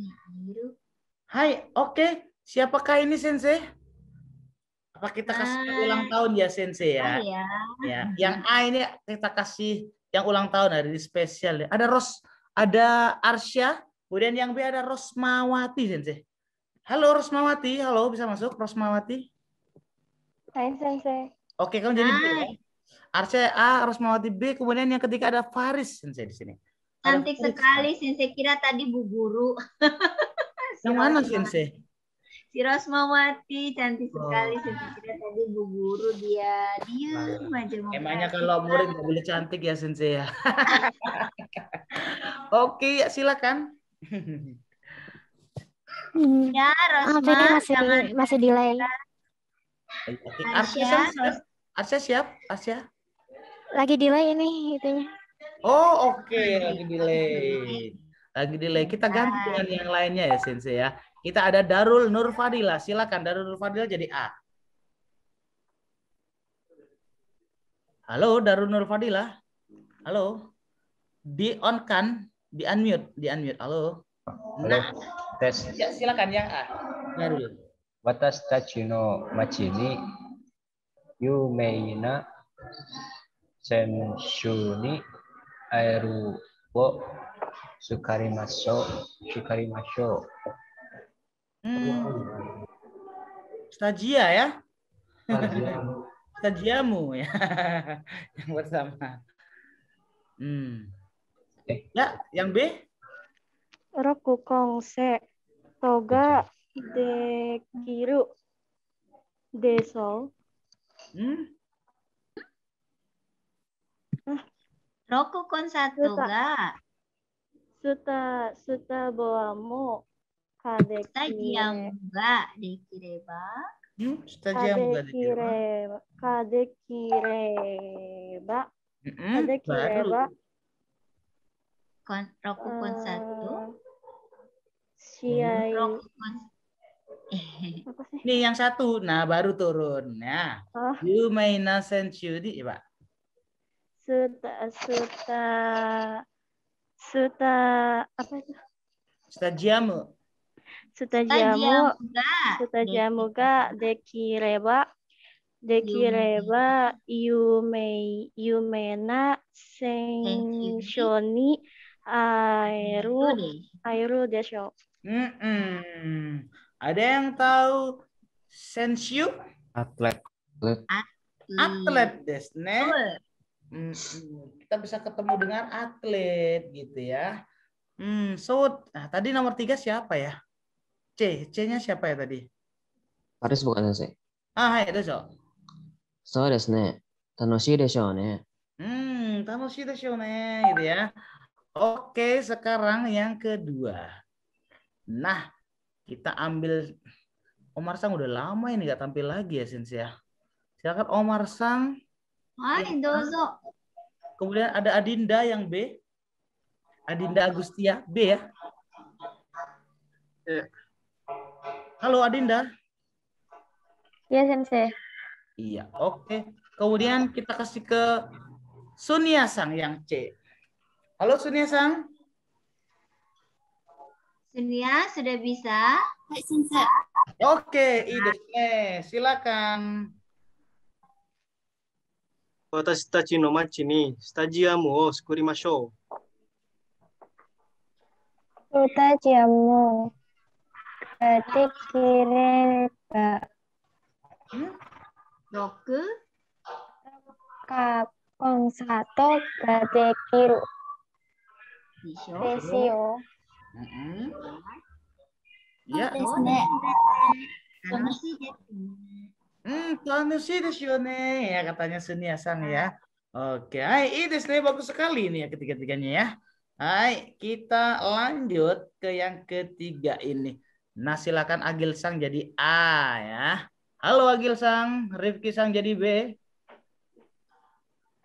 Hai, oke. Siapakah ini Sensei? Apa kita kasih yang ulang tahun ya Sensei ya? Ah, ya. Ya, yang A ini kita kasih yang ulang tahun hari ini spesial ya. Ada Ros, ada Arsya, kemudian yang B ada Rosmawati Sensei. Halo Rosmawati, halo bisa masuk Rosmawati? Hai Sensei. Oke, kamu jadi B ya. Arsya A, Rosmawati B, kemudian yang ketiga ada Faris Sensei di sini. Cantik sekali, Sensei kira tadi Bu Guru. Yang mana Sensei? Si Rosmawati cantik sekali, Sensei kira tadi Bu Guru, dia diem aja. Emangnya kalau murid nggak boleh cantik ya Sensei ya. Oke, ya silakan. Ya, Rosma. Maaf ini masih masih delay. Arsya siap? Arsya siap? Arsya? Lagi delay ini itunya. Oh, oke, okay. lagi delay. Lagi delay. Kita ganti dengan yang lainnya ya, Sensei ya. Kita ada Darul Nur Fadila. Silakan Darul Nur Fadila jadi A. Halo, Darul Nur Fadila. Halo. Di on kan? Di unmute, di unmute. Halo. Nah, tes. Ya, silakan yang A. Darul. Watashi no machi ni yumei na senshu ni aeru wo sukarimashou. Sukarimashou. Hmm. Stagia ya? Stagiamu ya. Yang pertama. Hmm. Ya, yang B? Roku kongse toga dekiru deso. Hmm? Roku konsatu ga. Suta suta boamo kadekire. Stagiamu ga dekireba. Hmm? Stagiamu ga dekireba. Kadekireba. Hmm? Kadekireba. Kon, roku konsatu. Siai. Roku kon. Nih yang satu, nah baru turun. Nah, Oh. Yumei na senshu di, Pak. Suta suta suta apa itu? Stagiamu. Sutajamu sutajamu ga dekireba dekireba yume yumena senshoni airu airu desho. Mm-mm. Ada yang tahu senshu? Atlet. Atlet desne. Mm-mm. Kita bisa ketemu dengan atlet gitu ya. Hmm, so nah, tadi nomor tiga siapa ya? C, C-nya siapa ya tadi? Faris bukan Sensei. Ah, hai, dozo. So desu ne. Tanoshii deshou ne. Hmm, tanoshii deshou ne, gitu ya. Oke, sekarang yang kedua. Nah, kita ambil Omar Sang udah lama ini nggak tampil lagi ya, Sensei ya. Silakan Omar Sang. Hai, dozo. Kemudian ada Adinda yang B. Adinda Agustia B ya. Ya. Halo Adinda. Ya Sensei. Iya, oke. Kemudian kita kasih ke Sunia Sang yang C. Halo Sunia Sang. Sunia sudah bisa? Hai, Sensei. Oke, ide silakan. Watashi tachi no machi ni stagiamu o sukurimashou. Sutajamu dekireba. Roku kakong sato ga dekiru. Desio. Ya. Hmm, tanoshii desu yo ne ya katanya Sunia Sang ya. Oke, hai, ini bagus sekali ini ya ketiga-tiganya ya. Hai, kita lanjut ke yang ketiga ini. Nah, silakan Agil Sang jadi A ya. Halo Agil Sang, Rifki Sang jadi B.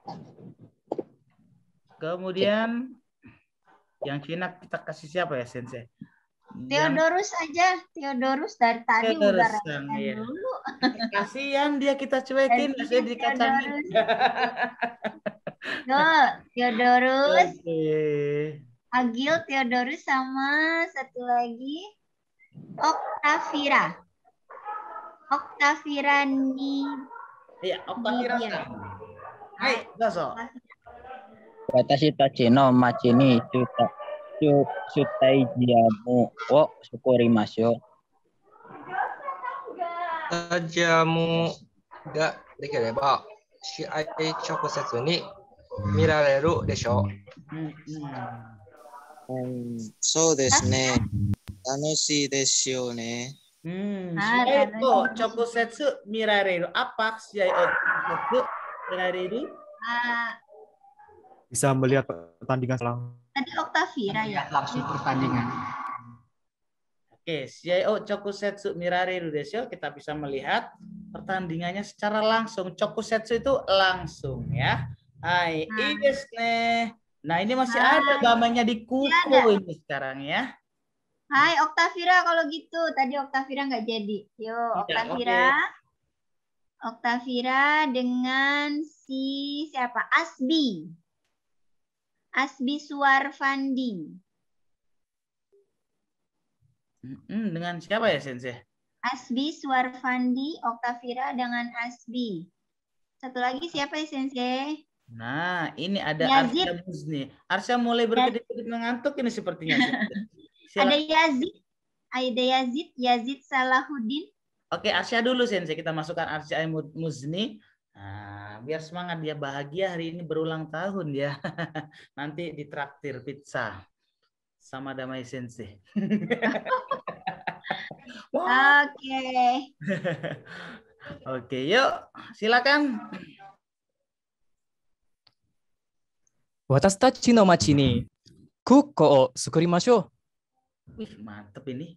Kemudian yang Cina kita kasih siapa ya, Sensei? Theodorus aja, Theodorus dari tadi udah Theodorus, iya. dulu. Kasihan dia kita cuekin, saya dikacangin. Tuh, Theodorus, Oke. Agil, Theodorus sama satu lagi Octavira. Octavira ni. Iya, Octavira. Hai, doso. Watashi tachi no machi ni shuta shu shutai jamu wo sukurimashu. スタジアムができれば試合直接に見られるでしょう。 うん、そうですね。楽しいですよね。 Hmm, Ah, Shiaito Chokusetsu Mirareru. Apa Shiaito Chokusetsu Mirareru? Ah, Bisa melihat pertandingan langsung. tadi Octavira ya. Langsung pertandingan. Oke, Shiaito Chokusetsu Mirareru desyo. Kita bisa melihat pertandingannya secara langsung. Chokusetsu itu langsung ya. Hai, ini desu ne. Nah, ini masih ada gambarnya di kuku ini sekarang ya. Hai Octavira kalau gitu. Tadi Octavira nggak jadi. Yuk Ya, Octavira. oke. Octavira dengan si siapa? Asbi. Asbi Suarfandi. Hmm, dengan siapa ya, Sensei? Asbi Suarfandi, Octavira dengan Asbi. Satu lagi siapa ya, Sensei? Nah, ini ada Yazid. Arsya Muzni. Arsya mulai berkedip-kedip mengantuk ini sepertinya. Sensei. Ada Silakan. Yazid. Ada Yazid, Yazid Salahuddin. Oke, Arsya dulu, Sensei. Kita masukkan Arsya Muzni. Nah, biar semangat dia bahagia hari ini berulang tahun ya. Nanti ditraktir pizza sama Damai Sensei. Oke. Oke, yuk silakan. 私たちの町にクッコを作りましょ Wih, mantep ini.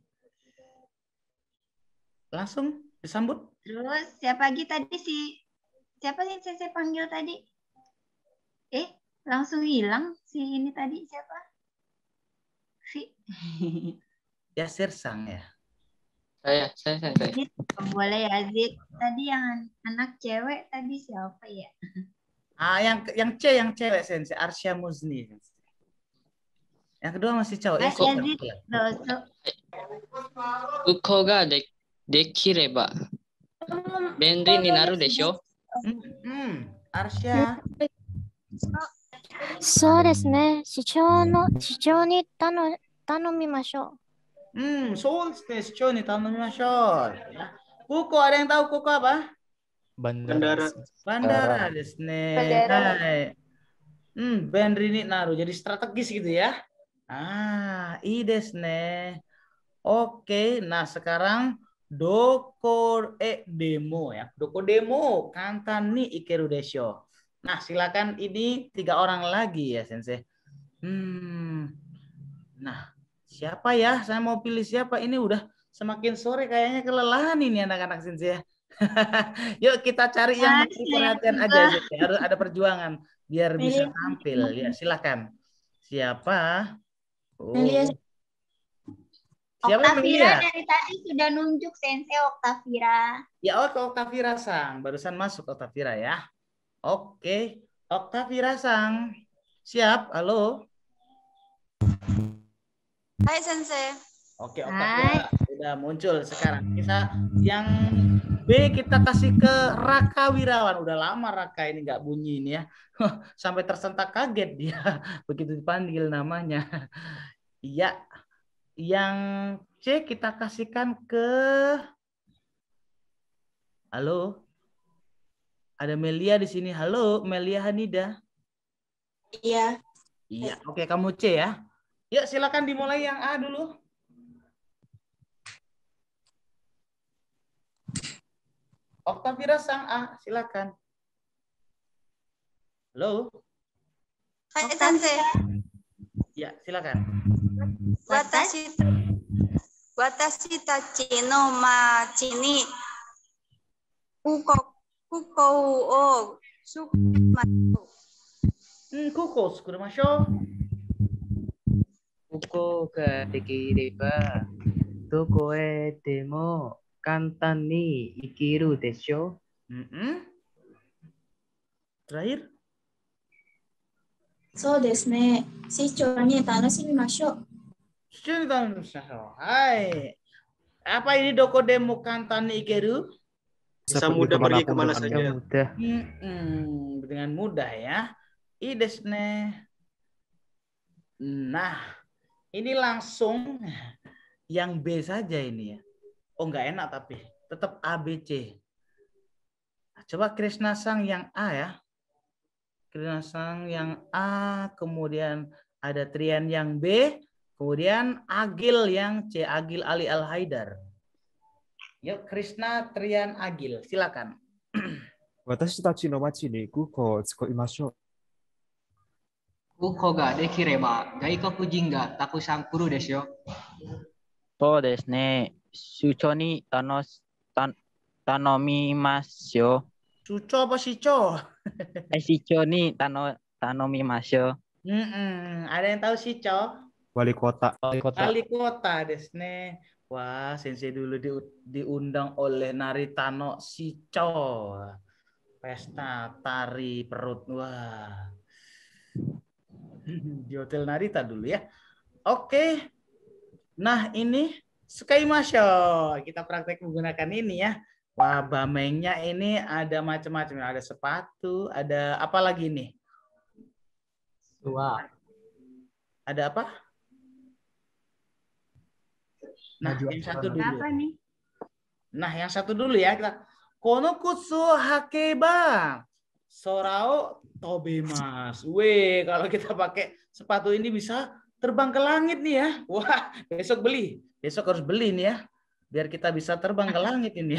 Langsung disambut. Terus siapa lagi tadi si siapa sih yang saya panggil tadi? Eh, langsung hilang si ini tadi siapa? Si Yasir Sang ya. Saya, saya, saya. saya. Yazid. Oh, boleh Yazid. Tadi yang anak cewek tadi siapa ya? Ah, yang yang C yang cewek, Sensei, Arsya Muzni. Yang kedua masih cowok. Mas Ya, Yazid. Doso. 空港がでできれば便利になるでしょ Hmm, Arsya. そうですね。市長の、市長に頼頼みましょ Hmm, Seoul Station nih Tanomimashou. Ya. Kuko, ada yang tahu Kuko apa? Bandara. Bandara desu ne. Bandara. Hai. Hmm, Benri ni naruh jadi strategis gitu ya. Ah, i desu ne. Oke, nah sekarang doko e demo ya. Doko demo kantan ni ikeru desho. Nah, silakan ini tiga orang lagi ya, Sensei. Hmm. Nah, siapa ya? Saya mau pilih siapa? Ini udah semakin sore kayaknya kelelahan ini anak-anak Sensei ya. Yuk kita cari yang menarik perhatian aja. Sensei. Harus ada perjuangan biar bisa tampil. Ya, silakan. Siapa? Oh. Melia. Siapa Octavira Melia? dari tadi sudah nunjuk Sensei Octavira. Ya, oh, Octavira Sang. Barusan masuk Octavira ya. Oke, Octavira Sang. Siap? Halo. Hai Sensei. Oke, Octavira udah muncul sekarang. Kita yang B kita kasih ke Raka Wirawan. Udah lama Raka ini nggak bunyi ini ya. Sampai tersentak kaget dia begitu dipanggil namanya. Iya. Yang C kita kasihkan ke Halo. Ada Melia di sini. Halo, Melia Hanida. Iya. Iya, oke kamu C ya. Ya, silakan dimulai yang A dulu. Octavira Sang A, silakan. Halo. Hai Sensei. Ya, silakan. Watashi Watashi tachi no machi ni kuko kuko o sukurimashu. Hmm, kuko sukurimashou. Kuko ga dekireba doko e demo kantan ni ikiru desho. Mm-mm. Terakhir. そうですね。市長に楽しみましょう。 Hai. Apa ini doko demo kantan ni ikeru? Bisa mudah pergi kemana saja. Mudah. Hmm, dengan mudah ya. I desne. Nah, ini langsung yang B saja ini ya. Oh, nggak enak tapi tetap A B C. Coba Krishna Sang yang A ya. Krishna Sang yang A, kemudian ada Trian yang B, kemudian Agil yang C, Agil Ali Al Haidar. Yuk Krishna, Trian, Agil, silakan. Watashi tachi no machi ni kuko o tsukurimashou. Kuko ga dekireba gaikoku jin ga takusan kuru desu yo. そうですね。出張に楽し、た、頼みますよ。 Suco apa Sico? Eh, 出張に頼、頼みますよ。 Mm-mm. Ada yang tahu Sico? Wali kota. Wali kota. Wali kota desne. Wah, sensei dulu di, diundang oleh Naritano Sico. Pesta tari perut. Wah. Di Hotel Narita dulu ya. Oke. Nah, ini sukaimashou. Kita praktek menggunakan ini ya. Wah, bamengnya ini ada macam-macam. Ada sepatu, ada apa lagi nih? Dua. Ada apa? Nah, yang satu dulu. Apa nih? Nah, yang satu dulu ya. Kita kono kutsu hakeba sorao tobemas. Weh, kalau kita pakai sepatu ini bisa terbang ke langit nih ya. Wah, besok beli. Besok harus beli nih ya. Biar kita bisa terbang ke langit ini.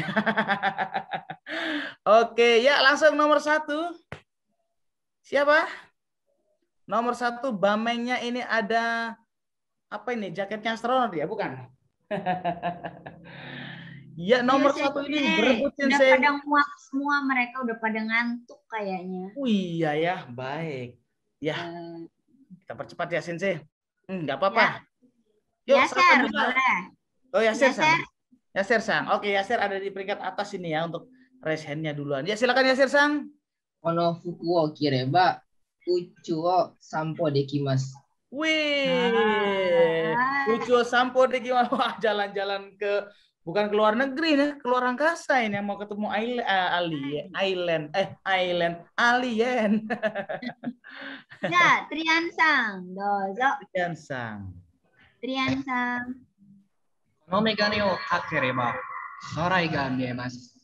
Oke, ya langsung nomor satu. Siapa? Nomor satu, bamengnya ini ada apa ini? Jaketnya astronot ya, bukan? Ya, nomor Iya, satu Sensei. ini berebut Udah Sensei. pada muak semua, mereka udah pada ngantuk kayaknya. Oh iya ya, baik. Ya, kita percepat ya Sensei. Hmm, nggak apa-apa. Yuk, Yaser, silakan dulu. boleh. Oh, Yaser, Yaser. Sang. Yaser Sang. Oke, Yaser ada di peringkat atas ini ya untuk raise hand-nya duluan. Ya, silakan Yaser Sang. Kono fuku wo kireba uchu wo sampo dekimasu. Wih, lucu sampo deh gimana? Wah, jalan-jalan ke bukan ke luar negeri nih, ke luar angkasa ini yang mau ketemu alien, alien, island, eh island, alien. Ya, Trian Sang, dozo. Trian Sang. Trian Sang. このメガネをかければ空が見えます。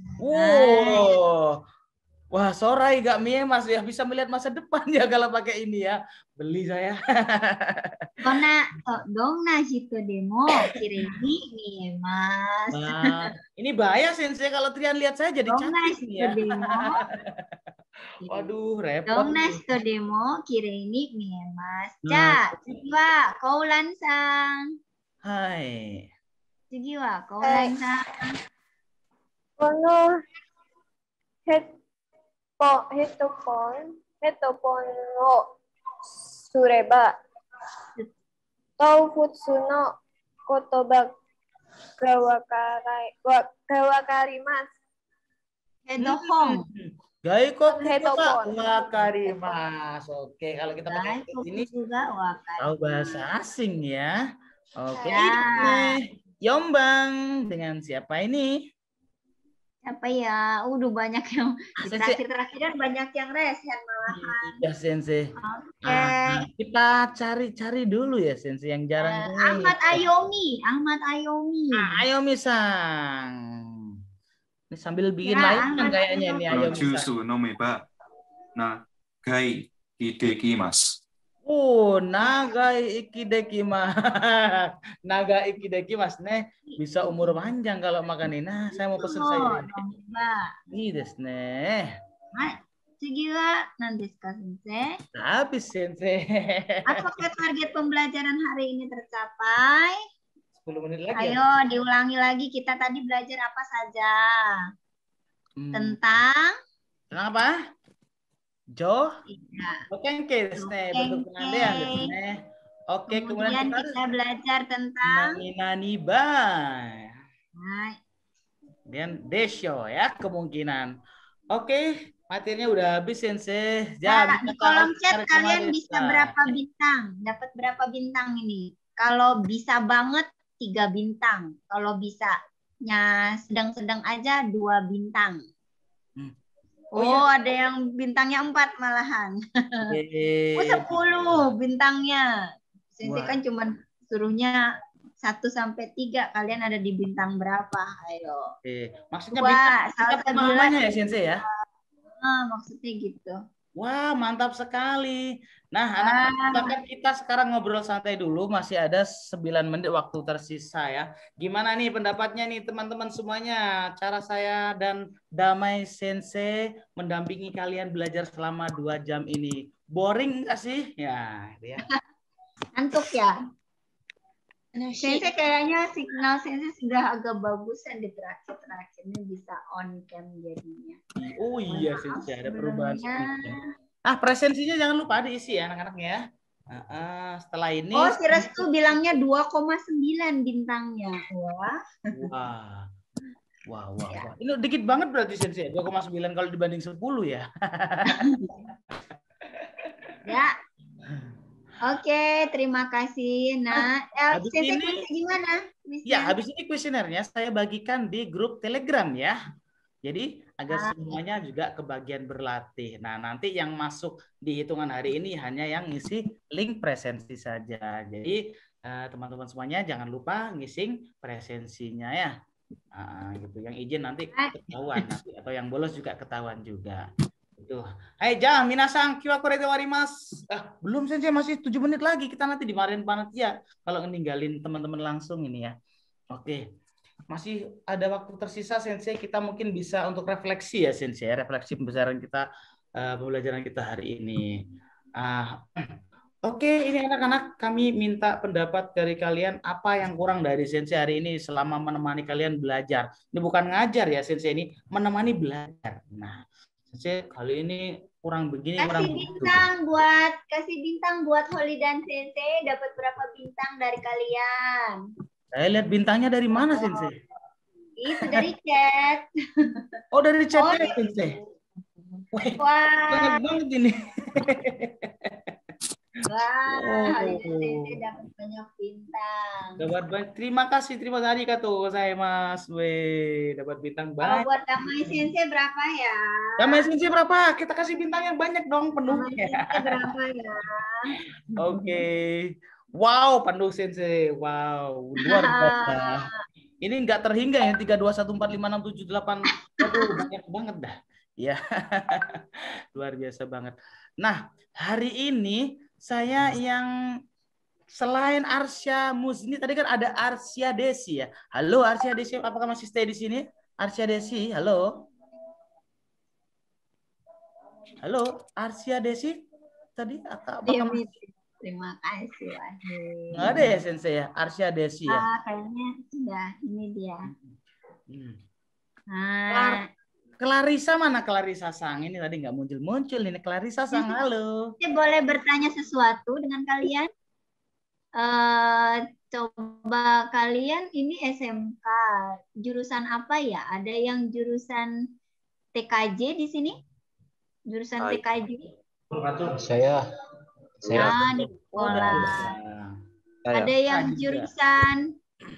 Wow. Wah, Sorai gak mie mas ya, bisa melihat masa depan ya kalau pakai ini ya. Beli saya. Dona, oh, dongna hito demo kireni nih mas. Nah, ini bahaya Sensei kalau Trian lihat saya jadi Dongna cantik nih ya. hito demo. Waduh, repot. Dongna nih. hito demo kireni nih mas. Nah. Ja,次はKoulan Sang. Hai. 次はKoulan Sang. このヘッポヘッドポン、ヘッドポンをすれば、動物の言葉がわからいわがわかります。 Headphone. Gaiko Headphone. wakarimas. Oke, kalau kita pakai Gaiko ini juga wakarimas. tahu bahasa asing ya. Oke, Ya. ini Yombang dengan siapa ini? Siapa ya? Udah banyak yang di Sensei. terakhir-terakhir banyak yang resen malahan. Ya Sensei. Oke. Ah, kita cari-cari dulu ya Sensei yang jarang. Eh, ini. Ahmad Ayomi, Ahmad Ayomi. Ah, Ayomi Sang. Ini sambil bikin Ya, lain Ahmad kayaknya ini Ayomi Sang. ジュースを飲めば長い生きできます。 Oh, naga ikidekimas. Naga ikidekimas nih bisa umur panjang kalau makan ini. Nah, saya mau pesen saya. Ini desu ne. Hai, 次は何ですか、先生? Habis Sensei. Apakah target pembelajaran hari ini tercapai? sepuluh menit lagi. Ayo diulangi lagi, kita tadi belajar apa saja? Hmm. Tentang Tentang apa? Jo? Iya. Oke, desu ne. Bentuk pengandean desu ne. Oke, kemudian Kemudian kita kita belajar tentang nani-nani ba. Nah, Kemudian desho ya kemungkinan. Oke, materinya udah habis Sensei. Nah, Jadi di kolom chat kalian bisa berapa bintang? Dapat berapa bintang ini? Kalau bisa banget tiga bintang. Kalau bisanya sedang-sedang aja dua bintang. Hmm. Oh, Oh, iya. ada yang bintangnya empat malahan. Yeay. Oh, sepuluh bintangnya. Sensei Wah. kan cuma suruhnya satu sampai tiga. Kalian ada di bintang berapa? Ayo. Oke. Maksudnya Wah, bintang salsa tingkat pemahamannya ya Sensei ya? Ah, maksudnya gitu. Wah, mantap sekali. Nah, anak-anak bahkan kita sekarang ngobrol santai dulu, masih ada sembilan menit waktu tersisa ya. Gimana nih pendapatnya nih teman-teman semuanya? Cara saya dan Damai Sensei mendampingi kalian belajar selama dua jam ini. Boring nggak sih? Ya, itu ya. Ngantuk ya? Sensei kayaknya signal Sensei sudah agak bagusan di terakhir-terakhir ini bisa on cam jadinya. Oh iya Sensei, ada perubahan sebelumnya. sedikit. Ah, presensinya jangan lupa diisi ya anak-anaknya ya. Uh, uh, setelah ini Oh, si Restu bilangnya dua koma sembilan bintangnya. Wah. Wah. Wah, wah, wah. Ini dikit banget berarti Sensei, dua koma sembilan kalau dibanding sepuluh ya. Ya. Oke, terima kasih. Nah, eh, habis Sensei ini kuisnya gimana? Kuisnya? Ya, habis ini kuesionernya saya bagikan di grup Telegram ya. Jadi agar semuanya juga kebagian berlatih. Nah, nanti yang masuk di hitungan hari ini hanya yang ngisi link presensi saja. Jadi teman-teman eh, semuanya jangan lupa ngisi presensinya ya. Nah, gitu. Yang izin nanti ketahuan nanti atau yang bolos juga ketahuan juga. Itu. Hai, jangan minasang kiwa korete warimas. Ah, belum Sensei, masih tujuh menit lagi. Kita nanti dimarahin panitia kalau ninggalin teman-teman langsung ini ya. Oke. Masih ada waktu tersisa Sensei, kita mungkin bisa untuk refleksi ya Sensei, refleksi pembelajaran kita uh, pembelajaran kita hari ini. Uh, Oke, okay, ini anak-anak kami minta pendapat dari kalian apa yang kurang dari Sensei hari ini selama menemani kalian belajar. Ini bukan ngajar ya Sensei, ini menemani belajar. Nah, Sensei kali ini kurang begini, kasih kurang bintang begitu. buat kasih bintang buat Holly dan Sensei, dapat berapa bintang dari kalian? Saya lihat bintangnya dari mana, Sensei? Itu dari chat. Oh, dari chat oh, ya, Sensei. Wah. Banyak banget ini. Wah, oh. Sensei dapat banyak bintang. Dapat banyak. Terima kasih, terima kasih katu saya Mas. Weh, dapat bintang Kalau banyak. buat Damai Sensei berapa ya? Damai Sensei berapa? Kita kasih bintang yang banyak dong, penuh. Damai Sensei berapa ya? Oke. Okay. Wow, Pandu Sensei. Wow, luar biasa. Ini nggak terhingga ya, tiga, dua, satu, empat, lima, enam, tujuh, delapan. Aduh, banyak banget dah. Ya, luar biasa banget. Nah, hari ini saya yang selain Arsya Muzni, tadi kan ada Arsya Desi ya. Halo Arsya Desi, apakah masih stay di sini? Arsya Desi, halo. Halo, Arsya Desi. Tadi apakah masih... Terima kasih, Wahyu. Nggak ada ya, Sensei ya? Arsya Desi ya? Ah, kayaknya sudah. Ini dia. Hmm. Nah. Clarissa mana Clarissa Sang? Ini tadi nggak muncul-muncul. Ini Clarissa Sang, halo. Saya boleh bertanya sesuatu dengan kalian? Uh, coba kalian ini S M K. Jurusan apa ya? Ada yang jurusan T K J di sini? Jurusan T K J? Saya. Saya. Ah, di sekolah. Ada yang jurusan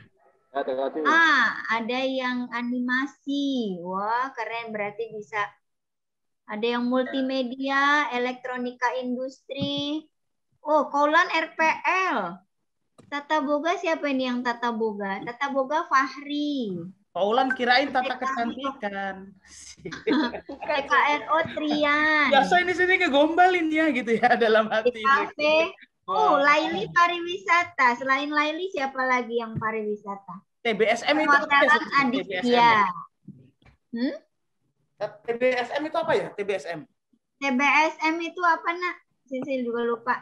ah, ada yang animasi. Wah, keren, berarti bisa. Ada yang multimedia, elektronika industri. Oh, Kaulan R P L. Tata Boga siapa ini yang Tata Boga? Tata Boga Fahri. Kaulan kirain tata kecantikan. P K N O Trian. Biasa ini sini ngegombalin ya gitu ya dalam hati. Kafe. Oh, Laili pariwisata. Selain Laili siapa lagi yang pariwisata? T B S M itu apa ya? Aditya. Hmm? T B S M itu apa ya? T B S M. T B S M itu apa, Nak? Saya juga lupa.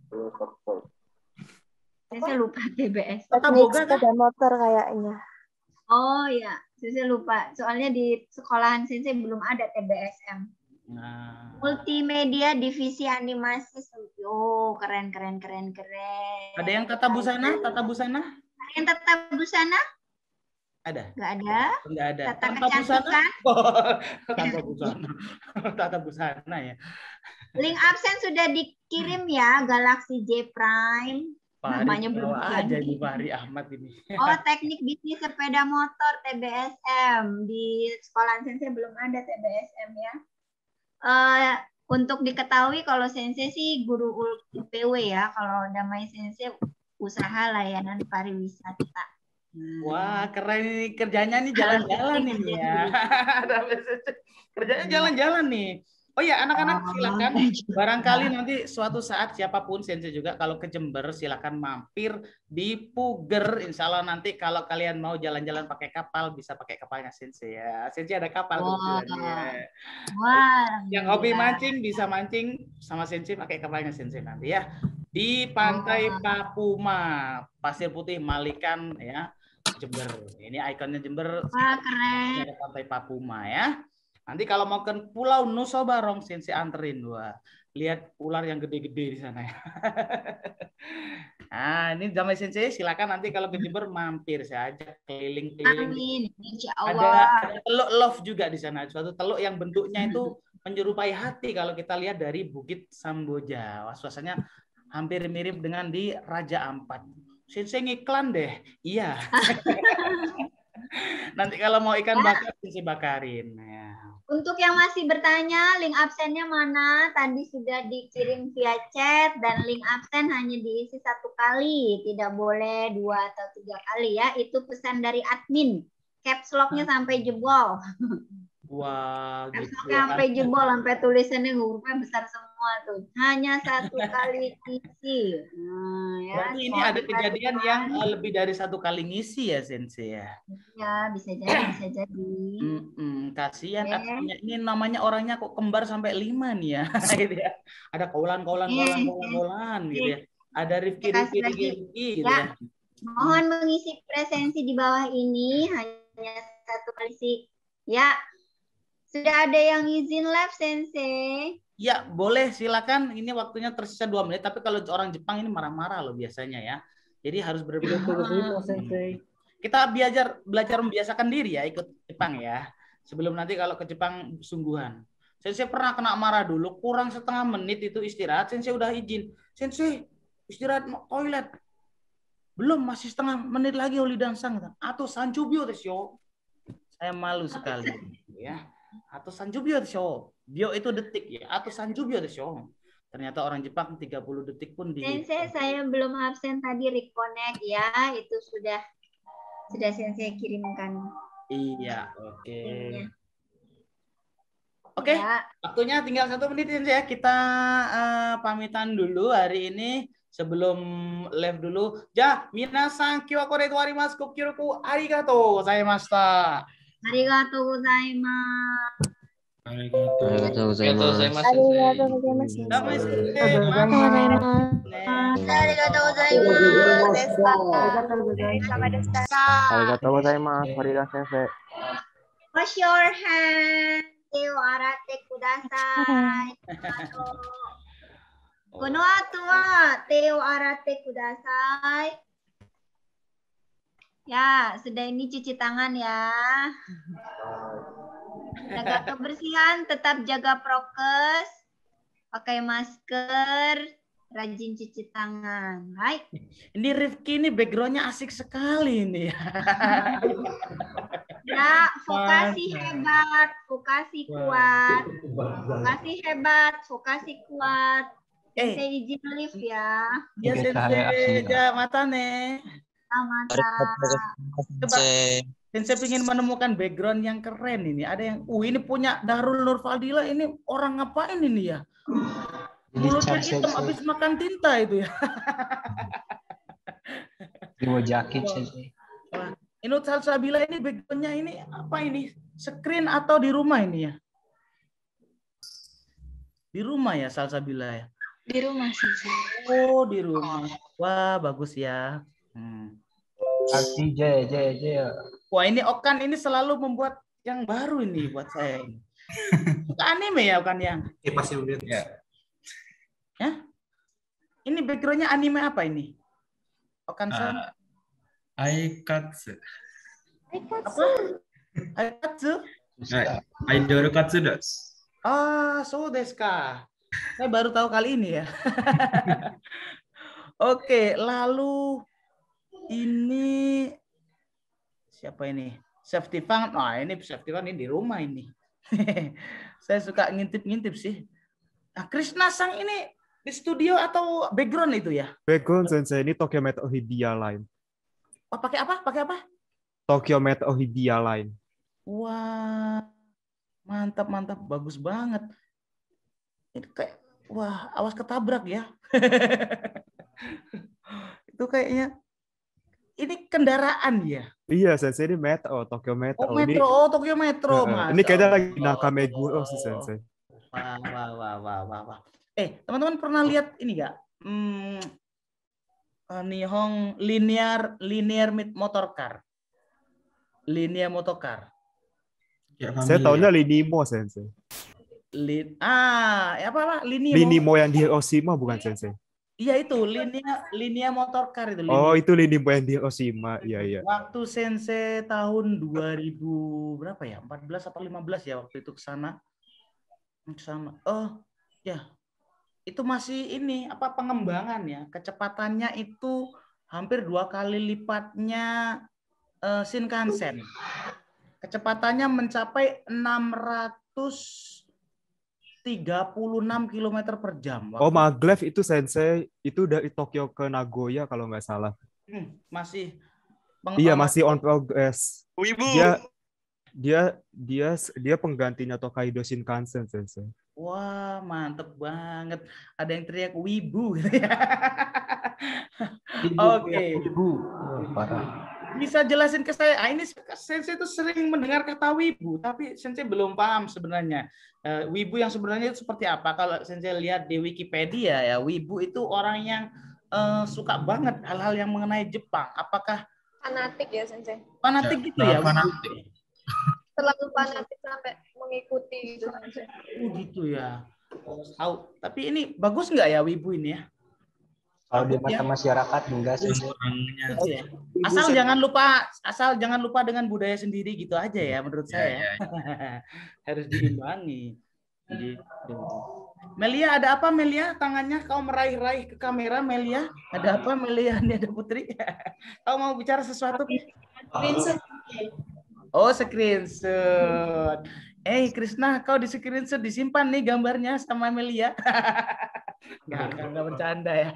Saya lupa T B S. Teknik sepeda motor kayaknya. Oh ya, saya lupa. Soalnya di sekolahan Sensei belum ada T B S M. Nah, Multimedia divisi animasi. Oh, keren keren keren keren. ada yang tata busana? Tata busana? Ada yang tata busana? Ada? Nggak ada. Enggak ada. Tata Tata busana? kecantikan? Oh, tata busana. Tata busana ya. Link absen sudah dikirim ya, Galaxy J Prime. Pak Namanya Ari belum bawa aja ganti. di Fahri Ahmad ini. Oh, teknik bisnis sepeda motor T B S M. Di sekolah Sensei belum ada T B S M ya. Eh, untuk diketahui kalau Sensei sih guru U P W ya. Kalau Damai Sensei usaha layanan pariwisata. Wah, keren ini kerjanya nih jalan-jalan ini ya. Kerjanya jalan-jalan nih. Oh ya, anak-anak silakan. Barangkali nanti suatu saat siapapun Sensei juga kalau ke Jember silakan mampir di Puger. Insya Allah nanti kalau kalian mau jalan-jalan pakai kapal bisa pakai kapalnya Sensei ya. Sensei ada kapal. Wah. Ya. Wah, Yang hobi mancing bisa mancing sama Sensei pakai kapalnya Sensei nanti ya. Di Pantai Papuma, Pasir Putih Malikan ya. Jember. Ini ikonnya Jember. Wah, keren. Ada Pantai Papuma ya. Nanti kalau mau ke Pulau Nusa Barong, Sensei anterin dua. Lihat ular yang gede-gede di sana ya. Nah, ini Damai Sensei silakan nanti kalau ke Jember mampir saja keliling-keliling. Amin. Insya Ada, Allah. ada teluk love juga di sana. Suatu teluk yang bentuknya itu menyerupai hati kalau kita lihat dari Bukit Samboja. Wah, suasananya hampir mirip dengan di Raja Ampat. Sensei ngiklan deh. Iya. Nanti kalau mau ikan bakar, Sensei bakarin. Ya. Untuk yang masih bertanya, link absennya mana? Tadi sudah dikirim via chat dan link absen hanya diisi satu kali. Tidak boleh dua atau tiga kali ya. Itu pesan dari admin. Caps lock-nya sampai jebol. Wah, Caps gitu lock-nya sampai jebol, sampai tulisannya hurufnya besar semua tuh. Hanya satu kali isi. Nah, ya. Berarti ini ada kejadian yang uh, lebih dari satu kali ngisi ya Sensei ya. Ya, bisa jadi, bisa jadi. Mm-mm, kasihan Oke. adminnya. Ini namanya orangnya kok kembar sampai lima nih ya. Gitu ya. Ada kaulan kaulan kaulan kaulan kaulan gitu ya. Ada Rifki Rifki Kasih Rifki lagi. Rifki gitu Ya. ya. Mohon mengisi presensi di bawah ini hanya satu kali sih. Ya. Sudah ada yang izin live Sensei? Ya, boleh silakan. Ini waktunya tersisa dua menit. Tapi kalau orang Jepang ini marah-marah loh biasanya ya. Jadi harus berbeda. Kita belajar belajar membiasakan diri ya ikut Jepang ya. Sebelum nanti kalau ke Jepang sungguhan. Sensei pernah kena marah dulu. Kurang setengah menit itu istirahat. Sensei udah izin. Sensei istirahat toilet. Belum, masih setengah menit lagi Oli Dansang. Atau Sanjubyo desyo. Saya malu sekali ya. Atau Sanjubyo desyo. Bio itu detik ya. Atau Sanjubyo desyo. Ternyata orang Jepang tiga puluh detik pun di. Sensei, saya belum absen tadi reconnect ya. Itu sudah sudah Sensei kirimkan. Iya, oke. Okay. Oke, okay, ya. Waktunya tinggal satu menit ya. Kita uh, pamitan dulu hari ini sebelum live dulu. Ja, minasan kyokoreto arimasu kokoroku arigatou gozaimashita. Arigatou gozaimasu. Arigatou gozaimasu. Arigatou gozaimasu. Damai sensei. Arigatou gozaimasu. Arigatou gozaimasu. Farida sensei. Wash your hand. Teo arate kudasai. Kono ato wa teo arate kudasai. Ya, sudah ini cuci tangan ya. Jaga kebersihan, tetap jaga prokes, pakai masker, rajin cuci tangan. Hai. Ini Rifki ini backgroundnya asik sekali ini ya. Ya, vokasi hebat, vokasi kuat, vokasi hebat, vokasi kuat. Eh, saya izin live ya. Ya Sensei, ja mata nih. Mata. Coba, Sensei ingin menemukan background yang keren ini. Ada yang, uh ini punya Darul Nur Fadila, ini orang ngapain ini ya? Mulutnya hitam habis makan tinta itu ya. Dua jaket Sensei. Ini Salsabila ini backgroundnya ini apa ini? Screen atau di rumah ini ya? Di rumah ya Salsabila ya? Di rumah sih. Oh di rumah. Wah bagus ya. Hmm. Arti J J J. Wah ini Okan ini selalu membuat yang baru ini buat saya. Suka anime ya bukan yang? Oke, pasti udah. Ya. Ya? Ini backgroundnya anime apa ini? Okan-san? Uh, Aikatsu. Apa? Aikatsu? Idol katsu desu. Ah, so desu ka. Saya baru tahu kali ini ya. Oke, lalu ini siapa ini? Safety Fund. Nah, ini Safety Fund ini di rumah ini. Saya suka ngintip-ngintip sih. Nah, Krishna Sang ini di studio atau background itu ya? Background sensei ini Tokyo Metal Hibiya Line. Oh, pakai apa? Pakai apa? Tokyo Metal Hibiya Line. Wah, mantap mantap, bagus banget. Ini kayak, wah, awas ketabrak ya. Itu kayaknya. Ini kendaraan ya? Iya, sensei ini Metro, Tokyo Metro. Oh, Metro, ini, oh Tokyo Metro. Uh, ini kayaknya lagi Nakameguro sih, sensei. Wah, wah, wah, wah, wah, wah. Eh, teman-teman pernah lihat ini nggak? Hmm, Nihon linear linear motor car. Linear motor car. Ya, saya tahunya Linimo, sensei. Lin, ah, apa apa? Linimo. Linimo yang di Hiroshima bukan, sensei? Iya itu linear linear motor car itu. Oh, itu Linimo yang di Hiroshima. Iya, iya. Waktu sensei tahun dua ribu berapa ya? empat belas atau lima belas ya waktu itu ke sana. Sama. Oh, ya. Itu masih ini apa pengembangan ya? Kecepatannya itu hampir dua kali lipatnya uh, Shinkansen. Kecepatannya mencapai enam ratus tiga puluh enam kilometer per jam. Oh, maglev itu sensei, itu dari Tokyo ke Nagoya kalau nggak salah. Hmm, masih iya, masih on progress. Wibu. Dia dia dia dia penggantinya Tokaido Shinkansen, sensei. Wah, mantep banget. Ada yang teriak wibu gitu ya. Oke. Wibu. Oh, parah. Bisa jelasin ke saya. Ah, ini sensei itu sering mendengar kata wibu, tapi sensei belum paham sebenarnya. Uh, wibu yang sebenarnya itu seperti apa? Kalau sensei lihat di Wikipedia ya, wibu itu orang yang uh, suka banget hal-hal yang mengenai Jepang. Apakah fanatik ya, sensei? Fanatik gitu ya? Fanatik. Terlalu fanatik sampai mengikuti gitu, sensei. Oh gitu ya. Tahu. Tapi ini bagus nggak ya wibu ini ya? Kalau di mata masyarakat enggak sih. Ya. Asal jangan lupa, asal jangan lupa dengan budaya sendiri gitu aja ya menurut saya. Ya, ya. Harus diimbangi. Gitu. Melia ada apa Melia? Tangannya kau meraih-raih ke kamera Melia. Ada apa Melia? Ini ada Putri. Kau mau bicara sesuatu? Screenshot. Oh, screenshot. Eh, Krishna, kau di screenshot disimpan nih gambarnya sama Melia. Nggak, nggak, nggak bercanda ya.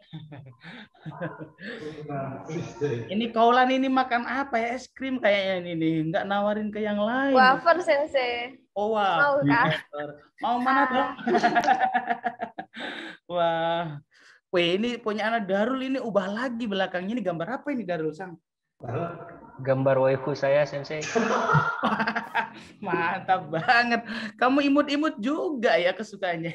Ini Kaulan ini makan apa ya? Es krim kayaknya ini nih. Nggak nawarin ke yang lain. Wafer, sensei. Oh, wah. Mau kah? Mau mana dong? Wah. Wih, ini punya anak Darul ini ubah lagi belakangnya. Ini gambar apa ini Darul Sang? Gambar waifu saya, sensei. Mantap banget. Kamu imut-imut juga ya kesukaannya.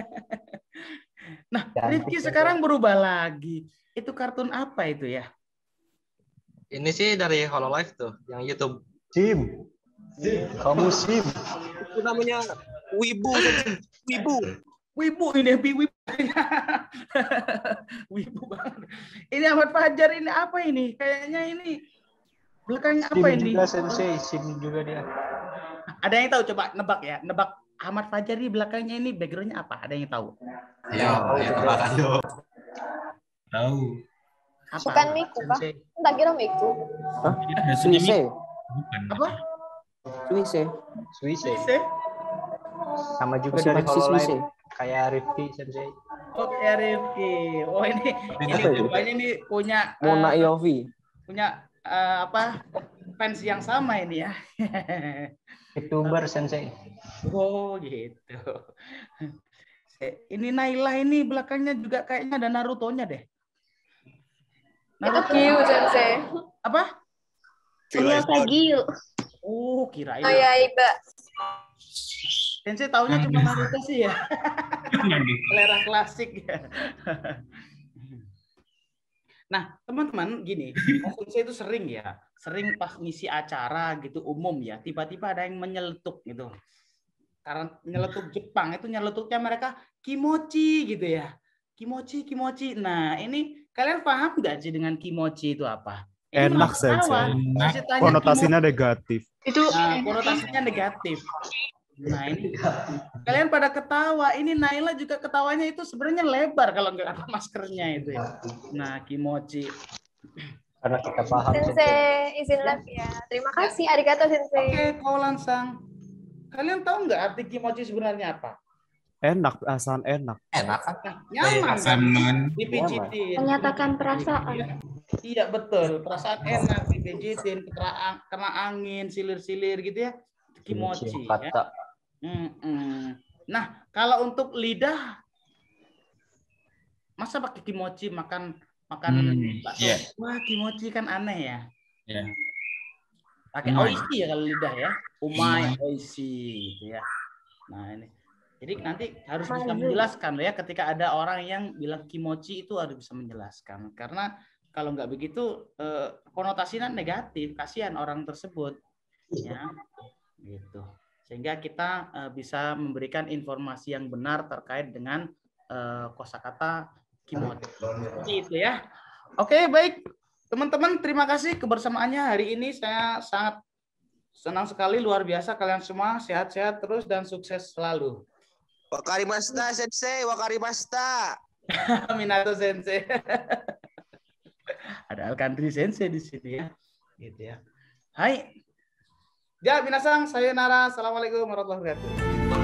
Nah, Rifki sekarang berubah lagi. Itu kartun apa itu ya? Ini sih dari Hololive tuh, yang YouTube. Sim. Kamu Sim. Itu namanya Wibu. Wibu. Wibu ini Wibu. Wibu banget. Ini Ahmad Fajar ini apa ini? Kayaknya ini belakangnya apa Sim ini? juga sensei, Sim juga dia. Ada yang tahu coba nebak ya? Nebak Ahmad Fajar di belakangnya ini backgroundnya apa? Ada yang tahu? Ayo, ayo tebakan yuk. Tahu. Apa? Bukan Miku, Pak. Entah kira Miku. Hah? Suisse. Apa? Suisse. Suisse. Sama juga Masih dari masih Suisse. Hololive. Kayak Rifki, sensei. Oke, Rifki. Oh ini ini rupanya ini punya Mona uh, Yofi. punya uh, apa fans yang sama ini ya. YouTuber, sensei. Oh gitu. Ini Naila ini belakangnya juga kayaknya ada Naruto-nya deh. Itu Gyu, sensei. Apa? Iya, Kak Gyu. Oh, kirain. Oh ya, Iba. Sensei taunya cuma Naruto sih ya. Selera klasik ya. Nah, teman-teman gini, Sensei itu sering ya, sering pas ngisi acara gitu umum ya, tiba-tiba ada yang menyeletuk gitu. Karena nyeletuk Jepang itu nyeletuknya mereka kimochi gitu ya. Kimochi, kimochi. Nah, ini kalian paham nggak sih dengan kimochi itu apa? Ini Enak, masalah. Sensei. Kasih tanya Konotasinya kimochi. negatif. Itu nah, konotasinya negatif. Nah, ini kalian pada ketawa. Ini Naila juga ketawanya itu sebenarnya lebar kalau nggak ada maskernya itu ya. Nah, kimochi. Karena kita paham. Sensei, izin live ya. Terima kasih, arigato Sensei. Oke, Kaulan Sang. Kalian tahu nggak arti kimochi sebenarnya apa? Enak, perasaan enak. Enak kan? Nyaman kan? Nyaman. Dipijitin. Menyatakan perasaan. Iya, iya betul. Perasaan enak dipijitin, kena, kena angin, silir-silir gitu ya. Kimochi. Ya. Mm-mm. Nah, kalau untuk lidah, masa pakai kimochi makan makan Hmm, bakso? yeah. Wah, kimochi kan aneh ya. Ya. Pakai Umai. oishi ya kalau lidah ya. Umai, oishi gitu ya. Nah, ini. Jadi nanti harus bisa menjelaskan ya ketika ada orang yang bilang kimochi itu harus bisa menjelaskan. Karena kalau nggak begitu eh, konotasinya negatif, kasihan orang tersebut. Ya. Gitu. Sehingga kita eh, bisa memberikan informasi yang benar terkait dengan eh, kosakata kimochi. Seperti itu ya. Oke, baik. Teman-teman, terima kasih kebersamaannya hari ini. Saya sangat senang sekali, luar biasa kalian semua. Sehat-sehat terus dan sukses selalu. Wakarimashita, Sensei. Wakarimashita. Minato Sensei. Ada Alkandri Sensei di sini ya. Gitu ya. Hai. Ya, minasang, sayonara. Assalamualaikum warahmatullahi wabarakatuh.